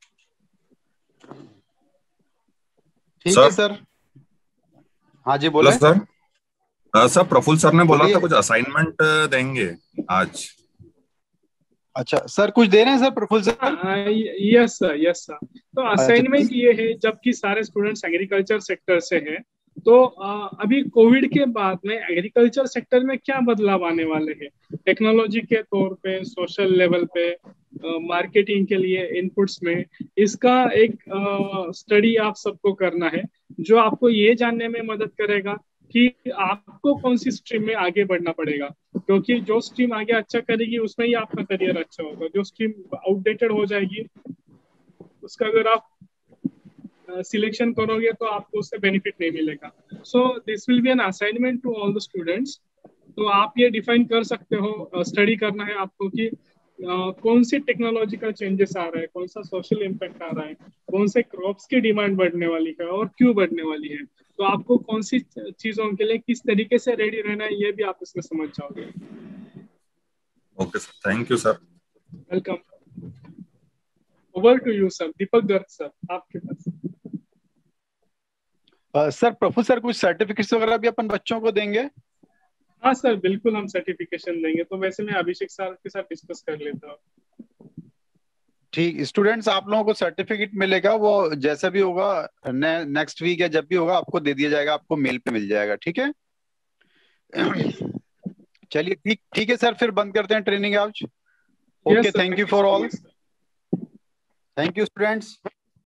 G: ठीक है सर. हाँ जी, बोले
E: सर. सर, प्रफुल्ल सर ने बोला था कुछ असाइनमेंट देंगे आज.
G: अच्छा सर, कुछ दे रहे हैं sir Praful sir?
B: Yes sir, yes sir. तो असाइनमेंट ये है, जबकि सारे स्टूडेंट्स एग्रीकल्चर सेक्टर से हैं, तो आ, अभी कोविड के बाद में एग्रीकल्चर सेक्टर में क्या बदलाव आने वाले हैं टेक्नोलॉजी के तौर पे, सोशल लेवल पे, मार्केटिंग के लिए इनपुट्स में, इसका एक स्टडी आप सबको करना है, जो आपको ये जानने में मदद करेगा कि आपको कौन सी स्ट्रीम में आगे बढ़ना पड़ेगा. क्योंकि जो स्ट्रीम आगे अच्छा करेगी उसमें ही आपका करियर अच्छा होगा. जो स्ट्रीम आउटडेटेड हो जाएगी उसका अगर आप सिलेक्शन करोगे तो आपको उससे बेनिफिट नहीं मिलेगा. So this will be an assignment to all the students. तो आप ये डिफाइन कर सकते हो, स्टडी करना है आपको कि Uh, कौन सी टेक्नोलॉजिकल चेंजेस आ रहा है, कौन सा सोशल इम्पैक्ट आ रहा है, कौन से क्रॉप्स की डिमांड बढ़ने वाली है और क्यों बढ़ने वाली है. तो आपको कौन सी चीजों के लिए किस तरीके से रेडी रहना है, ये भी आप इसमें समझ जाओगे.
E: Okay sir, thank you sir.
B: Welcome. Over to you sir. Deepak Garg sir, आपके पास.
G: सर, प्रफुल्ल सर, कुछ सर्टिफिकेट्स वगैरह भी अपन बच्चों को देंगे?
B: हाँ सर, बिल्कुल हम सर्टिफिकेशन देंगे. तो वैसे मैं अभिषेक सर के साथ डिस्कस कर लेता हूँ.
G: ठीक. स्टूडेंट्स, आप लोगों को सर्टिफिकेट मिलेगा, वो जैसा भी होगा ने, नेक्स्ट वीक या जब भी होगा आपको दे दिया जाएगा, आपको मेल पे मिल जाएगा. ठीक है. चलिए, ठीक ठीक है सर, फिर बंद करते हैं ट्रेनिंग आज. Okay, thank you for all. Thank you students.